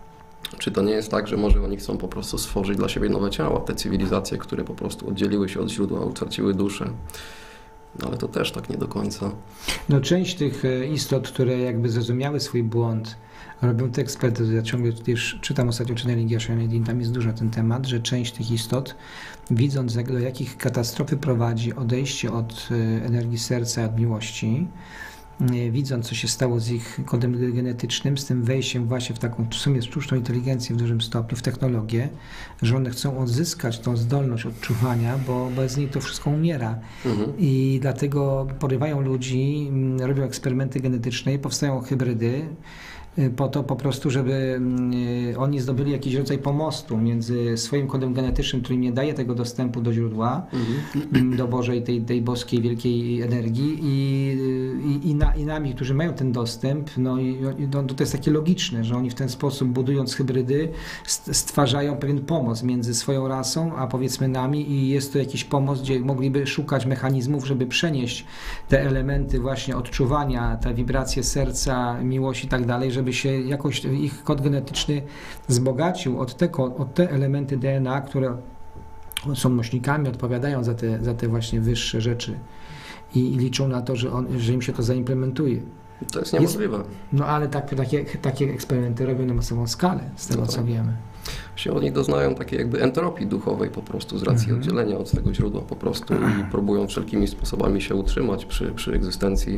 Speaker 2: Czy to nie jest tak, że może oni chcą po prostu stworzyć dla siebie nowe ciała, te cywilizacje, które po prostu oddzieliły się od źródła, utraciły duszę? No ale to też tak nie do końca.
Speaker 1: No część tych istot, które jakby zrozumiały swój błąd, robią te eksperty, ja ciągle już czytam ostatnio czytanie Religia Shanedin, tam jest dużo na ten temat, że część tych istot, widząc jak, do jakich katastrofy prowadzi odejście od energii serca, od miłości, widząc co się stało z ich kodem genetycznym, z tym wejściem właśnie w taką w sumie sztuczną inteligencję w dużym stopniu, w technologię, że one chcą odzyskać tą zdolność odczuwania, bo bez niej to wszystko umiera. Mhm. I dlatego porywają ludzi, robią eksperymenty genetyczne i powstają hybrydy, po to po prostu, żeby oni zdobyli jakiś rodzaj pomostu między swoim kodem genetycznym, który im nie daje tego dostępu do źródła, mhm. do Bożej, tej, tej boskiej, wielkiej energii i, i, i, na, i nami, którzy mają ten dostęp, no i no, to jest takie logiczne, że oni w ten sposób, budując hybrydy, stwarzają pewien pomost między swoją rasą, a powiedzmy nami i jest to jakiś pomost, gdzie mogliby szukać mechanizmów, żeby przenieść te elementy właśnie odczuwania, te wibracje serca, miłość i tak dalej, żeby żeby się jakoś ich kod genetyczny wzbogacił od te, od te elementy D N A, które są nośnikami, odpowiadają za te, za te właśnie wyższe rzeczy i, i liczą na to, że, on, że im się to zaimplementuje.
Speaker 2: To jest niemożliwe.
Speaker 1: Jest, no ale tak, takie, takie eksperymenty robią na masową skalę, z tego no tak. co wiemy.
Speaker 2: Się oni doznają takiej jakby entropii duchowej po prostu z racji mhm. oddzielenia od tego źródła po prostu i próbują wszelkimi sposobami się utrzymać przy, przy egzystencji,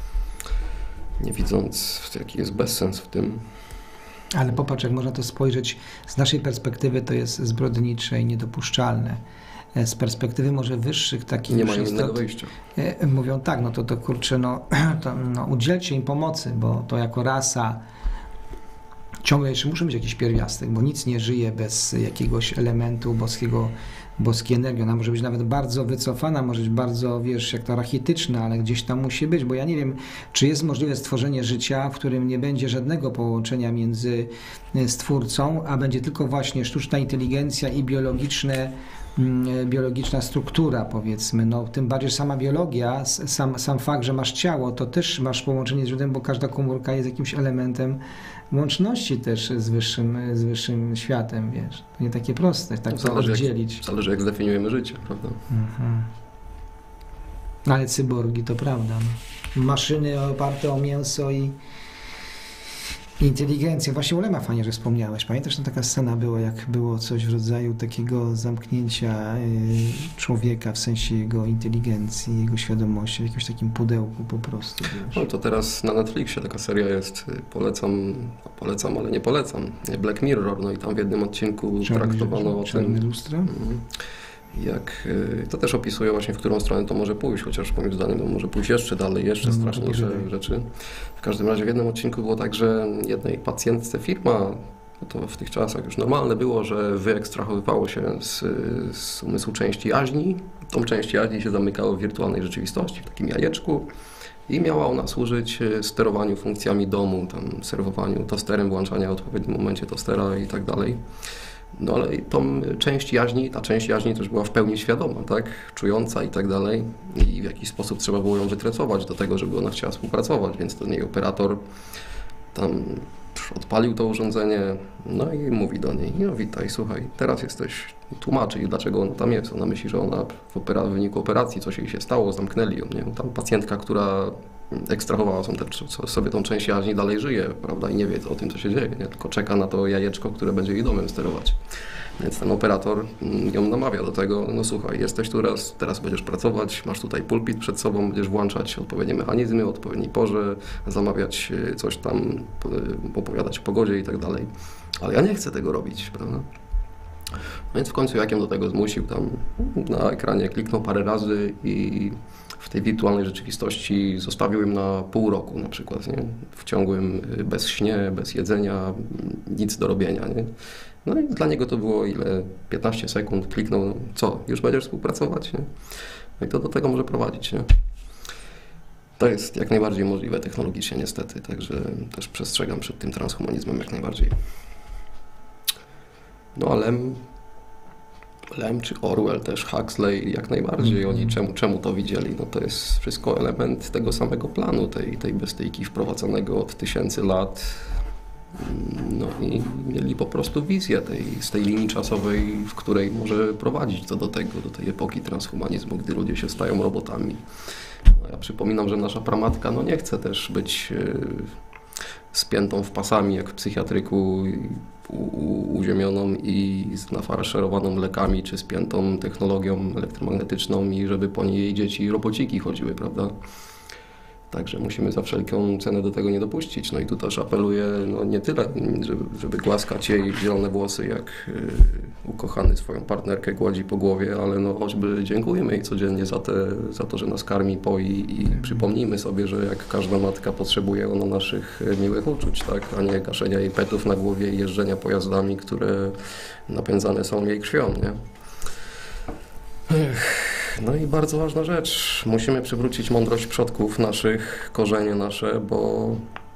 Speaker 2: nie widząc, jaki jest bezsens w tym.
Speaker 1: Ale popatrz, jak można to spojrzeć, z naszej perspektywy to jest zbrodnicze i niedopuszczalne. Z perspektywy może wyższych takich...
Speaker 2: Nie mają innego wyjścia.
Speaker 1: Mówią tak, no to, to kurczę, no, to, no udzielcie im pomocy, bo to jako rasa ciągle jeszcze muszą być jakiś pierwiastek, bo nic nie żyje bez jakiegoś elementu boskiego, boskiej energii. Ona może być nawet bardzo wycofana, może być bardzo, wiesz, jak to rachityczna, ale gdzieś tam musi być, bo ja nie wiem, czy jest możliwe stworzenie życia, w którym nie będzie żadnego połączenia między Stwórcą, a będzie tylko właśnie sztuczna inteligencja i biologiczne biologiczna struktura, powiedzmy, no tym bardziej sama biologia, sam, sam fakt, że masz ciało, to też masz połączenie z źródłem, bo każda komórka jest jakimś elementem łączności też z wyższym, z wyższym światem, wiesz. To nie takie proste, tak to
Speaker 2: zależy
Speaker 1: oddzielić.
Speaker 2: Jak, zależy jak zdefiniujemy życie, prawda?
Speaker 1: Mhm. Ale cyborgi to prawda. Maszyny oparte o mięso i inteligencja. Właśnie Ulema fajnie, że wspomniałeś. Pamiętasz, tam taka scena była, jak było coś w rodzaju takiego zamknięcia y, człowieka, w sensie jego inteligencji, jego świadomości, w jakimś takim pudełku po prostu. Wiesz.
Speaker 2: No to teraz na Netflixie taka seria jest, polecam, polecam, ale nie polecam. Black Mirror, no i tam w jednym odcinku
Speaker 1: Czarny,
Speaker 2: traktowano o
Speaker 1: czarny
Speaker 2: tym...
Speaker 1: lustra?
Speaker 2: Mm, jak to też opisuje właśnie, w którą stronę to może pójść, chociaż moim zdaniem to może pójść jeszcze dalej, jeszcze
Speaker 1: no,
Speaker 2: straszniejsze rzeczy. W każdym razie w jednym odcinku było tak, że jednej pacjentce firma, no to w tych czasach już normalne było, że wyekstrahowywało się z, z umysłu części jaźni. Tą część jaźni się zamykało w wirtualnej rzeczywistości, w takim jajeczku i miała ona służyć sterowaniu funkcjami domu, tam serwowaniu tosterem, włączania w odpowiednim momencie tostera i tak dalej. No ale tą część jaźni, ta część jaźni też była w pełni świadoma, tak, czująca i tak dalej i w jakiś sposób trzeba było ją wytresować do tego, żeby ona chciała współpracować, więc ten jej operator tam odpalił to urządzenie, no i mówi do niej, no witaj, słuchaj, teraz jesteś, tłumaczy jej, dlaczego ona tam jest, ona myśli, że ona w, opera- w wyniku operacji coś jej się stało, zamknęli ją, nie? Tam pacjentka, która ekstrahowała sobie tą część jaźni, dalej żyje, prawda, i nie wie o tym, co się dzieje, nie? Tylko czeka na to jajeczko, które będzie jej domem sterować. Więc ten operator ją namawia do tego, no słuchaj, jesteś tu raz, teraz będziesz pracować, masz tutaj pulpit przed sobą, będziesz włączać odpowiednie mechanizmy o odpowiedniej porze, zamawiać coś tam, opowiadać o pogodzie i tak dalej. Ale ja nie chcę tego robić, prawda? Więc w końcu jak ją do tego zmusił, tam na ekranie kliknął parę razy i w tej wirtualnej rzeczywistości zostawił ją na pół roku na przykład, nie? W ciągłym bez śnie, bez jedzenia, nic do robienia, nie? No i dla niego to było ile? piętnaście sekund, kliknął, co? Już będziesz współpracować, nie? No i to do tego może prowadzić, nie? To jest jak najbardziej możliwe technologicznie niestety, także też przestrzegam przed tym transhumanizmem jak najbardziej. No ale Lem czy Orwell też, Huxley jak najbardziej, mm-hmm. oni czemu, czemu to widzieli? No to jest wszystko element tego samego planu, tej, tej bestyjki wprowadzonego od tysięcy lat No i mieli po prostu wizję tej, z tej linii czasowej, w której może prowadzić to do tego, do tej epoki transhumanizmu, gdy ludzie się stają robotami. No ja przypominam, że nasza pramatka no nie chce też być spiętą w pasami jak w psychiatryku, u, u, uziemioną i nafaszerowaną lekami, czy spiętą technologią elektromagnetyczną i żeby po niej jej dzieci robociki chodziły, prawda? Także musimy za wszelką cenę do tego nie dopuścić. No i tu też apeluję, no nie tyle, żeby, żeby głaskać jej zielone włosy, jak yy, ukochany swoją partnerkę gładzi po głowie, ale no choćby dziękujemy jej codziennie za, te, za to, że nas karmi, poi i przypomnijmy sobie, że jak każda matka potrzebuje ona naszych miłych uczuć, tak? A nie gaszenia jej petów na głowie i jeżdżenia pojazdami, które napędzane są jej krwią, nie? Ech. No i bardzo ważna rzecz, musimy przywrócić mądrość przodków naszych, korzenie nasze, bo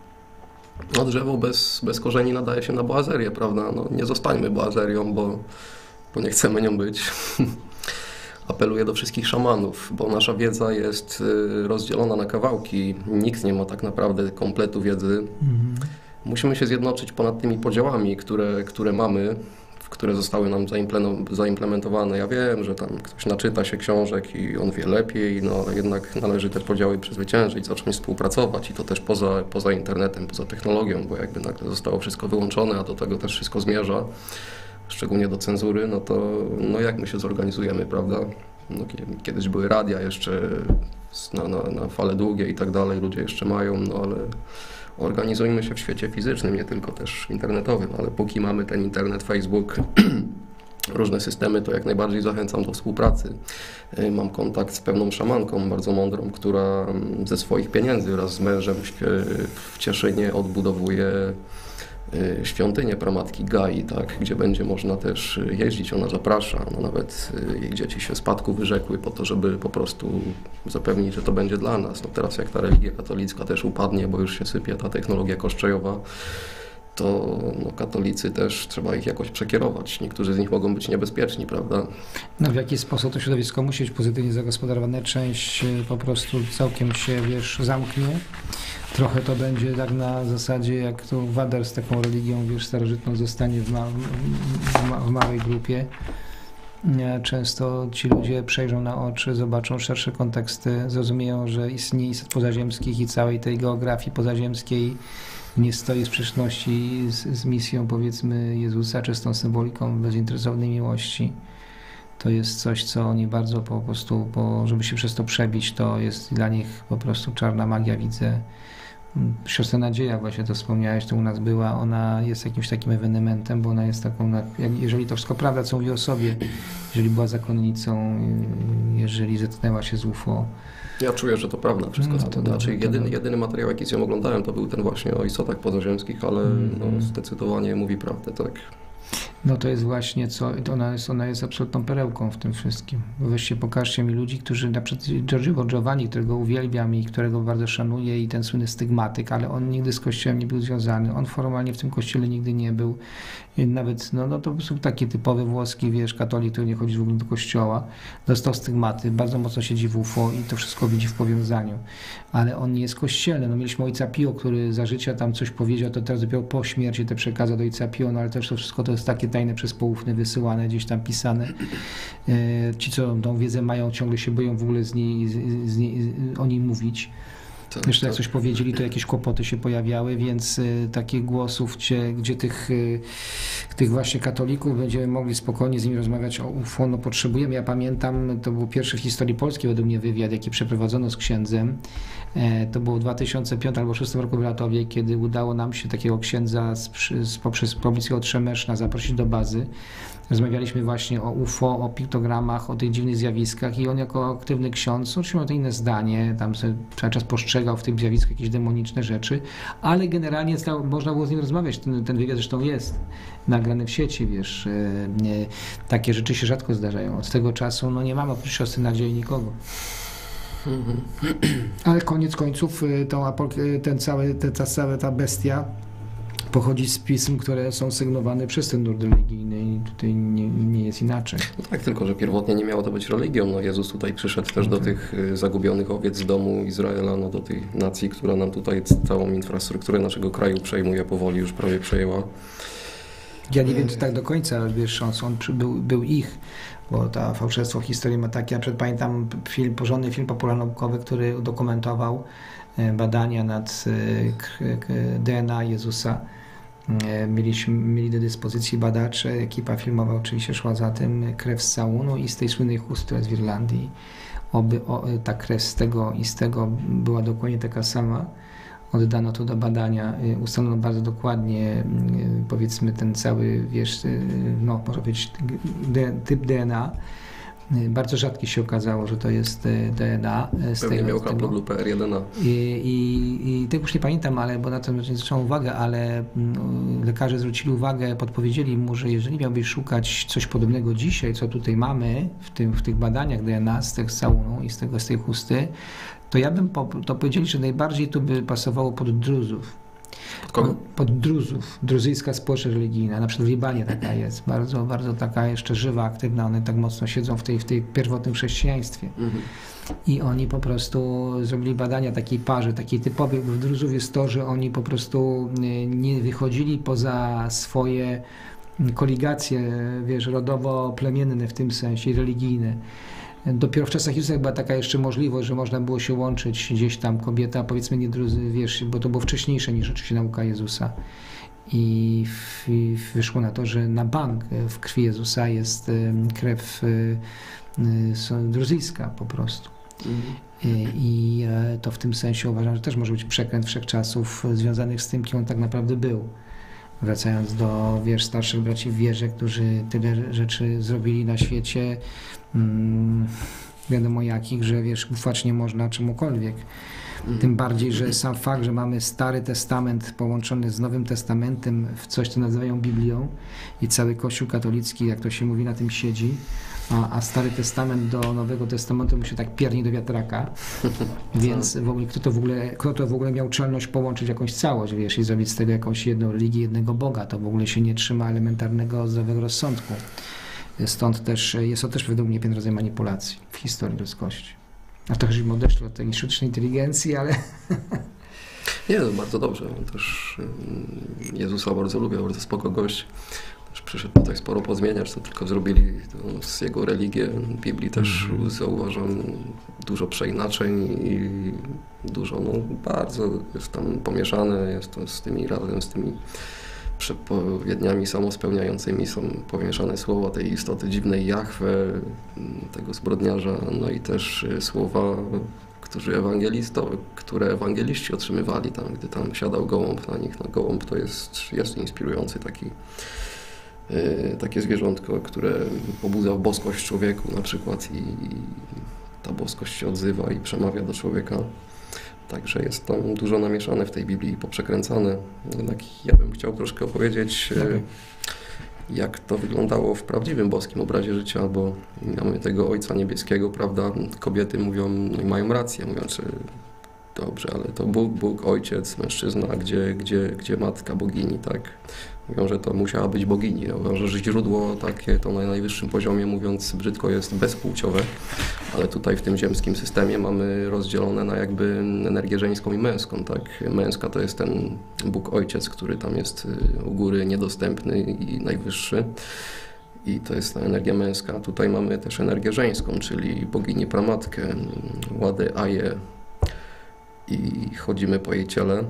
Speaker 2: no drzewo bez, bez korzeni nadaje się na boazerię, prawda? No nie zostańmy boazerią, bo, bo nie chcemy nią być. Apeluję do wszystkich szamanów, bo nasza wiedza jest rozdzielona na kawałki, nikt nie ma tak naprawdę kompletu wiedzy. Mhm. Musimy się zjednoczyć ponad tymi podziałami, które, które mamy, które zostały nam zaimplementowane. Ja wiem, że tam ktoś naczyta się książek i on wie lepiej, no ale jednak należy te podziały przezwyciężyć, zacząć współpracować i to też poza, poza internetem, poza technologią, bo jakby nagle zostało wszystko wyłączone, a do tego też wszystko zmierza, szczególnie do cenzury, no to no jak my się zorganizujemy, prawda? No, kiedyś były radia jeszcze na, na, na fale długie i tak dalej, ludzie jeszcze mają, no ale organizujmy się w świecie fizycznym, nie tylko też internetowym, ale póki mamy ten internet, Facebook, różne systemy, to jak najbardziej zachęcam do współpracy. Mam kontakt z pewną szamanką bardzo mądrą, która ze swoich pieniędzy wraz z mężem w Cieszynie odbudowuje świątynię pramatki Gai, tak, gdzie będzie można też jeździć, ona zaprasza, no nawet jej dzieci się spadku wyrzekły po to, żeby po prostu zapewnić, że to będzie dla nas. No teraz jak ta religia katolicka też upadnie, bo już się sypie ta technologia koszczejowa, to no, katolicy też trzeba ich jakoś przekierować. Niektórzy z nich mogą być niebezpieczni, prawda?
Speaker 1: No w jaki sposób to środowisko musi być pozytywnie zagospodarowane, część po prostu całkiem się, wiesz, zamknie. Trochę to będzie tak na zasadzie, jak to Wader z taką religią, wiesz, starożytną zostanie w, ma, w, ma, w małej grupie. Często ci ludzie przejrzą na oczy, zobaczą szersze konteksty, zrozumieją, że istnieje istot pozaziemskich i całej tej geografii pozaziemskiej nie stoi w sprzeczności z, z misją, powiedzmy, Jezusa, czy z tą symboliką bezinteresownej miłości. To jest coś, co oni bardzo po prostu, bo żeby się przez to przebić, to jest dla nich po prostu czarna magia, widzę. Siostra Nadzieja, właśnie to wspomniałeś, to u nas była, ona jest jakimś takim ewenementem, bo ona jest taką, jeżeli to wszystko prawda, co mówi o sobie, jeżeli była zakonnicą, jeżeli zetknęła się z U F O.
Speaker 2: Ja czuję, że to prawda wszystko,
Speaker 1: no,
Speaker 2: co to
Speaker 1: to
Speaker 2: znaczy.
Speaker 1: dobrze,
Speaker 2: Jedyny,
Speaker 1: to
Speaker 2: jedyny materiał, jaki z nią oglądałem, to był ten właśnie o istotach pozaziemskich, ale mm. no, zdecydowanie mówi prawdę, tak.
Speaker 1: No to jest właśnie co, ona jest, ona jest absolutną perełką w tym wszystkim. Weźcie, pokażcie mi ludzi, którzy, na przykład Giorgio Giovanni, którego uwielbiam i którego bardzo szanuję, i ten słynny stygmatyk, ale on nigdy z kościołem nie był związany, on formalnie w tym kościele nigdy nie był. Nawet, no, no to są taki typowy włoski, wiesz, katolik, który nie chodzi w ogóle do kościoła, dostał stygmaty, bardzo mocno siedzi w U F O i to wszystko widzi w powiązaniu, ale on nie jest kościelny. No mieliśmy ojca Pio, który za życia tam coś powiedział, to teraz dopiero po śmierci te przekazy do ojca Pio, no ale też to wszystko to jest takie tajne przez poufne, wysyłane, gdzieś tam pisane. Ci, co tą wiedzę mają, ciągle się boją w ogóle z niej, z niej, o niej mówić.
Speaker 2: Tak,
Speaker 1: Jeszcze jak
Speaker 2: tak.
Speaker 1: coś powiedzieli, to jakieś kłopoty się pojawiały, więc y, takich głosów, gdzie, gdzie tych, y, tych właśnie katolików będziemy mogli spokojnie z nimi rozmawiać o U F O, no potrzebujemy. Ja pamiętam, to był pierwszy w historii polskiej według mnie wywiad, jaki przeprowadzono z księdzem. E, to było w dwa tysiące piątym albo dwa tysiące szóstym roku w Latowie, kiedy udało nam się takiego księdza z, z, poprzez prowincję Trzemeszna zaprosić do bazy. Rozmawialiśmy właśnie o U F O, o piktogramach, o tych dziwnych zjawiskach i on jako aktywny ksiądz, oczywiście miał to inne zdanie, tam sobie cały czas postrzegał w tych zjawiskach jakieś demoniczne rzeczy, ale generalnie stał, można było z nim rozmawiać, ten, ten wywiad zresztą jest nagrany w sieci, wiesz, e, e, takie rzeczy się rzadko zdarzają. Od tego czasu no nie mamy oprócz siostry Nadziei nikogo. Ale koniec końców tą, ten cały, ten, ta cała ta bestia pochodzić z pism, które są sygnowane przez ten nurt religijny i tutaj nie, nie jest inaczej.
Speaker 2: No tak, tylko że pierwotnie nie miało to być religią. No Jezus tutaj przyszedł też do
Speaker 1: Mhm.
Speaker 2: tych y, zagubionych owiec z domu Izraela, no do tej nacji, która nam tutaj całą infrastrukturę naszego kraju przejmuje powoli, już prawie przejęła.
Speaker 1: Ja nie wiem, czy tak do końca, wiesz, on, on przy- był, był ich, bo ta fałszerstwo historii ma takie, ja przed pamiętam film, porządny film popularnaukowy, który udokumentował e, badania nad e, k- k- D N A Jezusa. E, Mieliśmy, mieli do dyspozycji badacze, ekipa filmowa oczywiście szła za tym, krew z Saunu i z tej słynnej chusty, która jest w Irlandii. Oby, o, ta krew z tego i z tego była dokładnie taka sama. Oddano to do badania, y, ustalono bardzo dokładnie, y, powiedzmy, ten cały, wiesz, y, no, może być D- typ D N A. Y, Bardzo rzadki się okazało, że to jest y, D N A z
Speaker 2: Pewnie
Speaker 1: tego.
Speaker 2: miał
Speaker 1: z tego.
Speaker 2: haplogrup R jeden A.
Speaker 1: I, i, I tego już nie pamiętam, ale bo na to nie zwróciłem uwagę, ale mm, lekarze zwrócili uwagę, podpowiedzieli mu, że jeżeli miałbyś szukać coś podobnego dzisiaj, co tutaj mamy w, tym, w tych badaniach D N A z tych Saunu i z, tego, z tej chusty, to ja bym po, to powiedzieli, że najbardziej to by pasowało pod Druzów.
Speaker 2: Pod kogo?
Speaker 1: Pod Druzów. Druzyjska społeczność religijna. Na przykład w Libanie taka jest. Bardzo, bardzo taka jeszcze żywa, aktywna. One tak mocno siedzą w tej, w tej pierwotnym chrześcijaństwie.
Speaker 2: Mhm.
Speaker 1: I oni po prostu zrobili badania takiej parze, takiej typowej w Druzów jest to, że oni po prostu y, nie wychodzili poza swoje koligacje, wiesz, rodowo-plemienne w tym sensie, religijne. Dopiero w czasach Jezusa była taka jeszcze możliwość, że można było się łączyć gdzieś tam, kobieta, powiedzmy nie druzy, wiesz, bo to było wcześniejsze niż rzeczywiście nauka Jezusa. I, w, i wyszło na to, że na bank w krwi Jezusa jest y, krew y, y, są- druzyjska po prostu.
Speaker 2: Mhm.
Speaker 1: Y, I e, to w tym sensie uważam, że też może być przekręt wszechczasów e, związanych z tym, kim on tak naprawdę był. Wracając do, wiesz, starszych braci w wierze, którzy tyle rzeczy zrobili na świecie, mm, wiadomo jakich, że wiesz, ufać nie można czemukolwiek. Tym bardziej, że sam fakt, że mamy Stary Testament połączony z Nowym Testamentem w coś, co nazywają Biblią i cały Kościół katolicki, jak to się mówi, na tym siedzi, a, a Stary Testament do Nowego Testamentu mu się tak pierni do wiatraka, więc w ogóle, kto to w ogóle, kto to w ogóle miał czelność połączyć jakąś całość, wiesz, i zrobić z tego jakąś jedną religię, jednego Boga, to w ogóle się nie trzyma elementarnego, zdrowego rozsądku. Stąd też jest to też według mnie pewien rodzaj manipulacji w historii ludzkości. A to żeśmy odeszli od tej sztucznej inteligencji, ale
Speaker 2: Nie, no, bardzo dobrze. Też ym, Jezusa bardzo lubię, bardzo spoko gość. Też przyszedł tutaj sporo pozmieniać, to tylko zrobili to z jego religię. Biblii też
Speaker 1: Mhm.
Speaker 2: zauważam dużo przeinaczeń i dużo, no bardzo jest tam pomieszane, jest to z tymi razem, z tymi przepowiedniami samospełniającymi są pomieszane słowa tej istoty dziwnej Jahwe, tego zbrodniarza, no i też y, słowa, którzy ewangelisto, które ewangeliści otrzymywali tam, gdy tam siadał gołąb na nich. No, gołąb to jest, jest inspirujący taki, y, takie zwierzątko, które pobudza boskość człowieku na przykład i, i ta boskość się odzywa i przemawia do człowieka. Także jest tam dużo namieszane w tej Biblii, poprzekręcane. Jednak ja bym chciał troszkę opowiedzieć, e,
Speaker 1: Okej.
Speaker 2: jak to wyglądało w prawdziwym boskim obrazie życia, bo mamy tego Ojca Niebieskiego, prawda? Kobiety mówią, no i mają rację, mówią, że dobrze, ale to Bóg, Bóg, Ojciec, mężczyzna, gdzie, gdzie, gdzie matka bogini, tak? Mówią, że to musiała być bogini. Mówią, że źródło takie to na najwyższym poziomie, mówiąc brzydko, jest bezpłciowe, ale tutaj w tym ziemskim systemie mamy rozdzielone na jakby energię żeńską i męską, tak? Męska to jest ten Bóg Ojciec, który tam jest y, u góry niedostępny i najwyższy. I to jest ta energia męska. Tutaj mamy też energię żeńską, czyli boginię pramatkę, Ładę Aję, i chodzimy po jej ciele.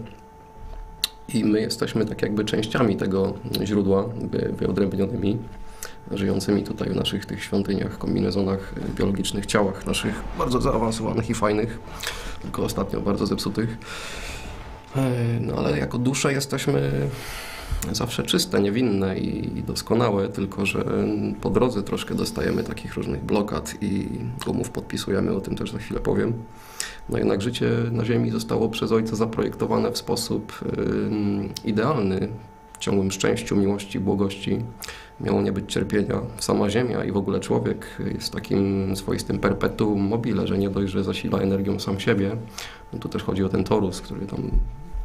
Speaker 2: I my jesteśmy tak jakby częściami tego źródła, wy- wyodrębnionymi, żyjącymi tutaj w naszych tych świątyniach, kombinezonach biologicznych, ciałach naszych bardzo zaawansowanych i fajnych, tylko ostatnio bardzo zepsutych. E, No ale jako dusze jesteśmy zawsze czyste, niewinne i doskonałe, tylko że po drodze troszkę dostajemy takich różnych blokad i umów podpisujemy, o tym też za chwilę powiem. No jednak życie na Ziemi zostało przez Ojca zaprojektowane w sposób y, idealny, w ciągłym szczęściu, miłości, błogości. Miało nie być cierpienia. Sama Ziemia i w ogóle człowiek jest takim swoistym perpetuum mobile, że nie dość, że zasila energią sam siebie. No tu też chodzi o ten torus, który tam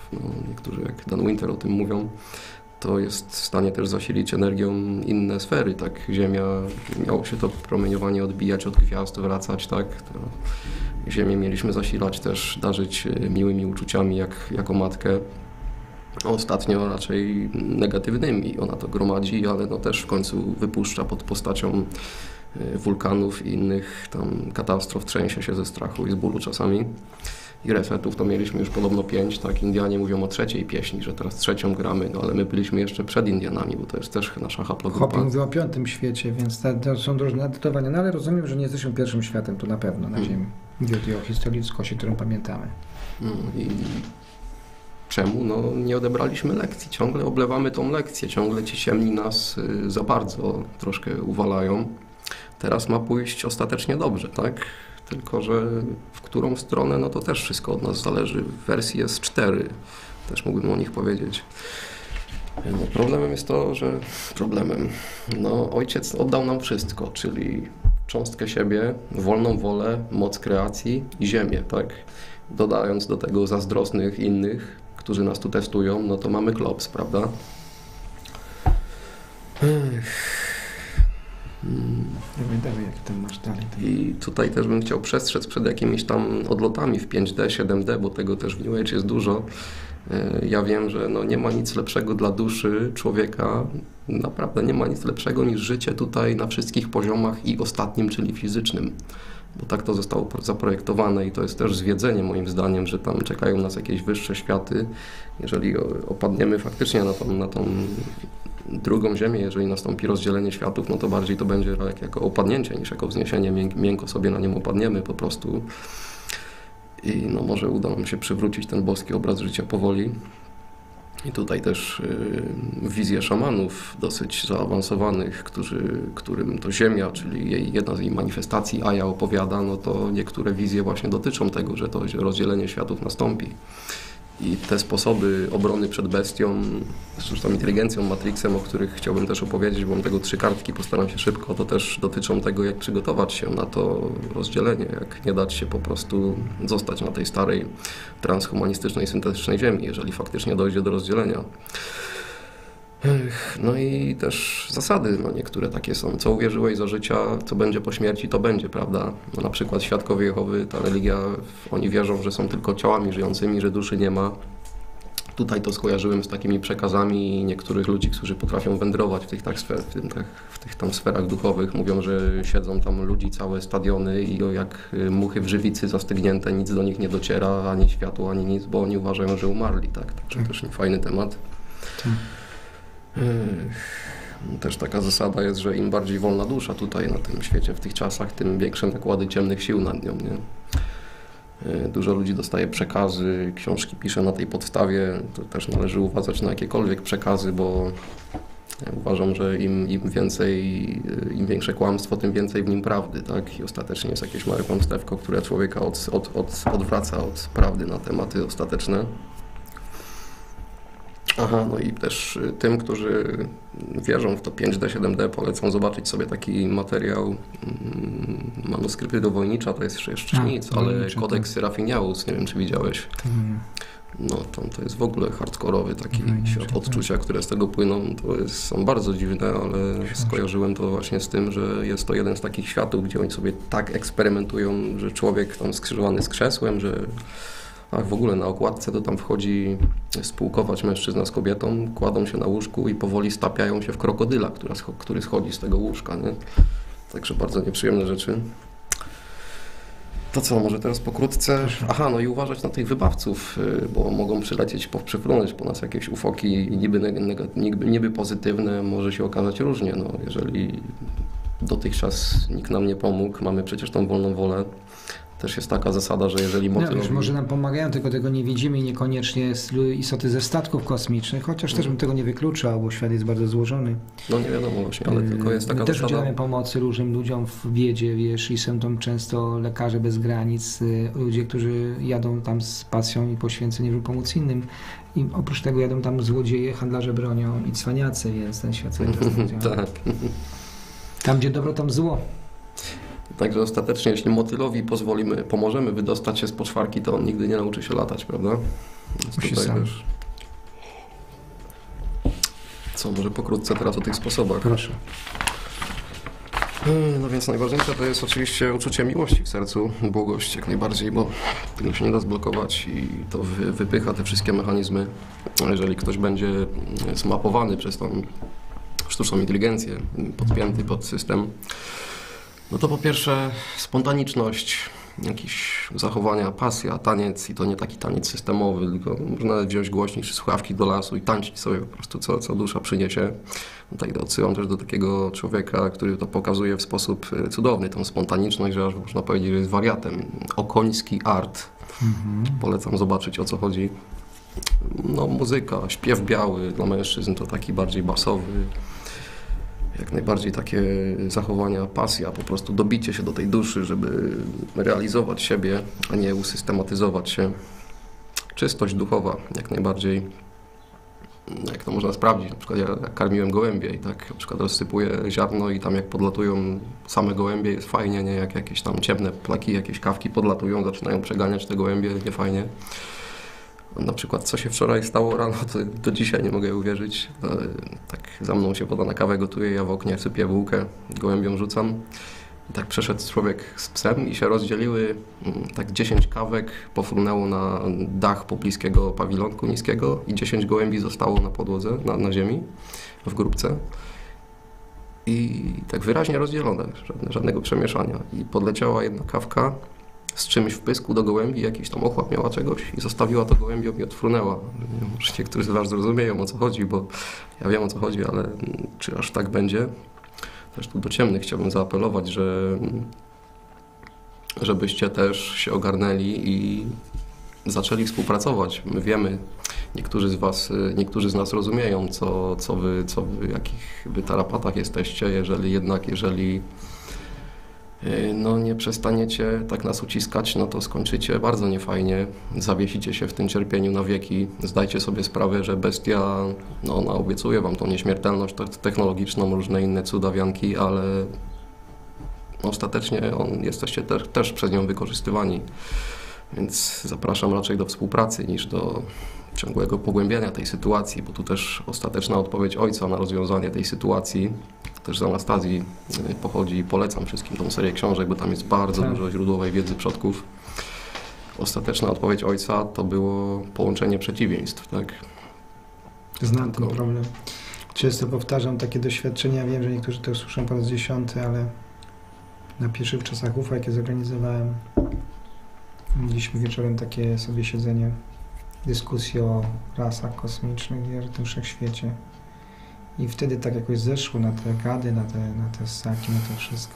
Speaker 2: no, niektórzy jak Dan Winter o tym mówią, to jest w stanie też zasilić energią inne sfery, tak? Ziemia, miało się to promieniowanie odbijać od gwiazd, wracać, tak? To Ziemię mieliśmy zasilać też, darzyć miłymi uczuciami jak, jako matkę. Ostatnio raczej negatywnymi. Ona to gromadzi, ale no też w końcu wypuszcza pod postacią wulkanów i innych tam katastrof, trzęsie się ze strachu i z bólu czasami. I resetów to mieliśmy już podobno pięć, tak? Indianie mówią o trzeciej pieśni, że teraz trzecią gramy, no ale my byliśmy jeszcze przed Indianami, bo to jest też nasza haplogrupa.
Speaker 1: Hopi mówił o piątym świecie, więc to są różne datowania, no ale rozumiem, że nie jesteśmy pierwszym światem tu na pewno na Ziemi. Mówię tutaj o historyczności, którą pamiętamy.
Speaker 2: No i czemu? No nie odebraliśmy lekcji, ciągle oblewamy tą lekcję, ciągle ci ciemni nas za bardzo troszkę uwalają. Teraz ma pójść ostatecznie dobrze, tak? Tylko że w którą stronę, no to też wszystko od nas zależy. W wersji jest cztery, też mógłbym o nich powiedzieć. No, problemem jest to, że problemem, no ojciec oddał nam wszystko, czyli cząstkę siebie, wolną wolę, moc kreacji i ziemię, tak? Dodając do tego zazdrosnych innych, którzy nas tu testują, no to mamy klops, prawda? Ech.
Speaker 1: Dawaj, dawaj, jak tam masz dalej.
Speaker 2: I tutaj też bym chciał przestrzec przed jakimiś tam odlotami w pięć D, siedem D, bo tego też w New Age jest dużo. Ja wiem, że no nie ma nic lepszego dla duszy człowieka, naprawdę nie ma nic lepszego niż życie tutaj na wszystkich poziomach i ostatnim, czyli fizycznym. Bo tak to zostało zaprojektowane i to jest też zwiedzenie moim zdaniem, że tam czekają nas jakieś wyższe światy. Jeżeli opadniemy faktycznie na tą, na tą drugą ziemię, jeżeli nastąpi rozdzielenie światów, no to bardziej to będzie jak, jako opadnięcie niż jako wzniesienie. Mięk, miękko sobie na nim opadniemy po prostu i no może uda nam się przywrócić ten boski obraz życia powoli. I tutaj też y, wizje szamanów dosyć zaawansowanych, którzy, którym to Ziemia, czyli jej, jedna z jej manifestacji Aja opowiada, no to niektóre wizje właśnie dotyczą tego, że to rozdzielenie światów nastąpi. I te sposoby obrony przed bestią, zresztą inteligencją, Matrixem, o których chciałbym też opowiedzieć, bo mam tego trzy kartki, postaram się szybko, to też dotyczą tego, jak przygotować się na to rozdzielenie, jak nie dać się po prostu zostać na tej starej, transhumanistycznej, syntetycznej ziemi, jeżeli faktycznie dojdzie do rozdzielenia. Ech, no i też zasady, no niektóre takie są. Co uwierzyłeś za życia, co będzie po śmierci, to będzie, prawda? No na przykład Świadkowie Jehowy, ta religia, oni wierzą, że są tylko ciałami żyjącymi, że duszy nie ma. Tutaj to skojarzyłem z takimi przekazami niektórych ludzi, którzy potrafią wędrować w tych, tak, sfer, w tym, tak, w tych tam sferach duchowych. Mówią, że siedzą tam ludzi, całe stadiony i jak muchy w żywicy zastygnięte, nic do nich nie dociera, ani światło, ani nic, bo oni uważają, że umarli, tak? Także też fajny temat. Tak. Też taka zasada jest, że im bardziej wolna dusza tutaj na tym świecie, w tych czasach, tym większe nakłady ciemnych sił nad nią, nie? Dużo ludzi dostaje przekazy, książki pisze na tej podstawie, to też należy uważać na jakiekolwiek przekazy, bo ja uważam, że im, im więcej, im większe kłamstwo, tym więcej w nim prawdy, tak? I ostatecznie jest jakieś małe kłamstewko, które człowieka od, od, od, odwraca od prawdy na tematy ostateczne. Aha, no i też tym, którzy wierzą w to pięć D, siedem D, polecam zobaczyć sobie taki materiał, manuskrypty do Wojnicza, to jest jeszcze A, nic, ale Wojnicza, Kodeks tak. Seraphinianus, nie wiem czy widziałeś. Hmm. No tam to jest w ogóle hardkorowy taki Wojnicza, świat odczucia, tak. które z tego płyną, to jest, są bardzo dziwne, ale Książ. skojarzyłem to właśnie z tym, że jest to jeden z takich światów, gdzie oni sobie tak eksperymentują, że człowiek tam skrzyżowany z krzesłem, że a w ogóle na okładce to tam wchodzi spółkować mężczyzna z kobietą, kładą się na łóżku i powoli stapiają się w krokodyla, która, który schodzi z tego łóżka, nie? Także bardzo nieprzyjemne rzeczy. To co, może teraz pokrótce? Aha, no i uważać na tych wybawców, bo mogą przylecieć, przyfrunąć po nas jakieś ufoki niby, niby, niby pozytywne, może się okazać różnie, no jeżeli dotychczas nikt nam nie pomógł, mamy przecież tą wolną wolę. Też jest taka zasada, że jeżeli motyl...
Speaker 1: No, może nam pomagają, tylko tego nie widzimy i niekoniecznie istoty ze statków kosmicznych, chociaż też bym tego nie wykluczał, bo świat jest bardzo złożony.
Speaker 2: No nie wiadomo właśnie, ale tylko jest taka
Speaker 1: My też
Speaker 2: zasada...
Speaker 1: udzielamy pomocy różnym ludziom w biedzie, wiesz, i są tam często lekarze bez granic, ludzie, którzy jadą tam z pasją i poświęceniem, żeby pomóc innym. I oprócz tego jadą tam złodzieje, handlarze bronią i cwaniacy, więc ten świat sobie to
Speaker 2: Tak.
Speaker 1: Tam, gdzie dobro, tam zło.
Speaker 2: Także ostatecznie, jeśli motylowi pozwolimy, pomożemy wydostać się z poczwarki, to on nigdy nie nauczy się latać, prawda? Więc
Speaker 1: Musi
Speaker 2: tutaj
Speaker 1: sam.
Speaker 2: też... Co, może pokrótce teraz o tych sposobach.
Speaker 1: Proszę.
Speaker 2: No więc najważniejsze to jest oczywiście uczucie miłości w sercu, błogość jak najbardziej, bo tego się nie da zblokować i to wy, wypycha te wszystkie mechanizmy. Jeżeli ktoś będzie zmapowany przez tą sztuczną inteligencję, podpięty pod system, no to po pierwsze spontaniczność, jakieś zachowania, pasja, taniec i to nie taki taniec systemowy, tylko można nawet wziąć głośnik czy słuchawki do lasu i tańczyć sobie po prostu, co, co dusza przyniesie. Tutaj odsyłam też do takiego człowieka, który to pokazuje w sposób cudowny, tą spontaniczność, że aż można powiedzieć, że jest wariatem. Okoński art. Mhm. Polecam zobaczyć, o co chodzi. No muzyka, śpiew biały dla mężczyzn to taki bardziej basowy. Jak najbardziej takie zachowania, pasja, po prostu dobicie się do tej duszy, żeby realizować siebie, a nie usystematyzować się. Czystość duchowa, jak najbardziej. Jak to można sprawdzić? Na przykład ja karmiłem gołębie i tak na przykład rozsypuję ziarno i tam jak podlatują same gołębie jest fajnie, nie? Jak jakieś tam ciemne plaki, jakieś kawki podlatują, zaczynają przeganiać te gołębie, nie fajnie. Na przykład co się wczoraj stało rano, to do dzisiaj nie mogę uwierzyć. Tak za mną się woda na kawę gotuje, ja w oknie sypię bułkę, gołębiom rzucam. I tak przeszedł człowiek z psem i się rozdzieliły, tak dziesięć kawek pofrunęło na dach pobliskiego pawilonku niskiego i dziesięć gołębi zostało na podłodze, na, na ziemi, w grupce. I tak wyraźnie rozdzielone, żadne, żadnego przemieszania. I podleciała jedna kawka z czymś w pysku do gołębi, jakiś tam ochłap miała czegoś i zostawiła to gołębiom i odfrunęła. Może niektórzy z was zrozumieją, o co chodzi, bo ja wiem, o co chodzi, ale czy aż tak będzie? Też tu do ciemnych chciałbym zaapelować, że żebyście też się ogarnęli i zaczęli współpracować. My wiemy, niektórzy z was, niektórzy z nas rozumieją, co, co wy, co wy, jakich wy tarapatach jesteście, jeżeli jednak, jeżeli no nie przestaniecie tak nas uciskać, no to skończycie bardzo niefajnie, zawiesicie się w tym cierpieniu na wieki. Zdajcie sobie sprawę, że bestia, no ona obiecuje wam tą nieśmiertelność technologiczną, różne inne cudawianki, ale ostatecznie on, jesteście też, też przez nią wykorzystywani. Więc zapraszam raczej do współpracy niż do ciągłego pogłębiania tej sytuacji, bo tu też ostateczna odpowiedź ojca na rozwiązanie tej sytuacji też z Anastazji pochodzi i polecam wszystkim tą serię książek, bo tam jest bardzo tak. dużo źródłowej wiedzy przodków. Ostateczna odpowiedź ojca to było połączenie przeciwieństw, tak?
Speaker 1: Znam ten problem. Często powtarzam takie doświadczenia, wiem, że niektórzy to słyszą po raz dziesiąty, ale na pierwszych czasach U F O, jakie zorganizowałem, mieliśmy wieczorem takie sobie siedzenie, dyskusję o rasach kosmicznych i o tym wszechświecie. I wtedy tak jakoś zeszło na te gady, na te, na te ssaki, na to wszystko.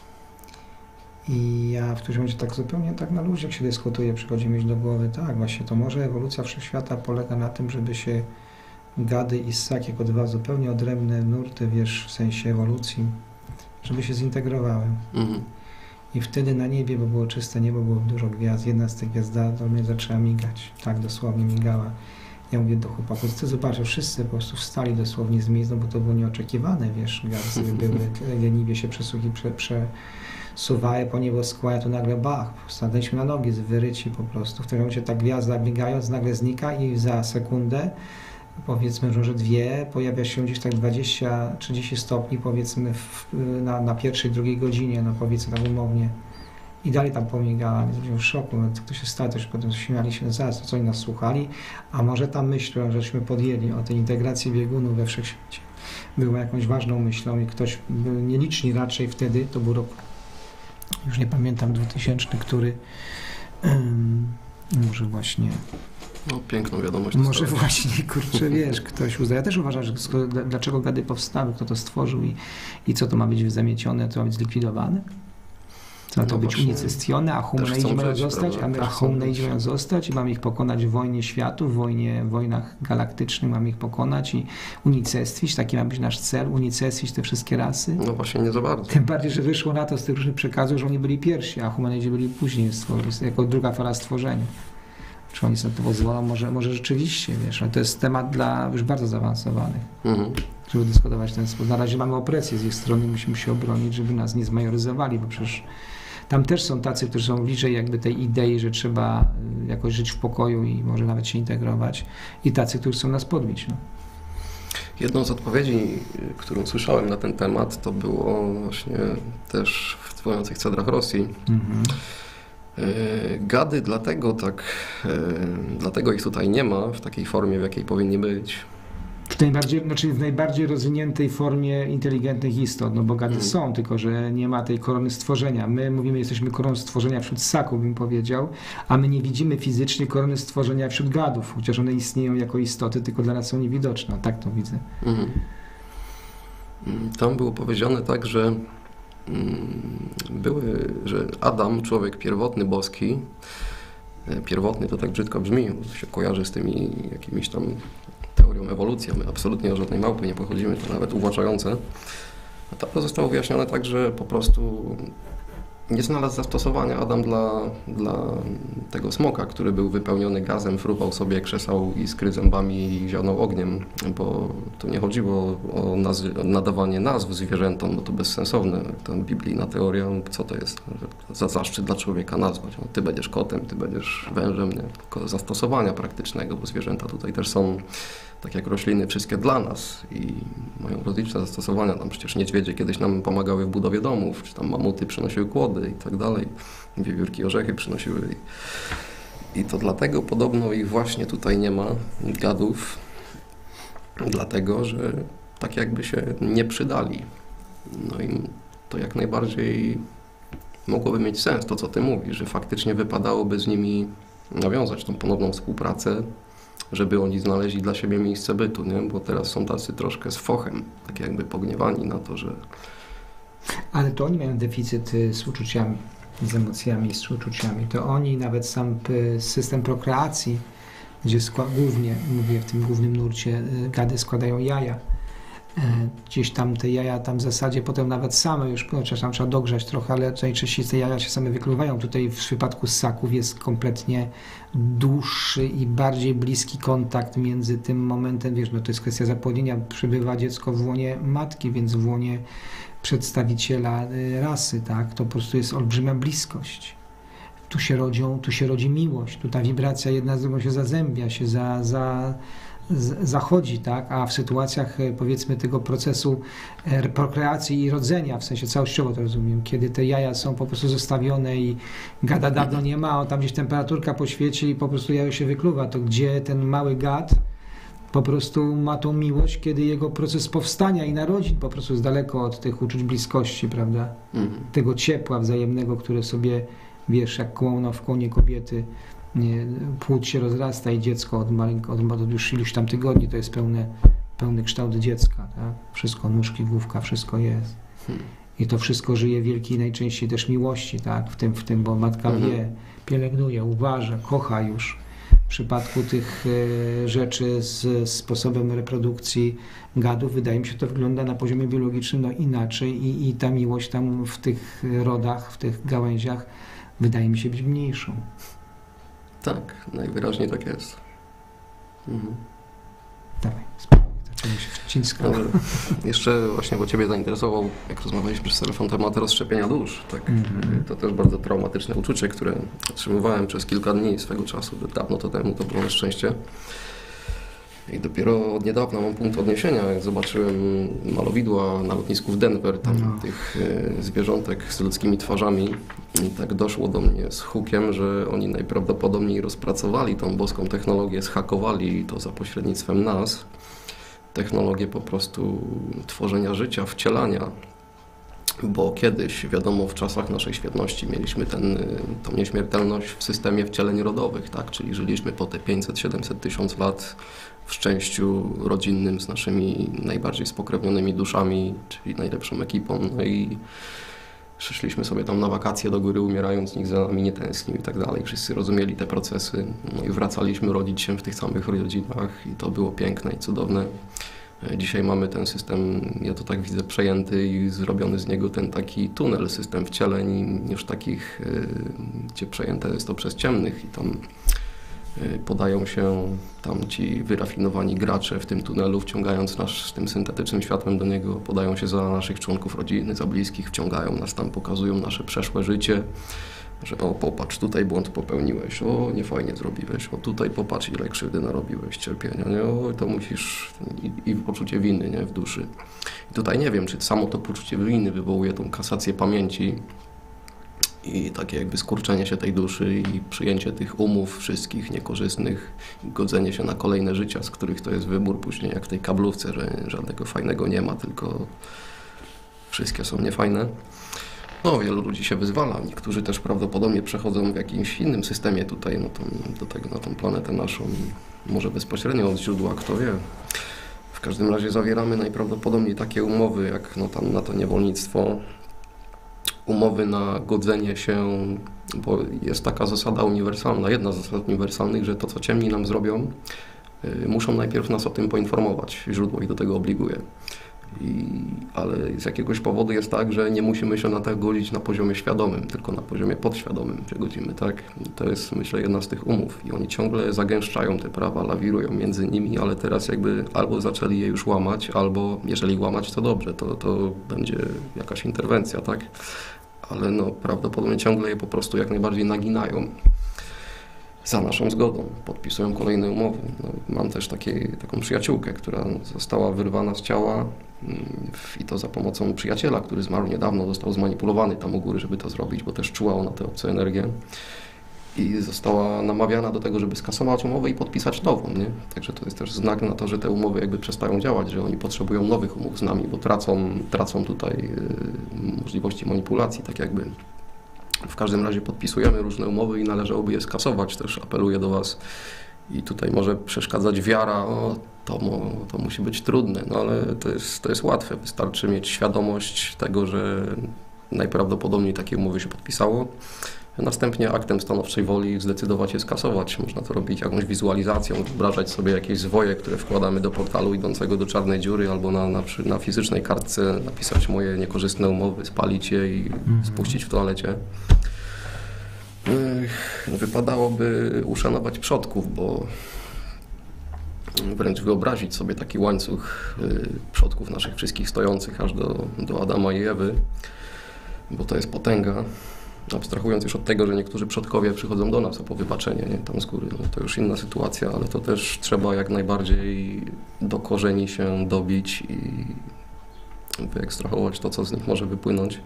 Speaker 1: I ja w którymś momencie tak zupełnie tak na luzie, jak się dyskutuje, przychodzi mi do głowy, tak, właśnie to może ewolucja wszechświata polega na tym, żeby się gady i ssaki jako dwa zupełnie odrębne nurty, wiesz, w sensie ewolucji, żeby się zintegrowały. Mhm. I wtedy na niebie, bo było czyste niebo, było dużo gwiazd, jedna z tych gwiazd do mnie zaczęła migać, tak dosłownie migała. Ja mówię do chłopaków, ty zobaczę, wszyscy po prostu wstali dosłownie z miejsc, no bo to było nieoczekiwane, wiesz, gwiazdy były, leniwie się przesługi, prze, przesuwały po nieboskłe, a tu nagle bach, stanęliśmy na nogi, wyryci po prostu. W którym momencie ta gwiazda biegając nagle znika i za sekundę, powiedzmy, że dwie, pojawia się gdzieś tak dwadzieścia trzydzieści stopni, powiedzmy, w, na, na pierwszej, drugiej godzinie, no powiedzmy tak umownie. I dalej tam pomigała, więc byłem w szoku, no, to się stało, to się potem śmiali się, zaraz, to co oni nas słuchali, a może ta myśl, żeśmy podjęli o tej integracji biegunów we wszechświecie, była jakąś ważną myślą i ktoś, był nieliczni raczej wtedy, to był rok, już nie pamiętam, dwutysięczny, który um, może właśnie...
Speaker 2: No piękną wiadomość.
Speaker 1: Może dostałem. Właśnie, kurczę, wiesz, ktoś uzna. Ja też uważam, że dlaczego gady powstały, kto to stworzył i, i co to ma być zamiecione, to ma być zlikwidowane? To ma to no być unicestwione, a humanizm mają zostać, a, a humanizm mają zostać i mamy ich pokonać w wojnie światów, w wojnie, w wojnach galaktycznych mamy ich pokonać i unicestwić, taki ma być nasz cel, unicestwić te wszystkie rasy.
Speaker 2: No właśnie nie za bardzo.
Speaker 1: Tym bardziej, że wyszło na to z tych różnych przekazów, że oni byli pierwsi, a humanizm byli później, jako druga fala stworzenia. Czy oni sobie to pozwolą? Może, może rzeczywiście, wiesz, ale to jest temat dla już bardzo zaawansowanych. Mhm. żeby dyskutować w ten sposób. Na razie mamy opresję z ich strony, musimy się obronić, żeby nas nie zmajoryzowali, bo przecież tam też są tacy, którzy są bliżej jakby tej idei, że trzeba jakoś żyć w pokoju i może nawet się integrować, i tacy, którzy chcą nas podbić. No.
Speaker 2: Jedną z odpowiedzi, którą słyszałem na ten temat, to było właśnie też w trwających cadrach Rosji. Mhm. Gady dlatego tak, dlatego ich tutaj nie ma w takiej formie, w jakiej powinni być.
Speaker 1: W najbardziej, znaczy w najbardziej rozwiniętej formie inteligentnych istot, no bo gady mm. są, tylko że nie ma tej korony stworzenia. My mówimy, jesteśmy koroną stworzenia wśród ssaków, bym powiedział, a my nie widzimy fizycznie korony stworzenia wśród gadów, chociaż one istnieją jako istoty, tylko dla nas są niewidoczne. Tak to widzę. Mm.
Speaker 2: Tam było powiedziane tak, że były, że Adam, człowiek pierwotny, boski, pierwotny to tak brzydko brzmi, się kojarzy z tymi jakimiś tam teorią ewolucji, my absolutnie o żadnej małpy nie pochodzimy, to nawet uwłaczające. A tam zostało wyjaśnione tak, że po prostu nie znalazł zastosowania Adam dla, dla tego smoka, który był wypełniony gazem, fruwał sobie, krzesał iskry zębami i zionął ogniem, bo tu nie chodziło o nazwy, nadawanie nazw zwierzętom, bo to bezsensowne. Ta biblijna teoria, co to jest? Za zaszczyt dla człowieka nazwać. No, ty będziesz kotem, ty będziesz wężem, nie? Tylko zastosowania praktycznego, bo zwierzęta tutaj też są, tak jak rośliny, wszystkie dla nas i mają rozliczne zastosowania. Tam przecież niedźwiedzie kiedyś nam pomagały w budowie domów, czy tam mamuty przynosiły kłody i tak dalej. Wiewiórki orzechy przynosiły. I to dlatego podobno ich właśnie tutaj nie ma, gadów, dlatego, że tak jakby się nie przydali. No i to jak najbardziej mogłoby mieć sens, to co ty mówisz, że faktycznie wypadałoby z nimi nawiązać tą ponowną współpracę, żeby oni znaleźli dla siebie miejsce bytu, nie? Bo teraz są tacy troszkę z fochem, tak jakby pogniewani na to, że...
Speaker 1: Ale to oni mają deficyt z uczuciami, z emocjami, z uczuciami. To oni, nawet sam system prokreacji, gdzie skład, głównie, mówię w tym głównym nurcie, gady składają jaja. Gdzieś tam te jaja tam w zasadzie potem nawet same już, chociaż tam trzeba dogrzać trochę, ale najczęściej te jaja się same wykluwają. Tutaj w przypadku ssaków jest kompletnie dłuższy i bardziej bliski kontakt między tym momentem, wiesz, no to jest kwestia zapłodnienia, przybywa dziecko w łonie matki, więc w łonie przedstawiciela rasy, tak, to po prostu jest olbrzymia bliskość. Tu się rodzią, tu się rodzi miłość, tu ta wibracja jedna z drugą się zazębia, się za, za zachodzi, tak? A w sytuacjach, powiedzmy, tego procesu prokreacji i rodzenia, w sensie całościowo to rozumiem, kiedy te jaja są po prostu zostawione i gada dawno nie ma, a tam gdzieś temperaturka poświeci i po prostu jajo się wykluwa, to gdzie ten mały gad po prostu ma tą miłość, kiedy jego proces powstania i narodzin po prostu jest daleko od tych uczuć bliskości, prawda? Mhm. Tego ciepła wzajemnego, które sobie, wiesz, jak kłono w kłonie kobiety, nie, płód się rozrasta i dziecko od, maleńko, od, od już iluś tam tygodni to jest pełne, pełny kształt dziecka, tak? Wszystko, nóżki, główka, wszystko jest. Hmm. I to wszystko żyje wielkiej najczęściej też miłości, tak? W tym, w tym, bo matka hmm. wie, pielęgnuje, uważa, kocha już. W przypadku tych e, rzeczy z sposobem reprodukcji gadów, wydaje mi się, to wygląda na poziomie biologicznym no, inaczej i, i ta miłość tam w tych rodach, w tych gałęziach wydaje mi się być mniejszą.
Speaker 2: Tak, najwyraźniej tak jest. Mhm.
Speaker 1: Dawaj, spokojnie, zaczęło się wciska.
Speaker 2: Jeszcze właśnie, bo Ciebie zainteresował, jak rozmawialiśmy przez telefon, temat rozszczepienia dusz. Tak? Mhm. To też bardzo traumatyczne uczucie, które otrzymywałem przez kilka dni swego czasu. Dawno to temu to było na szczęście. I dopiero od niedawna mam punkt odniesienia, jak zobaczyłem malowidła na lotnisku w Denver, tam no. tych e, zwierzątek z ludzkimi twarzami. I tak doszło do mnie z hukiem, że oni najprawdopodobniej rozpracowali tą boską technologię, zhakowali to za pośrednictwem nas. Technologię po prostu tworzenia życia, wcielania. Bo kiedyś, wiadomo, w czasach naszej świetności mieliśmy ten, tą nieśmiertelność w systemie wcieleń rodowych, tak? Czyli żyliśmy po te pięćset siedemset tysiąc lat w szczęściu rodzinnym z naszymi najbardziej spokrewnionymi duszami, czyli najlepszą ekipą. No i szliśmy sobie tam na wakacje do góry, umierając, nikt za nami nie tęsknił i tak dalej. Wszyscy rozumieli te procesy. No i wracaliśmy rodzić się w tych samych rodzinach i to było piękne i cudowne. Dzisiaj mamy ten system, ja to tak widzę, przejęty i zrobiony z niego ten taki tunel, system wcieleń już takich, gdzie przejęte jest to przez ciemnych i tam Podają się tam ci wyrafinowani gracze w tym tunelu, wciągając nas z tym syntetycznym światłem do niego, podają się za naszych członków rodziny, za bliskich, wciągają nas tam, pokazują nasze przeszłe życie, że o, popatrz, tutaj błąd popełniłeś, o, niefajnie zrobiłeś, o, tutaj popatrz, ile krzywdy narobiłeś, cierpienia, nie, o, to musisz, i, i poczucie winy, nie, w duszy. I tutaj nie wiem, czy samo to poczucie winy wywołuje tą kasację pamięci, i takie jakby skurczenie się tej duszy i przyjęcie tych umów wszystkich niekorzystnych, godzenie się na kolejne życia, z których to jest wybór później, jak w tej kablówce, że żadnego fajnego nie ma, tylko wszystkie są niefajne. No, wielu ludzi się wyzwala, niektórzy też prawdopodobnie przechodzą w jakimś innym systemie tutaj, no to, do tego, na tą planetę naszą, może bezpośrednio od źródła, kto wie. W każdym razie zawieramy najprawdopodobniej takie umowy, jak no, tam na to niewolnictwo, umowy na godzenie się, bo jest taka zasada uniwersalna, jedna z zasad uniwersalnych, że to, co ciemni nam zrobią, y, muszą najpierw nas o tym poinformować. Źródło ich do tego obliguje. I, ale z jakiegoś powodu jest tak, że nie musimy się na to godzić na poziomie świadomym, tylko na poziomie podświadomym się godzimy, tak? I to jest, myślę, jedna z tych umów. I oni ciągle zagęszczają te prawa, lawirują między nimi, ale teraz jakby albo zaczęli je już łamać, albo jeżeli łamać, to dobrze, to, to będzie jakaś interwencja, tak? Ale no, prawdopodobnie ciągle je po prostu jak najbardziej naginają za naszą zgodą, podpisują kolejne umowy. No, mam też takie, taką przyjaciółkę, która została wyrwana z ciała i to za pomocą przyjaciela, który zmarł niedawno, został zmanipulowany tam u góry, żeby to zrobić, bo też czuła ona tę obce energię. I została namawiana do tego, żeby skasować umowę i podpisać nową, nie? Także to jest też znak na to, że te umowy jakby przestają działać, że oni potrzebują nowych umów z nami, bo tracą, tracą tutaj yy, możliwości manipulacji, tak jakby. W każdym razie podpisujemy różne umowy i należałoby je skasować, też apeluję do Was. I tutaj może przeszkadzać wiara, o, to, mo, to musi być trudne, no ale to jest, to jest łatwe, wystarczy mieć świadomość tego, że najprawdopodobniej takie umowy się podpisało. Następnie aktem stanowczej woli zdecydować je skasować. Można to robić jakąś wizualizacją, wyobrażać sobie jakieś zwoje, które wkładamy do portalu idącego do czarnej dziury, albo na, na, na fizycznej kartce napisać moje niekorzystne umowy, spalić je i mhm. spuścić w toalecie. Wypadałoby uszanować przodków, bo wręcz wyobrazić sobie taki łańcuch przodków naszych wszystkich stojących aż do, do Adama i Ewy, bo to jest potęga. Abstrahując już od tego, że niektórzy przodkowie przychodzą do nas o wybaczenie, nie? Tam z góry, no to już inna sytuacja, ale to też trzeba jak najbardziej do korzeni się dobić i wyekstrahować to, co z nich może wypłynąć.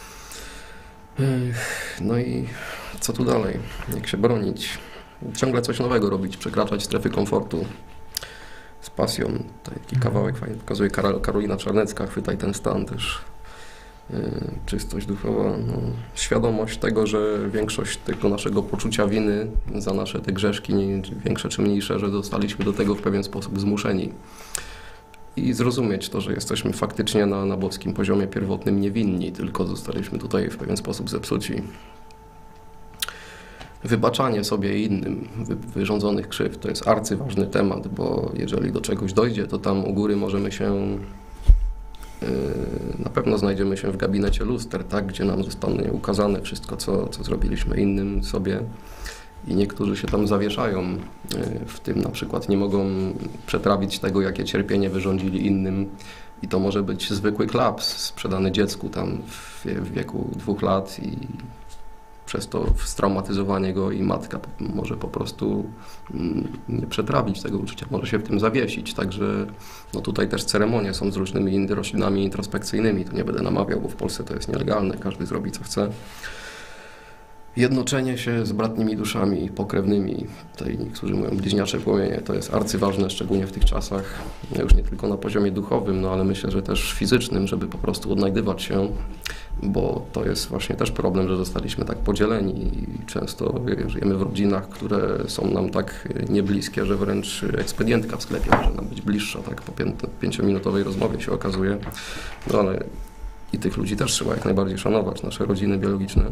Speaker 2: No i co tu dalej? Jak się bronić? Ciągle coś nowego robić, przekraczać strefy komfortu z pasją. Taki kawałek fajnie pokazuje Karolina Czarnecka, chwytaj ten stan też. Czystość duchowa, no, świadomość tego, że większość tego naszego poczucia winy za nasze te grzeszki, nie, większe czy mniejsze, że zostaliśmy do tego w pewien sposób zmuszeni. I zrozumieć to, że jesteśmy faktycznie na, na boskim poziomie pierwotnym niewinni, tylko zostaliśmy tutaj w pewien sposób zepsuci. Wybaczanie sobie i innym wy, wyrządzonych krzywd to jest arcyważny temat, bo jeżeli do czegoś dojdzie, to tam u góry możemy się na pewno znajdziemy się w gabinecie luster, tak, gdzie nam zostanie ukazane wszystko, co, co zrobiliśmy innym sobie i niektórzy się tam zawieszają w tym, na przykład nie mogą przetrawić tego, jakie cierpienie wyrządzili innym i to może być zwykły klaps sprzedany dziecku tam w, w wieku dwóch lat i przez to straumatyzowanie go i matka może po prostu nie przetrawić tego uczucia, może się w tym zawiesić. Także no tutaj też ceremonie są z różnymi roślinami introspekcyjnymi. Tu nie będę namawiał, bo w Polsce to jest nielegalne, każdy zrobi co chce. Jednoczenie się z bratnimi duszami pokrewnymi, tutaj niektórzy mówią bliźniacze płomienie, to jest arcyważne, szczególnie w tych czasach, już nie tylko na poziomie duchowym, no ale myślę, że też fizycznym, żeby po prostu odnajdywać się, bo to jest właśnie też problem, że zostaliśmy tak podzieleni i często żyjemy w rodzinach, które są nam tak niebliskie, że wręcz ekspedientka w sklepie może nam być bliższa, tak po pięciominutowej rozmowie się okazuje, no ale i tych ludzi też trzeba jak najbardziej szanować, nasze rodziny biologiczne.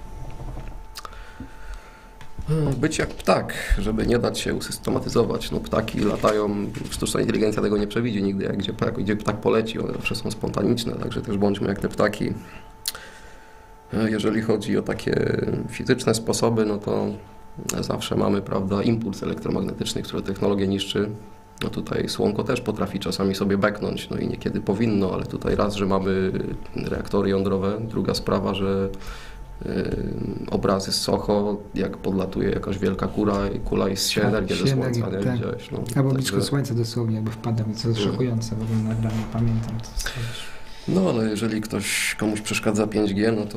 Speaker 2: Być jak ptak, żeby nie dać się usystematyzować. No, ptaki latają, sztuczna inteligencja tego nie przewidzi nigdy, jak gdzie, ptak, gdzie ptak poleci, one zawsze są spontaniczne, także też bądźmy jak te ptaki. Jeżeli chodzi o takie fizyczne sposoby, no to zawsze mamy, prawda, impuls elektromagnetyczny, który technologię niszczy. No tutaj słonko też potrafi czasami sobie beknąć, no i niekiedy powinno, ale tutaj raz, że mamy reaktory jądrowe, druga sprawa, że yy, obrazy z Soho, jak podlatuje jakaś wielka kula, kula i się energię ze słońca, nie
Speaker 1: tak.
Speaker 2: widziałeś? No,
Speaker 1: Albo
Speaker 2: także-
Speaker 1: blisko słońca dosłownie jakby wpada mi, co jest szokujące, w ogóle nagranie, pamiętam to.
Speaker 2: No ale jeżeli ktoś, komuś przeszkadza pięć G, no to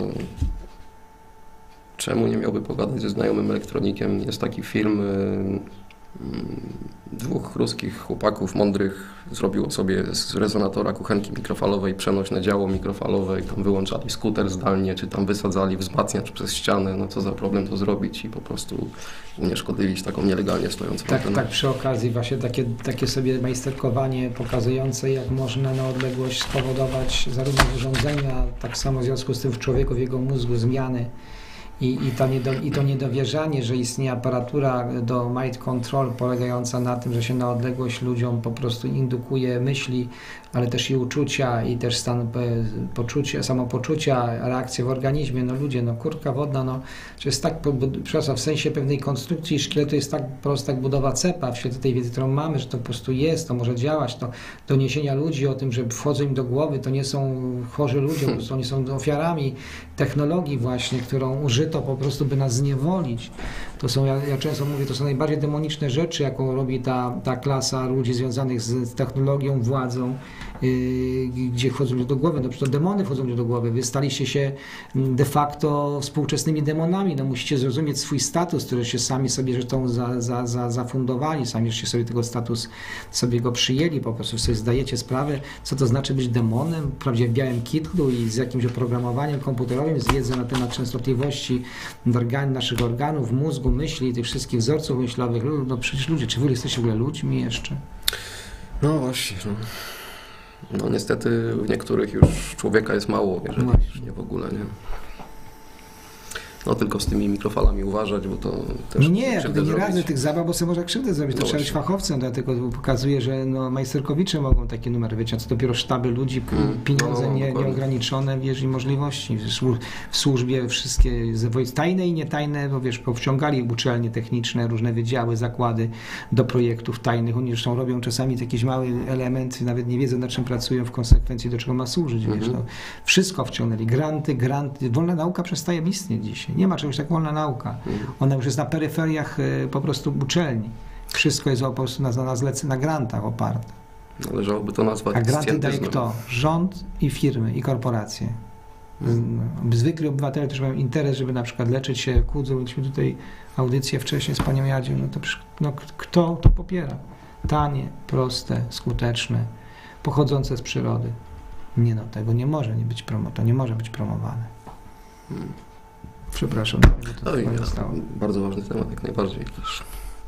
Speaker 2: czemu nie miałby pogadać ze znajomym elektronikiem? Jest taki film, y, dwóch ruskich chłopaków mądrych zrobiło sobie z rezonatora kuchenki mikrofalowej przenośne działo mikrofalowe i tam wyłączali skuter zdalnie, czy tam wysadzali wzmacniacz przez ścianę, no co za problem to zrobić i po prostu unieszkodliwić taką nielegalnie stojącą
Speaker 1: Tak,
Speaker 2: antenę.
Speaker 1: tak, przy okazji właśnie takie, takie sobie majsterkowanie pokazujące, jak można na odległość spowodować zarówno w urządzenia, tak samo w związku z tym w człowieku, w jego mózgu zmiany. I, i, to niedo, I to niedowierzanie, że istnieje aparatura do mind control polegająca na tym, że się na odległość ludziom po prostu indukuje myśli, ale też i uczucia, i też stan e, poczucia, samopoczucia, reakcje w organizmie. No ludzie, no kurka wodna, no, że jest tak, przepraszam, w sensie pewnej konstrukcji szkieletu jest tak prosta jak budowa cepa, w świetle tej wiedzy, którą mamy, że to po prostu jest, to może działać, to doniesienia ludzi o tym, że wchodzą im do głowy, to nie są chorzy ludzie, po prostu oni są ofiarami technologii właśnie, którą użyto po prostu, by nas zniewolić. To są, ja, ja często mówię, to są najbardziej demoniczne rzeczy, jaką robi ta, ta klasa ludzi związanych z technologią, władzą, yy, gdzie wchodzą do głowy. No przecież to demony wchodzą do głowy. Wy staliście się de facto współczesnymi demonami. No musicie zrozumieć swój status, który się sami sobie zresztą za, za, za, zafundowali, sami żeście sobie tego status sobie go przyjęli, po prostu sobie zdajecie sprawę, co to znaczy być demonem, wprawdzie w białym kitlu i z jakimś oprogramowaniem komputerowym, z wiedzą na temat częstotliwości organ, naszych organów, mózgu, myśli, tych wszystkich wzorców myślowych. No przecież ludzie, czy wy jesteście w ogóle ludźmi jeszcze?
Speaker 2: No właśnie. No. no niestety w niektórych już człowieka jest mało, jeżeli
Speaker 1: Właśnie.
Speaker 2: już nie w ogóle, nie? No tylko z tymi mikrofalami uważać, bo to też
Speaker 1: No nie, ja
Speaker 2: krzywdę
Speaker 1: nie radzę
Speaker 2: zrobić.
Speaker 1: tych zabaw, bo sobie może krzywdę zrobić. To
Speaker 2: No
Speaker 1: trzeba być
Speaker 2: właśnie.
Speaker 1: fachowcem, dlatego pokazuje, że no, majsterkowicze mogą takie numery wyciąć, co dopiero sztaby ludzi,
Speaker 2: Mm,
Speaker 1: pieniądze
Speaker 2: no,
Speaker 1: nie,
Speaker 2: dokładnie.
Speaker 1: nieograniczone, wiesz, i możliwości. W, słu- w służbie wszystkie z- tajne i nietajne, bo wiesz, powciągali uczelnie techniczne, różne wydziały, zakłady do projektów tajnych. Oni zresztą robią czasami jakiś mały element, nawet nie wiedzą, na czym pracują, w konsekwencji do czego ma służyć, wiesz.
Speaker 2: Mhm.
Speaker 1: No, wszystko wciągnęli, granty, granty. Wolna nauka przestaje istnieć dzisiaj. Nie ma czegoś tak wolna nauka.
Speaker 2: Mhm.
Speaker 1: Ona już jest na peryferiach e, po prostu uczelni. Wszystko jest po prostu na, na, zlece, na grantach oparte.
Speaker 2: Należałoby to nazwać
Speaker 1: A granty daje
Speaker 2: scjentyzmem.
Speaker 1: kto? Rząd i firmy, i korporacje.
Speaker 2: Mhm.
Speaker 1: No, zwykli obywatele też mają interes, żeby na przykład leczyć się kłudzą. Mieliśmy tutaj audycję wcześniej z panią Jadzią. No to przecież, no, k- kto to popiera? Tanie, proste, skuteczne, pochodzące z przyrody. Nie no, tego nie może nie być promo, to nie może być promowane.
Speaker 2: Mhm.
Speaker 1: Przepraszam, bo to
Speaker 2: Oj,
Speaker 1: tak
Speaker 2: ja,
Speaker 1: zostało.
Speaker 2: bardzo ważny temat, jak najbardziej też.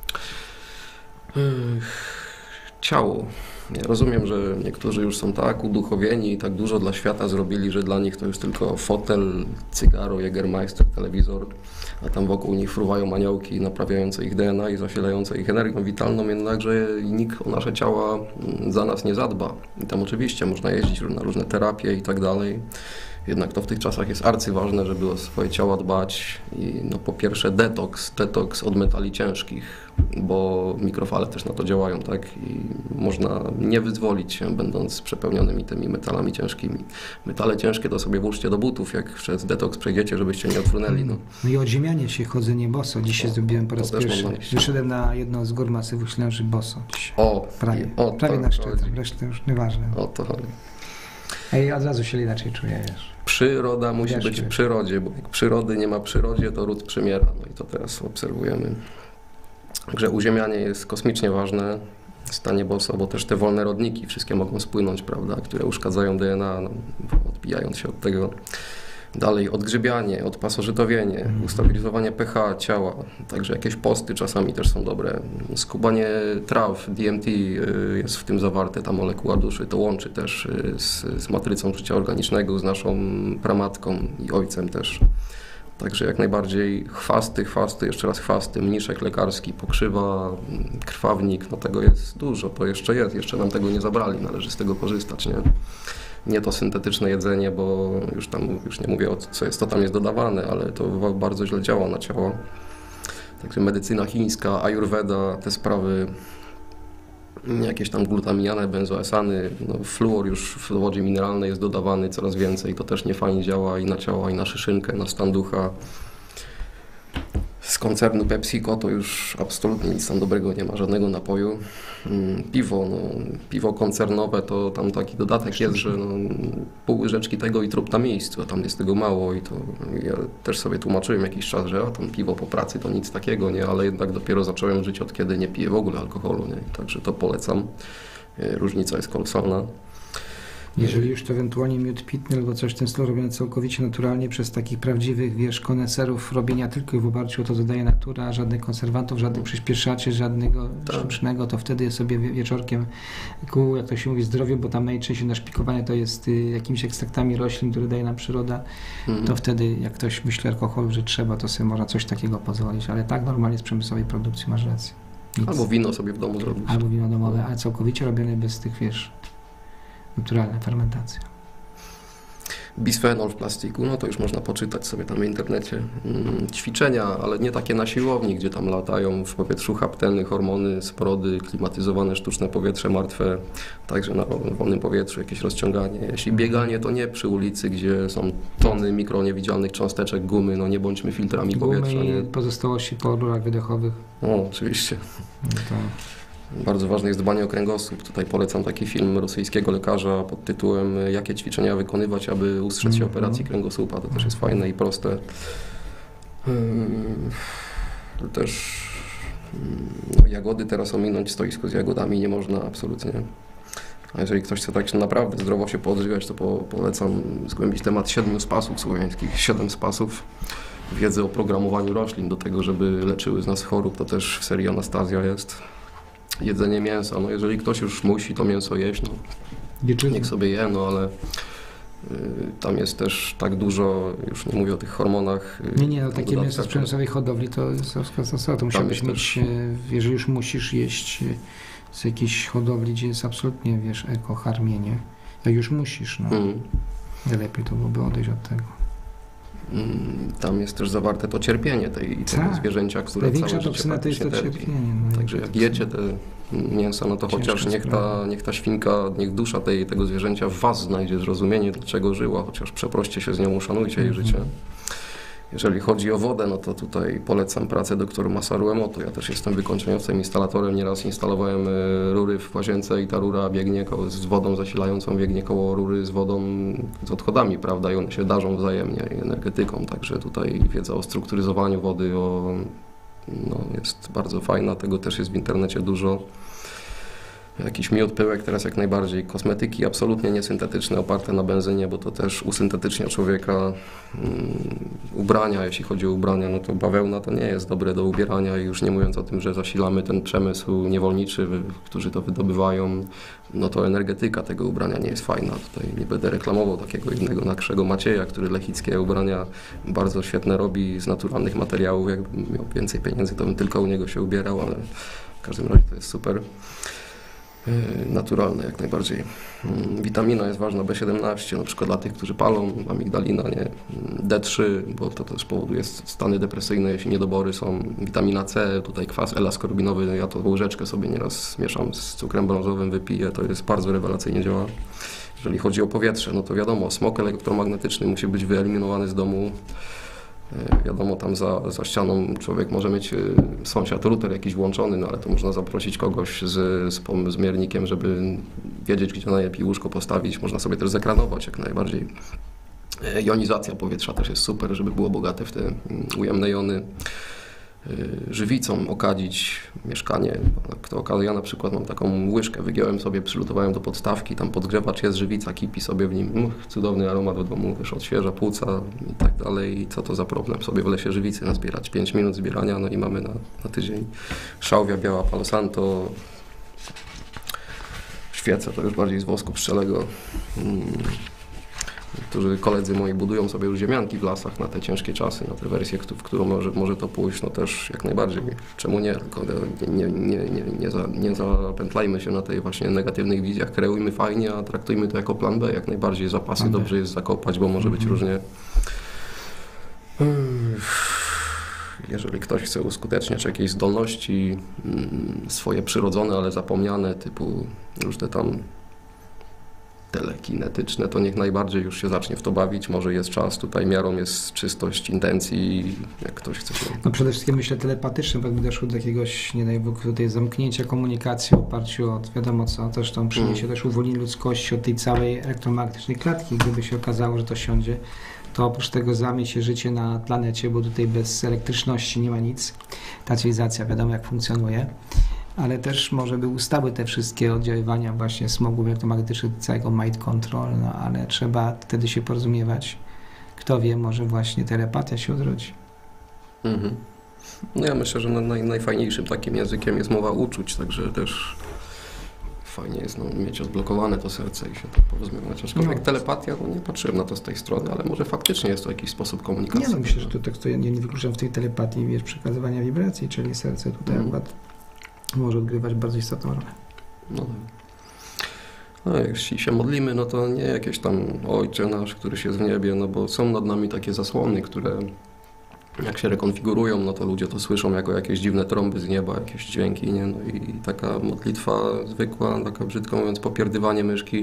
Speaker 2: Ech, Ciało. Ja rozumiem, że niektórzy już są tak uduchowieni i tak dużo dla świata zrobili, że dla nich to już tylko fotel, cygaro, Jägermeister, telewizor, a tam wokół nich fruwają aniołki naprawiające ich D N A i zasilające ich energią witalną, jednakże nikt o nasze ciała mm, za nas nie zadba. I tam oczywiście można jeździć na różne terapie i tak dalej. Jednak to w tych czasach jest arcyważne, żeby o swoje ciała dbać i no po pierwsze detoks, detoks od metali ciężkich, bo mikrofale też na to działają, tak? I można nie wyzwolić się, będąc przepełnionymi tymi metalami ciężkimi. Metale ciężkie to sobie włóżcie do butów, jak przez detoks przejdziecie, żebyście nie odfrunęli. No.
Speaker 1: No i odziemianie się, chodzenie boso. Dzisiaj
Speaker 2: O,
Speaker 1: zrobiłem po
Speaker 2: to
Speaker 1: raz
Speaker 2: też mam
Speaker 1: pierwszy.
Speaker 2: na myśli.
Speaker 1: Wyszedłem na jedną z gór masywu Ślęży boso dzisiaj.
Speaker 2: O,
Speaker 1: Prawie,
Speaker 2: i o
Speaker 1: prawie
Speaker 2: to
Speaker 1: na szczyt,
Speaker 2: chodzi.
Speaker 1: resztę już nieważne.
Speaker 2: O to chodzi.
Speaker 1: A ja od razu się inaczej czuję, wiesz.
Speaker 2: Przyroda musi
Speaker 1: Wiesz,
Speaker 2: być w
Speaker 1: wiesz.
Speaker 2: przyrodzie, bo jak przyrody nie ma w przyrodzie, to ród przymiera. No i to teraz obserwujemy. Także uziemianie jest kosmicznie ważne, stanie boso, bo też te wolne rodniki wszystkie mogą spłynąć, prawda, które uszkadzają D N A, no, odbijając się od tego. Dalej odgrzybianie, odpasożytowienie,
Speaker 1: Mhm.
Speaker 2: ustabilizowanie pH ciała, także jakieś posty czasami też są dobre. Skubanie traw, D M T y, jest w tym zawarte, ta molekuła duszy, to łączy też y, z, z matrycą życia organicznego, z naszą pramatką i ojcem też. Także jak najbardziej chwasty, chwasty, jeszcze raz chwasty, mniszek lekarski, pokrzywa, krwawnik, no tego jest dużo, to jeszcze jest, jeszcze nam tego nie zabrali, należy z tego korzystać, nie? Nie to syntetyczne jedzenie, bo już tam, już nie mówię o co jest, co tam jest dodawane, ale to bardzo źle działa na ciało. Także medycyna chińska, ayurveda, te sprawy, jakieś tam glutaminiany, benzoesany, no, fluor już w wodzie mineralnej jest dodawany coraz więcej, to też nie fajnie działa i na ciała, i na szyszynkę, na stan ducha. Z koncernu PepsiCo to już absolutnie nic tam dobrego nie ma, żadnego napoju. Piwo, no, piwo koncernowe to tam taki dodatek jest, że no, pół łyżeczki tego i trup na miejscu, a tam jest tego mało i to ja też sobie tłumaczyłem jakiś czas, że a tam piwo po pracy to nic takiego, nie, ale jednak dopiero zacząłem żyć od kiedy nie piję w ogóle alkoholu, nie, także to polecam. Różnica jest kolosalna.
Speaker 1: Jeżeli już to ewentualnie miód pitny albo coś w tym stylu robione całkowicie naturalnie przez takich prawdziwych, wiesz, koneserów robienia tylko w oparciu o to, co daje natura, żadnych konserwantów, żadnych przyspieszaczy, żadnego
Speaker 2: tak.
Speaker 1: sztucznego, to wtedy sobie wieczorkiem ku, jak to się mówi, zdrowiu, bo tam najczęściej naszpikowanie to jest y, jakimiś ekstraktami roślin, które daje nam przyroda, mhm. to wtedy jak ktoś myśli o alkoholu, że trzeba, to sobie można coś takiego pozwolić, ale tak normalnie z przemysłowej produkcji masz rację. Nic.
Speaker 2: Albo wino sobie w domu zrobić.
Speaker 1: Albo wino domowe, ale całkowicie robione bez tych, wiesz, naturalna fermentacja.
Speaker 2: Bisfenol w plastiku, no to już można poczytać sobie tam w internecie. Ćwiczenia, ale nie takie na siłowni, gdzie tam latają w powietrzu hapteny, hormony, sporody, klimatyzowane sztuczne powietrze martwe, także na wolnym powietrzu jakieś rozciąganie. Jeśli bieganie, to nie przy ulicy, gdzie są tony mikroniewidzialnych cząsteczek gumy, no nie bądźmy filtrami
Speaker 1: gumy
Speaker 2: powietrza. Nie?
Speaker 1: I pozostałości po rurach wydechowych.
Speaker 2: O, oczywiście.
Speaker 1: No to...
Speaker 2: Bardzo ważne jest dbanie o kręgosłup. Tutaj polecam taki film rosyjskiego lekarza pod tytułem "Jakie ćwiczenia wykonywać, aby ustrzec się
Speaker 1: Mm-hmm.
Speaker 2: operacji kręgosłupa". To też jest fajne i proste. Też no, jagody teraz ominąć, stoisko z jagodami nie można absolutnie. A jeżeli ktoś chce tak naprawdę zdrowo się podżywiać, to po, polecam zgłębić temat siedmiu spasów słowiańskich. Siedem spasów wiedzy o programowaniu roślin do tego, żeby leczyły z nas chorób. To też w serii Anastazja jest. Jedzenie mięsa, no jeżeli ktoś już musi to mięso jeść, no niech sobie je, no ale y, tam jest też tak dużo, już nie mówię o tych hormonach.
Speaker 1: Nie, nie, no takie mięso z przemysłowej hodowli to jest to, to musiałbyś mieć, też... jeżeli już musisz jeść z jakiejś hodowli, gdzie jest absolutnie, wiesz, ekoharmienie, jak już musisz, no mm. lepiej to byłoby odejść od tego.
Speaker 2: Tam jest też zawarte to cierpienie tej, tego zwierzęcia, które
Speaker 1: największa
Speaker 2: całe życie
Speaker 1: toksyna to jest to cierpienie. No
Speaker 2: Także jak jecie te mięsa, no to ciężka chociaż niech ta, niech ta świnka, niech dusza tej, tego zwierzęcia w was znajdzie zrozumienie, dlaczego żyła, chociaż przeproście się z nią, uszanujcie jej mm-hmm. życie. Jeżeli chodzi o wodę, no to tutaj polecam pracę doktor Masaru Emoto. Ja też jestem wykończeniowcem, instalatorem. Nieraz instalowałem rury w łazience i ta rura biegnie koło, z wodą zasilającą, biegnie koło rury z wodą, z odchodami, prawda? I one się darzą wzajemnie energetyką. Także tutaj wiedza o strukturyzowaniu wody o, no, jest bardzo fajna. Tego też jest w internecie dużo. Jakiś miód, pyłek teraz jak najbardziej. Kosmetyki absolutnie niesyntetyczne, oparte na benzynie, bo to też usyntetycznia człowieka. Um, ubrania, jeśli chodzi o ubrania, no to bawełna to nie jest dobre do ubierania i już nie mówiąc o tym, że zasilamy ten przemysł niewolniczy, którzy to wydobywają, no to energetyka tego ubrania nie jest fajna. Tutaj nie będę reklamował takiego innego naszego Macieja, który lechickie ubrania bardzo świetne robi z naturalnych materiałów. Jakbym miał więcej pieniędzy, to bym tylko u niego się ubierał, ale w każdym razie to jest super. Naturalne jak najbardziej. Witamina jest ważna, B siedemnaście, na przykład dla tych, którzy palą, amigdalina, nie? D trzy, bo to też powoduje stany depresyjne, jeśli niedobory są. Witamina C, tutaj kwas L-askorbinowy, ja to łyżeczkę sobie nieraz mieszam z cukrem brązowym, wypiję, to jest bardzo rewelacyjnie działa. Jeżeli chodzi o powietrze, no to wiadomo, smog elektromagnetyczny musi być wyeliminowany z domu. Wiadomo, tam za, za ścianą człowiek może mieć sąsiad router jakiś włączony, no ale to można zaprosić kogoś z, z, z miernikiem, żeby wiedzieć, gdzie najlepiej łóżko postawić. Można sobie też zekranować jak najbardziej. Jonizacja powietrza też jest super, żeby było bogate w te ujemne jony. Żywicą okadzić mieszkanie. Kto okazja, ja na przykład mam taką łyżkę, wygiąłem sobie, przylutowałem do podstawki, tam podgrzewacz jest, żywica kipi sobie w nim, Uch, cudowny aromat w domu, wiesz, odświeża płuca i tak dalej. I co to za problem sobie w lesie żywicy nazbierać? pięć minut zbierania, no i mamy na, na tydzień. Szałwia biała, Palo Santo, świece to już bardziej z wosku pszczelego. Hmm. Którzy koledzy moi budują sobie już ziemianki w lasach na te ciężkie czasy, na tę wersję, w którą może, może to pójść, no też jak najbardziej. Czemu nie? Tylko nie, nie, nie, nie, za, nie zapętlajmy się na tej właśnie negatywnych wizjach, kreujmy fajnie, a traktujmy to jako plan B. Jak najbardziej zapasy okay. Dobrze jest zakopać, bo może być różnie. jeżeli ktoś chce uskuteczniać jakieś zdolności mm, swoje przyrodzone, ale zapomniane, typu różne tam telekinetyczne, to niech najbardziej już się zacznie w to bawić. Może jest czas, tutaj miarą jest czystość intencji, jak ktoś chce się...
Speaker 1: No przede wszystkim myślę telepatycznym, jakby doszło do jakiegoś, nie daj Bóg, tutaj zamknięcia komunikacji w oparciu o wiadomo co, zresztą przyniesie mm. też uwolnienie ludzkości od tej całej elektromagnetycznej klatki. Gdyby się okazało, że to siądzie, to oprócz tego złamie się życie na planecie, bo tutaj bez elektryczności nie ma nic. Ta cywilizacja wiadomo jak funkcjonuje. Ale też może by ustały te wszystkie oddziaływania właśnie smogu elektromagnetycznego, całego mind control, no ale trzeba wtedy się porozumiewać. Kto wie, może właśnie telepatia się odrodzi.
Speaker 2: Mhm. No ja myślę, że naj, najfajniejszym takim językiem jest mowa uczuć, także też fajnie jest no, mieć odblokowane to serce i się tak porozumiewać. Aczkolwiek no. telepatia, no nie patrzyłem na to z tej strony, ale może faktycznie jest to jakiś sposób komunikacji.
Speaker 1: Nie no, myślę, że to, to, to ja nie, nie wykluczam w tej telepatii, wiesz, przekazywania wibracji, czyli serce tutaj mm. akurat może odgrywać bardzo istotną rolę.
Speaker 2: No, no jeśli się modlimy, no to nie jakieś tam Ojcze nasz, któryś jest w niebie, no bo są nad nami takie zasłony, które jak się rekonfigurują, no to ludzie to słyszą jako jakieś dziwne trąby z nieba, jakieś dźwięki, nie? No i taka modlitwa zwykła, taka brzydko mówiąc popierdywanie myszki,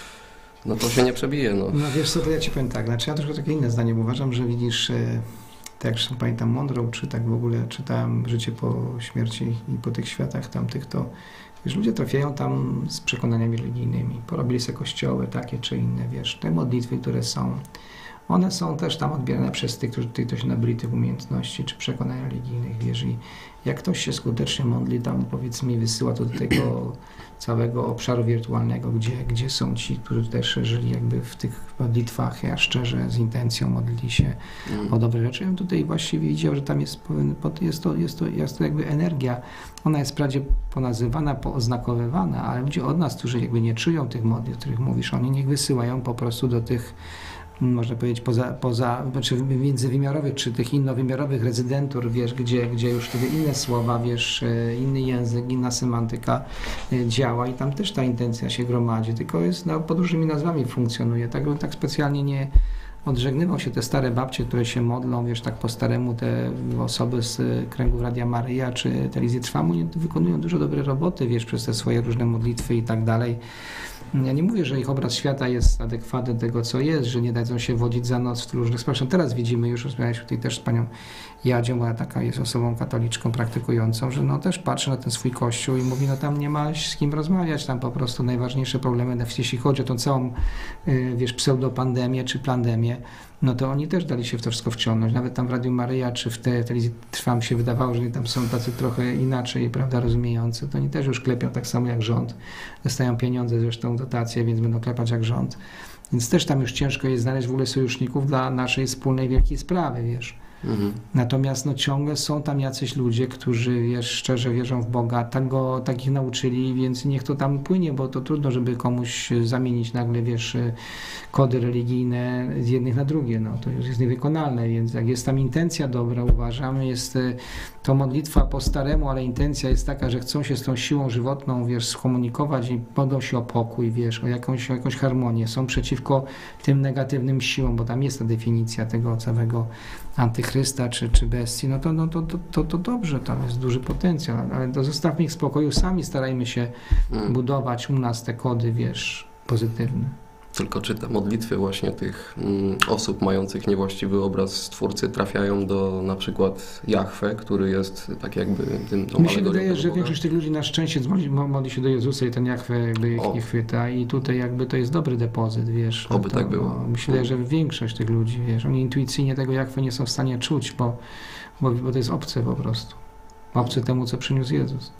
Speaker 2: no to się nie przebije, no.
Speaker 1: No wiesz co, to ja ci powiem tak, znaczy ja troszkę takie inne zdanie, bo uważam, że widzisz, tak jak pamiętam Mądrą, czy tak w ogóle czytałem Życie po śmierci i po tych światach tamtych, to wiesz, ludzie trafiają tam z przekonaniami religijnymi, porobili sobie kościoły takie czy inne, wiesz, te modlitwy, które są, one są też tam odbierane przez tych, którzy tutaj się nabyli tych umiejętności czy przekonań religijnych, wiesz, i jak ktoś się skutecznie modli, tam powiedzmy wysyła to do tego całego obszaru wirtualnego, gdzie, gdzie są ci, którzy też żyli jakby w tych modlitwach, ja szczerze z intencją modlili się mm. o dobre rzeczy. Ja bym tutaj właściwie widział, że tam jest, jest, to, jest, to, jest to jakby energia, ona jest wprawdzie ponazywana, pooznakowywana, ale ludzie od nas, którzy jakby nie czują tych modlitw, o których mówisz, oni niech wysyłają po prostu do tych, można powiedzieć, poza, poza znaczy międzywymiarowych, czy tych innowymiarowych rezydentur, wiesz, gdzie, gdzie już wtedy inne słowa, wiesz, inny język, inna semantyka działa i tam też ta intencja się gromadzi, tylko jest no, pod różnymi nazwami funkcjonuje, tak bym tak specjalnie nie odżegnywał się te stare babcie, które się modlą, wiesz, tak po staremu, te osoby z kręgów Radia Maryja czy Telewizji Trwamu wykonują dużo dobre roboty, wiesz, przez te swoje różne modlitwy i tak dalej. Ja nie mówię, że ich obraz świata jest adekwatny do tego, co jest, że nie dadzą się wodzić za nos w różnych sprawach. Teraz widzimy, już rozmawialiśmy tutaj też z panią Jadzią, ona taka jest osobą katoliczką, praktykującą, że no też patrzy na ten swój kościół i mówi, no tam nie ma z kim rozmawiać, tam po prostu najważniejsze problemy, jeśli chodzi o tą całą, wiesz, pseudopandemię czy plandemię, no to oni też dali się w to wszystko wciągnąć. Nawet tam w Radiu Maryja czy w tej telewizji Trwam się wydawało, że oni tam są tacy trochę inaczej, prawda, rozumiejący. To oni też już klepią tak samo jak rząd. Dostają pieniądze, zresztą dotacje, więc będą klepać jak rząd. Więc też tam już ciężko jest znaleźć w ogóle sojuszników dla naszej wspólnej wielkiej sprawy, wiesz. Mhm. Natomiast no, ciągle są tam jacyś ludzie, którzy wiesz, szczerze wierzą w Boga, tak go, tak ich nauczyli, więc niech to tam płynie, bo to trudno, żeby komuś zamienić nagle, wiesz, kody religijne z jednych na drugie, no to już jest niewykonalne, więc jak jest tam intencja dobra, uważam, jest to modlitwa po staremu, ale intencja jest taka, że chcą się z tą siłą żywotną, wiesz, skomunikować i modlą się o pokój, wiesz, o jakąś, o jakąś harmonię, są przeciwko tym negatywnym siłom, bo tam jest ta definicja tego całego antychrysta czy, czy bestii, no to, no to, to, to, to dobrze, tam jest duży potencjał, ale to zostawmy ich w spokoju, sami starajmy się hmm. budować u nas te kody, wiesz, pozytywne.
Speaker 2: Tylko czy te modlitwy właśnie tych mm, osób mających niewłaściwy obraz Stwórcy trafiają do na przykład Jahwe, który jest tak jakby tym...
Speaker 1: Mi się wydaje, że większość tych ludzi na szczęście modli, modli się do Jezusa i ten Jahwe jakby ich o. nie chwyta i tutaj jakby to jest dobry depozyt, wiesz.
Speaker 2: Oby
Speaker 1: to,
Speaker 2: tak było.
Speaker 1: Bo myślę, że większość tych ludzi, wiesz, oni intuicyjnie tego Jahwe nie są w stanie czuć, bo, bo, bo to jest obce po prostu. Obce temu, co przyniósł Jezus.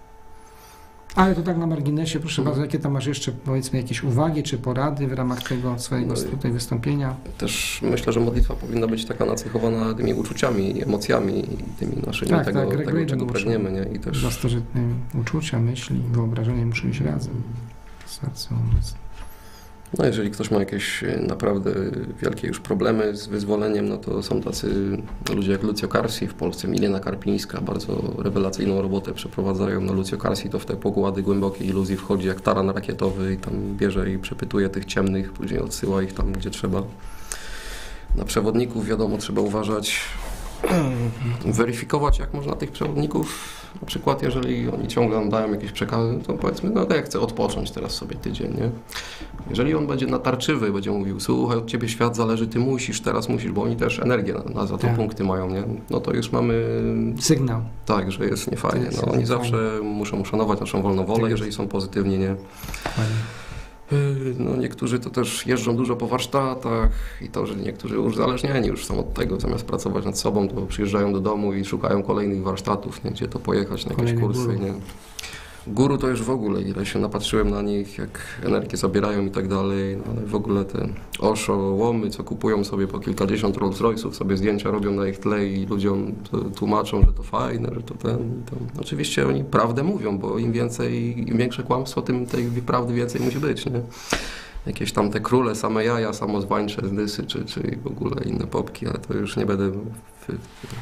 Speaker 1: Ale to tak na marginesie, proszę bardzo, jakie tam masz jeszcze, powiedzmy, jakieś uwagi czy porady w ramach tego swojego no tutaj wystąpienia?
Speaker 2: Też myślę, że modlitwa powinna być taka nacechowana tymi uczuciami, emocjami i tymi naszymi
Speaker 1: tak,
Speaker 2: tego,
Speaker 1: tak,
Speaker 2: tego czego pragniemy. Nie? I też...
Speaker 1: Za starożytne uczucia, myśli, wyobrażenia muszą iść razem. Serce, umysł.
Speaker 2: No jeżeli ktoś ma jakieś naprawdę wielkie już problemy z wyzwoleniem, no to są tacy ludzie jak Lucio Carsi w Polsce, Milena Karpińska, bardzo rewelacyjną robotę przeprowadzają. No Lucio Carsi to w te pokłady głębokiej iluzji wchodzi jak taran rakietowy i tam bierze i przepytuje tych ciemnych, później odsyła ich tam gdzie trzeba. Na przewodników wiadomo trzeba uważać. weryfikować, jak można tych przewodników, na przykład jeżeli oni ciągle nam dają jakieś przekazy, to powiedzmy, no to ja chcę odpocząć teraz sobie tydzień, nie? Jeżeli on będzie natarczywy, będzie mówił, słuchaj, od ciebie świat zależy, ty musisz, teraz musisz, bo oni też energię na, na za to
Speaker 1: Tak.
Speaker 2: punkty mają, nie? No to już mamy
Speaker 1: Sygnał.
Speaker 2: tak, że jest niefajnie.
Speaker 1: To jest
Speaker 2: No, oni
Speaker 1: niefajnie.
Speaker 2: zawsze muszą uszanować naszą wolną wolę,
Speaker 1: Tak.
Speaker 2: jeżeli są pozytywnie, nie?
Speaker 1: Dokładnie.
Speaker 2: Yy, No niektórzy to też jeżdżą dużo po warsztatach i to, że niektórzy uzależnieni już są od tego, zamiast pracować nad sobą, to przyjeżdżają do domu i szukają kolejnych warsztatów, nie? Gdzie to pojechać na jakieś
Speaker 1: Kolejnych
Speaker 2: kursy,
Speaker 1: guru.
Speaker 2: nie? Guru to już w ogóle, ile się napatrzyłem na nich, jak energię zabierają i tak dalej, no, ale w ogóle te oszołomy, co kupują sobie po kilkadziesiąt Rolls Royce'ów, sobie zdjęcia robią na ich tle i ludziom to tłumaczą, że to fajne, że to ten i to. Oczywiście oni prawdę mówią, bo im więcej, im większe kłamstwo, tym tej prawdy więcej musi być, nie? Jakieś tam te króle, same jaja, samozwańcze zdysy, czy, czy w ogóle inne popki, ale to już nie będę... W, w,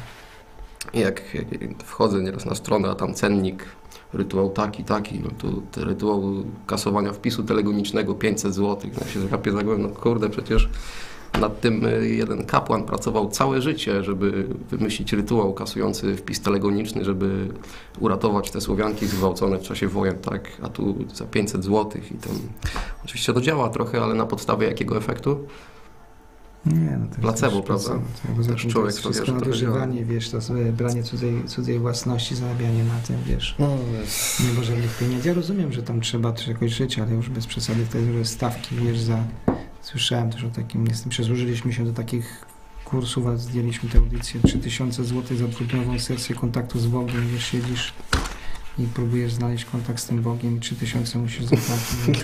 Speaker 2: jak, jak wchodzę nieraz na stronę, a tam cennik, rytuał taki, taki, no tu te rytuał kasowania wpisu telegonicznego pięćset złotych, ja się zgapię za głowę, no kurde, przecież nad tym jeden kapłan pracował całe życie, żeby wymyślić rytuał kasujący wpis telegoniczny, żeby uratować te Słowianki zgwałcone w czasie wojen, tak, a tu za pięćset złotych i tam, oczywiście to działa trochę, ale na podstawie jakiego efektu?
Speaker 1: Nie, no to
Speaker 2: Placebo,
Speaker 1: jest
Speaker 2: prawda?
Speaker 1: placebo. Poza
Speaker 2: Też
Speaker 1: tym to
Speaker 2: człowiek
Speaker 1: jest
Speaker 2: to wie,
Speaker 1: wszystko
Speaker 2: że to
Speaker 1: nadużywanie, wiesz, to sobie branie cudzej, cudzej własności, zarabianie na tym, wiesz,
Speaker 2: No,
Speaker 1: niemożliwych pieniędzy. Ja rozumiem, że tam trzeba też jakoś żyć, ale już bez przesady wtedy, że stawki, wiesz, za... Słyszałem też o takim, niestety przesłużyliśmy się do takich kursów, ale zdjęliśmy tę audycję, trzy tysiące złotych za dwudniową sesję kontaktu z Bogiem, wiesz, siedzisz i próbujesz znaleźć kontakt z tym Bogiem i trzy tysiące musisz zapłacić,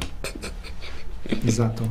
Speaker 1: wiesz, za to.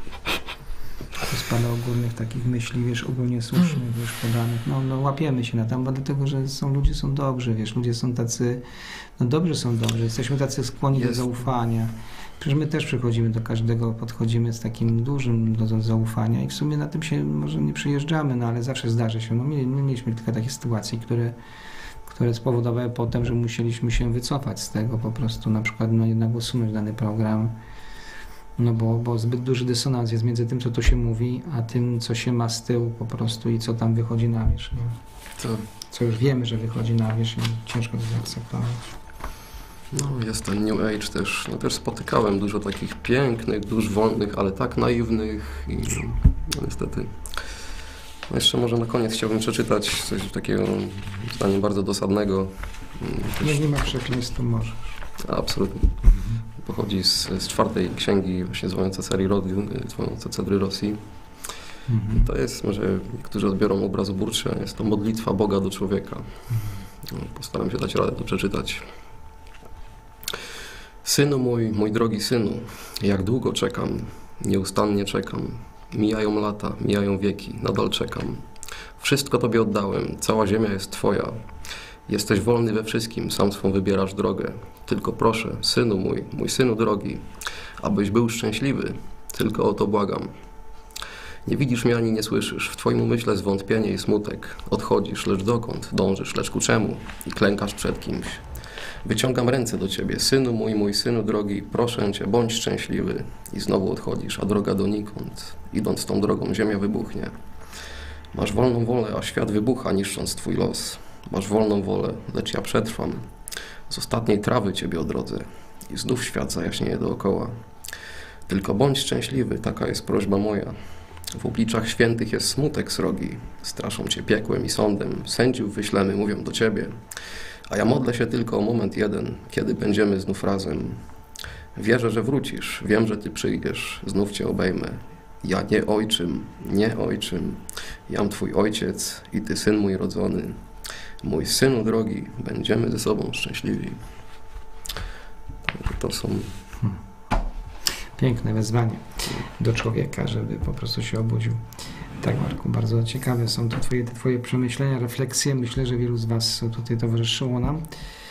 Speaker 1: To spada ogólnych takich myśli, wiesz, ogólnie słusznych, wiesz, podanych. No, no łapiemy się na tam, bo dlatego, że są, ludzie są dobrzy, wiesz, ludzie są tacy, no dobrzy są dobrzy, jesteśmy tacy skłonni do
Speaker 2: Jest.
Speaker 1: zaufania. Przecież my też przychodzimy do każdego, podchodzimy z takim dużym dozą zaufania i w sumie na tym się może nie przyjeżdżamy, no ale zawsze zdarzy się. No my, my mieliśmy kilka takich sytuacji, które, które spowodowały potem, że musieliśmy się wycofać z tego po prostu, na przykład no jednak usunąć dany program. No bo, bo zbyt duży dysonans jest między tym, co tu się mówi, a tym, co się ma z tyłu po prostu i co tam wychodzi na wierzch. Nie?
Speaker 2: to,
Speaker 1: Co już wiemy, że wychodzi na wierzch i ciężko to zaakceptować.
Speaker 2: no jest ten New Age też, no też spotykałem dużo takich pięknych, dusz wolnych, ale tak naiwnych i no, niestety. No jeszcze może na koniec chciałbym przeczytać coś takiego, zdaniem bardzo dosadnego.
Speaker 1: No nie ma przekleństw, to możesz.
Speaker 2: Absolutnie. Pochodzi z, z czwartej księgi właśnie dzwoniące serii Rodium, dzwoniące Cedry Rosji.
Speaker 1: Mhm.
Speaker 2: To jest, może niektórzy odbiorą obrazoburcze, jest to modlitwa Boga do człowieka. No, postaram się dać radę to przeczytać. Synu mój, mój drogi synu, jak długo czekam, nieustannie czekam. Mijają lata, mijają wieki, nadal czekam. Wszystko Tobie oddałem, cała ziemia jest Twoja. Jesteś wolny we wszystkim, sam swą wybierasz drogę. Tylko proszę, synu mój, mój synu drogi, abyś był szczęśliwy, tylko o to błagam. Nie widzisz mnie ani nie słyszysz, w Twoim umyśle zwątpienie i smutek. Odchodzisz, lecz dokąd? Dążysz, lecz ku czemu? I klękasz przed kimś. Wyciągam ręce do Ciebie, synu mój, mój synu drogi, proszę Cię, bądź szczęśliwy. I znowu odchodzisz, a droga donikąd. Idąc tą drogą, ziemia wybuchnie. Masz wolną wolę, a świat wybucha, niszcząc Twój los. Masz wolną wolę, lecz ja przetrwam. Z ostatniej trawy Ciebie odrodzę i znów świat zajaśnieje dookoła. Tylko bądź szczęśliwy, taka jest prośba moja. W obliczach świętych jest smutek srogi. Straszą Cię piekłem i sądem. Sędziów wyślemy, mówią do Ciebie. A ja modlę się tylko o moment jeden, kiedy będziemy znów razem. Wierzę, że wrócisz, wiem, że Ty przyjdziesz, znów Cię obejmę. Ja nie ojczym, nie ojczym, jam Twój ojciec i Ty syn mój rodzony. Mój synu drogi, będziemy ze sobą szczęśliwi. To są...
Speaker 1: Piękne wezwanie do człowieka, żeby po prostu się obudził. Tak, Marku, bardzo ciekawe są to twoje, te Twoje przemyślenia, refleksje. Myślę, że wielu z Was tutaj towarzyszyło nam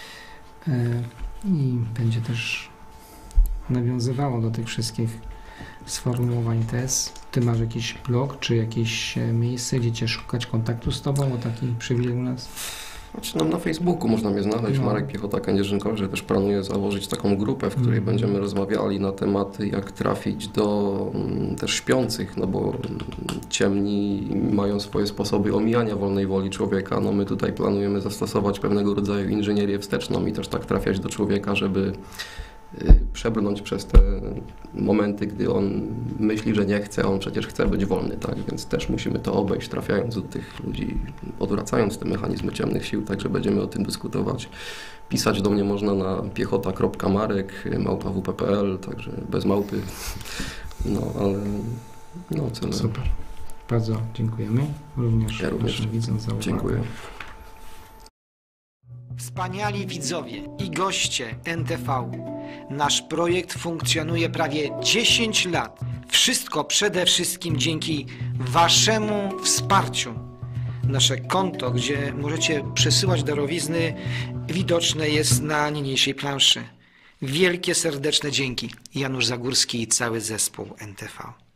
Speaker 1: i będzie też nawiązywało do tych wszystkich sformułowań tez. Ty masz jakiś blog, czy jakieś miejsce, gdzie Cię szukać kontaktu z Tobą, bo taki przywilej u nas?
Speaker 2: Znaczy, no, na Facebooku można mnie znaleźć,
Speaker 1: No.
Speaker 2: Marek Piechota Kędzierzynkowy, też planuję założyć taką grupę, w której
Speaker 1: Mhm.
Speaker 2: będziemy rozmawiali na tematy, jak trafić do mm, też śpiących, no bo mm, ciemni mają swoje sposoby omijania wolnej woli człowieka. No my tutaj planujemy zastosować pewnego rodzaju inżynierię wsteczną i też tak trafiać do człowieka, żeby y, przebrnąć przez te momenty, gdy on myśli, że nie chce, a on przecież chce być wolny, tak? Więc też musimy to obejść, trafiając do tych ludzi, odwracając te mechanizmy ciemnych sił, także będziemy o tym dyskutować. Pisać do mnie można na piechota kropka marek małpa w p kropka p l, także bez małpy, no ale no tyle.
Speaker 1: Super. Bardzo dziękujemy. Również,
Speaker 2: Ja również.
Speaker 1: naszym widzom za uwagę.
Speaker 2: Dziękuję.
Speaker 1: Wspaniali widzowie i goście N T V. Nasz projekt funkcjonuje prawie dziesięć lat. Wszystko przede wszystkim dzięki Waszemu wsparciu. Nasze konto, gdzie możecie przesyłać darowizny, widoczne jest na niniejszej planszy. Wielkie serdeczne dzięki. Janusz Zagórski i cały zespół N T V.